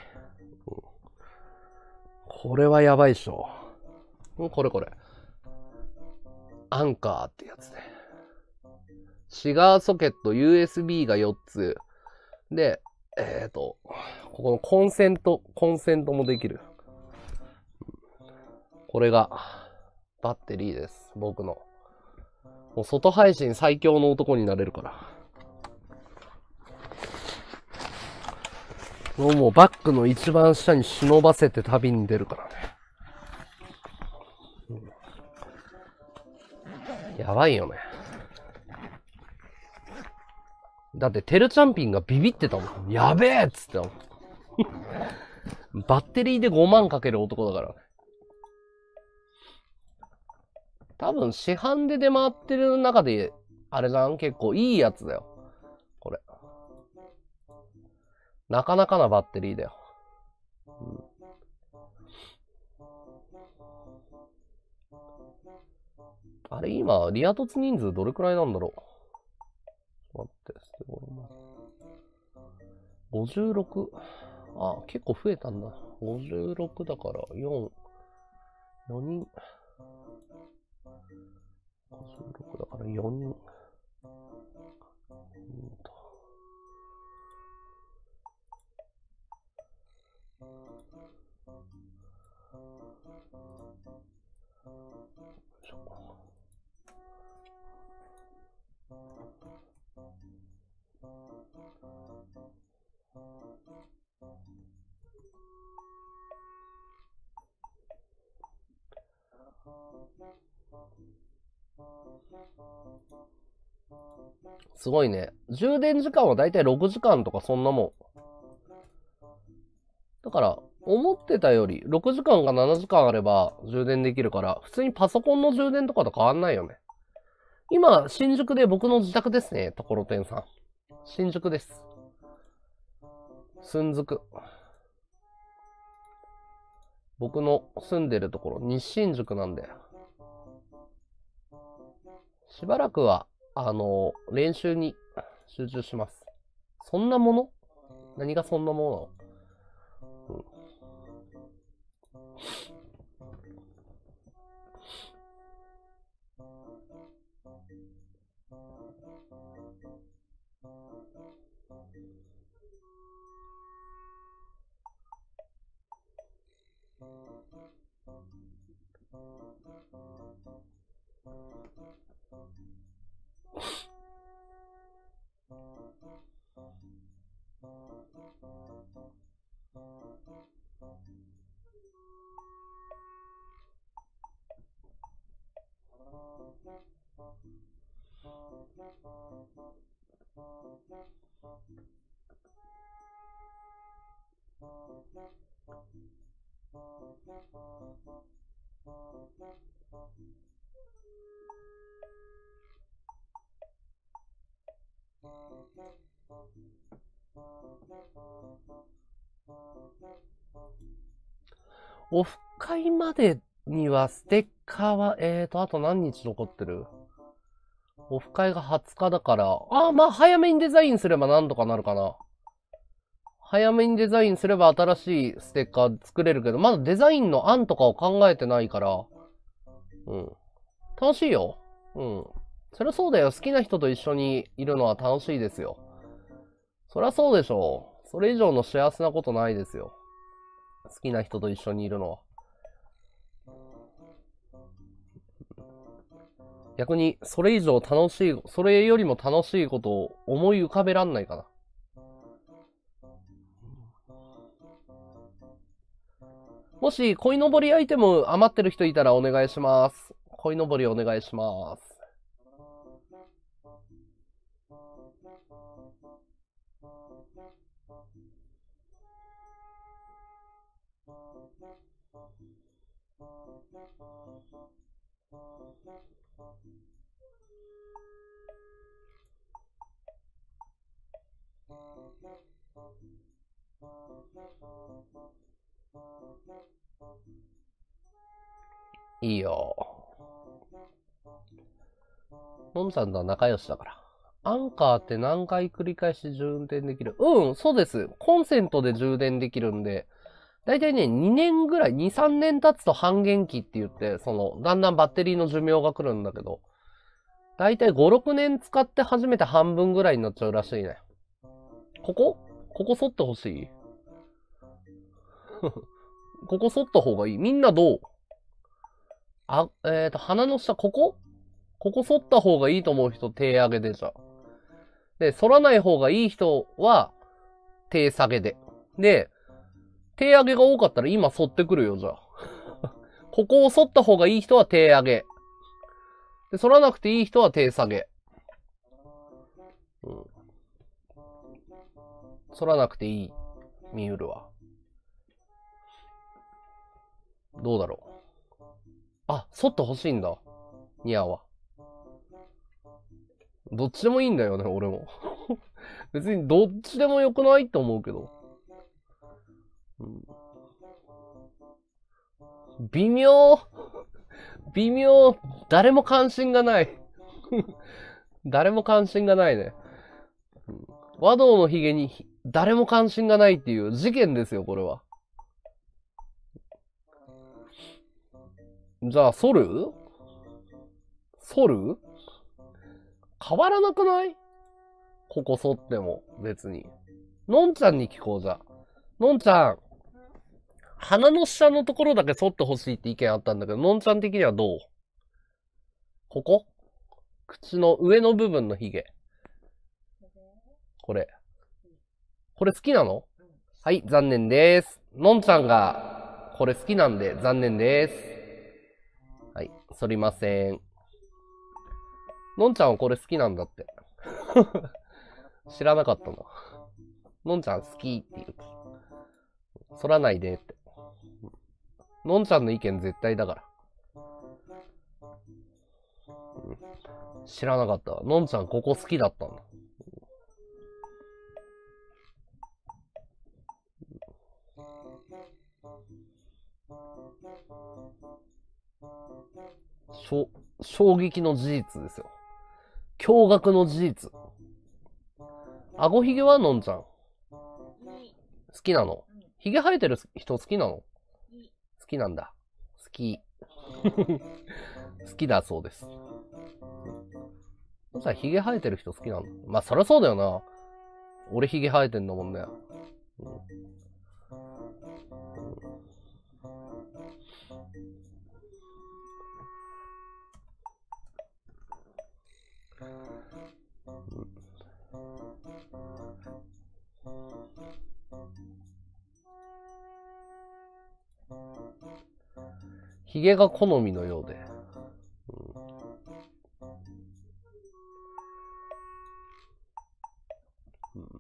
これはやばいっしょ。これこれ。アンカーってやつね。シガーソケット ユーエスビー がよっつ。で、えっと、ここのコンセント、コンセントもできる。これがバッテリーです。僕の。もう外配信最強の男になれるから。もうもうバッグの一番下に忍ばせて旅に出るからね。うん、やばいよね。だってテルチャンピンがビビってたもん。やべえっつってたもん。バッテリーでごまんかける男だから。多分市販で出回ってる中で、あれじゃん結構いいやつだよ。これ。なかなかなバッテリーだよ。うん、あれ今、リア凸人数どれくらいなんだろう。待って、ごじゅうろく。あ、結構増えたんだ。ごじゅうろくだからよん、よにん。ごじゅうろくだからよにん。うんとすごいね。充電時間はだいたいろくじかんとかそんなもん。だから、思ってたよりろくじかんかななじかんあれば充電できるから、普通にパソコンの充電とかと変わんないよね。今、新宿で僕の自宅ですね、ところてんさん。新宿です。寸宿。僕の住んでるところ、西新宿なんで。しばらくは、あの、練習に集中します。そんなもの？何がそんなものなの？うん、オフ会までにはステッカーは、えーと、あと何日残ってる？オフ会がはつかだから、ああ、まあ早めにデザインすればなんとかなるかな。早めにデザインすれば新しいステッカー作れるけど、まだデザインの案とかを考えてないから、うん。多楽しいよ。うん。そりゃそうだよ。好きな人と一緒にいるのは楽しいですよ。そりゃそうでしょう。それ以上の幸せなことないですよ。好きな人と一緒にいるのは。逆に、それ以上楽しい、それよりも楽しいことを思い浮かべらんないかな。もし、鯉のぼりアイテム余ってる人いたらお願いします。鯉のぼりお願いします。いいよ。のんちゃんとは仲良しだから。アンカーって何回繰り返し充電できる？うん、そうです。コンセントで充電できるんで、だいたいね、にねんぐらい、に、さんねん経つと半減期って言って、その、だんだんバッテリーの寿命が来るんだけど、だいたいご、ろくねん使って初めて半分ぐらいになっちゃうらしいね。ここここ剃ってほしいここ剃った方がいい。みんなどう？あ、えっと、鼻の下、ここここ剃った方がいいと思う人手上げでじゃあ。で、反らない方がいい人は手下げで。で、手上げが多かったら今反ってくるよ、じゃあ。ここを反った方がいい人は手上げ。で、反らなくていい人は手下げ。うん。反らなくていい。ミウルは。どうだろう。あ、反ってほしいんだ。ニアは。どっちでもいいんだよね、俺も。別にどっちでもよくないって思うけど。うん、微妙。微妙。誰も関心がない。誰も関心がないね。和道のヒゲに誰も関心がないっていう事件ですよ、これは。じゃあ、反る？反る？変わらなくない？ここ反っても、別に。のんちゃんに聞こう、じゃあ。のんちゃん、鼻の下のところだけ反ってほしいって意見あったんだけど、のんちゃん的にはどう？ここ？口の上の部分のヒゲ。これ。これ好きなの？はい、残念です。のんちゃんが、これ好きなんで残念です。はい、反りません。のんちゃんはこれ好きなんだって。知らなかったの。のんちゃん好きって言う。反らないでって。のんちゃんの意見絶対だから。うん、知らなかった。のんちゃんここ好きだったんだ。しょ、衝撃の事実ですよ。驚愕の事実。顎ひげはのんちゃん。好きなの？ひげ生えてる人好きなの？好きなんだ。好き。好きだそうです。のんちゃんひげ生えてる人好きなの？まあ、そりゃそうだよな。俺ひげ生えてんだもんね。うんうんヒゲが好みのようで。うんうん、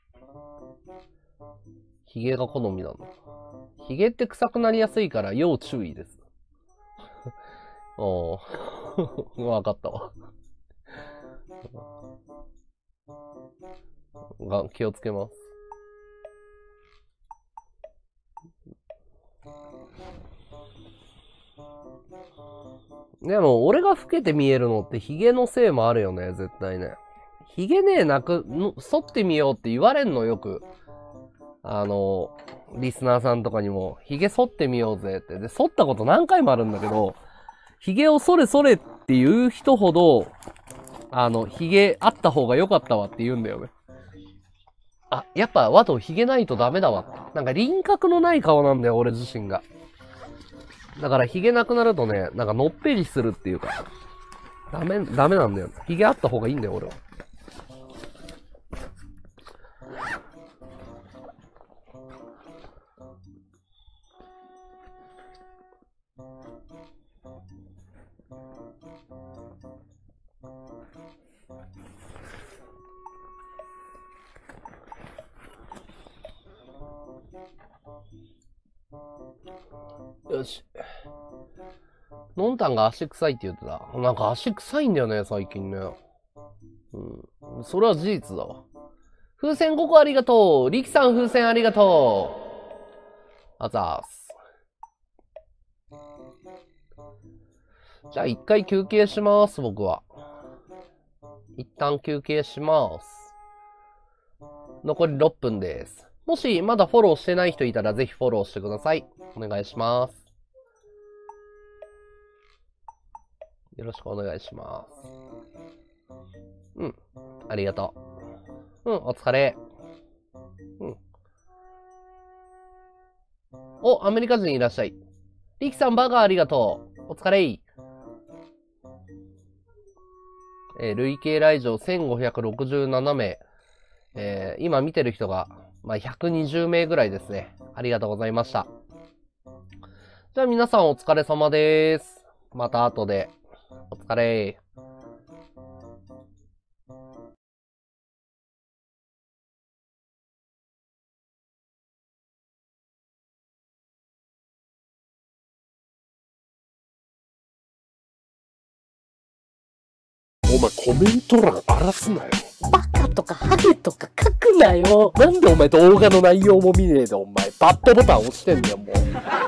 ヒゲが好みなんだ。ヒゲって臭くなりやすいから要注意です。おー。わかったわ。が気をつけます。でも、俺が老けて見えるのってヒゲのせいもあるよね、絶対ね。ヒゲね、なく、剃ってみようって言われんのよく。あの、リスナーさんとかにも、ヒゲ剃ってみようぜって。で、剃ったこと何回もあるんだけど、 髭をそれそれっていう人ほど、あの、髭あった方が良かったわって言うんだよね。あ、やっぱワト髭ないとダメだわって。なんか輪郭のない顔なんだよ、俺自身が。だから髭なくなるとね、なんかのっぺりするっていうか、ダメ、ダメなんだよ。髭あった方がいいんだよ、俺は。よし。のんたんが足臭いって言ってた。なんか足臭いんだよね、最近ね。うん。それは事実だわ。風船ごこありがとう。りきさん風船ありがとう。あざーす。じゃあ一回休憩します、僕は。一旦休憩します。残りろっぷんです。もしまだフォローしてない人いたらぜひフォローしてください。お願いします。よろしくお願いします。うん。ありがとう。うん、お疲れ。うん。お、アメリカ人いらっしゃい。リキさんバーガーありがとう。お疲れ。えー、累計来場せんごひゃくろくじゅうななめい。えー、今見てる人が、まあ、ひゃくにじゅうめいぐらいですね。ありがとうございました。じゃあ皆さんお疲れ様です。また後で。お疲れ。お前コメント欄荒らすなよ。 バカとかハゲとか書くなよ。 なんでお前動画の内容も見ねえでお前バッドボタン押してんだよもう。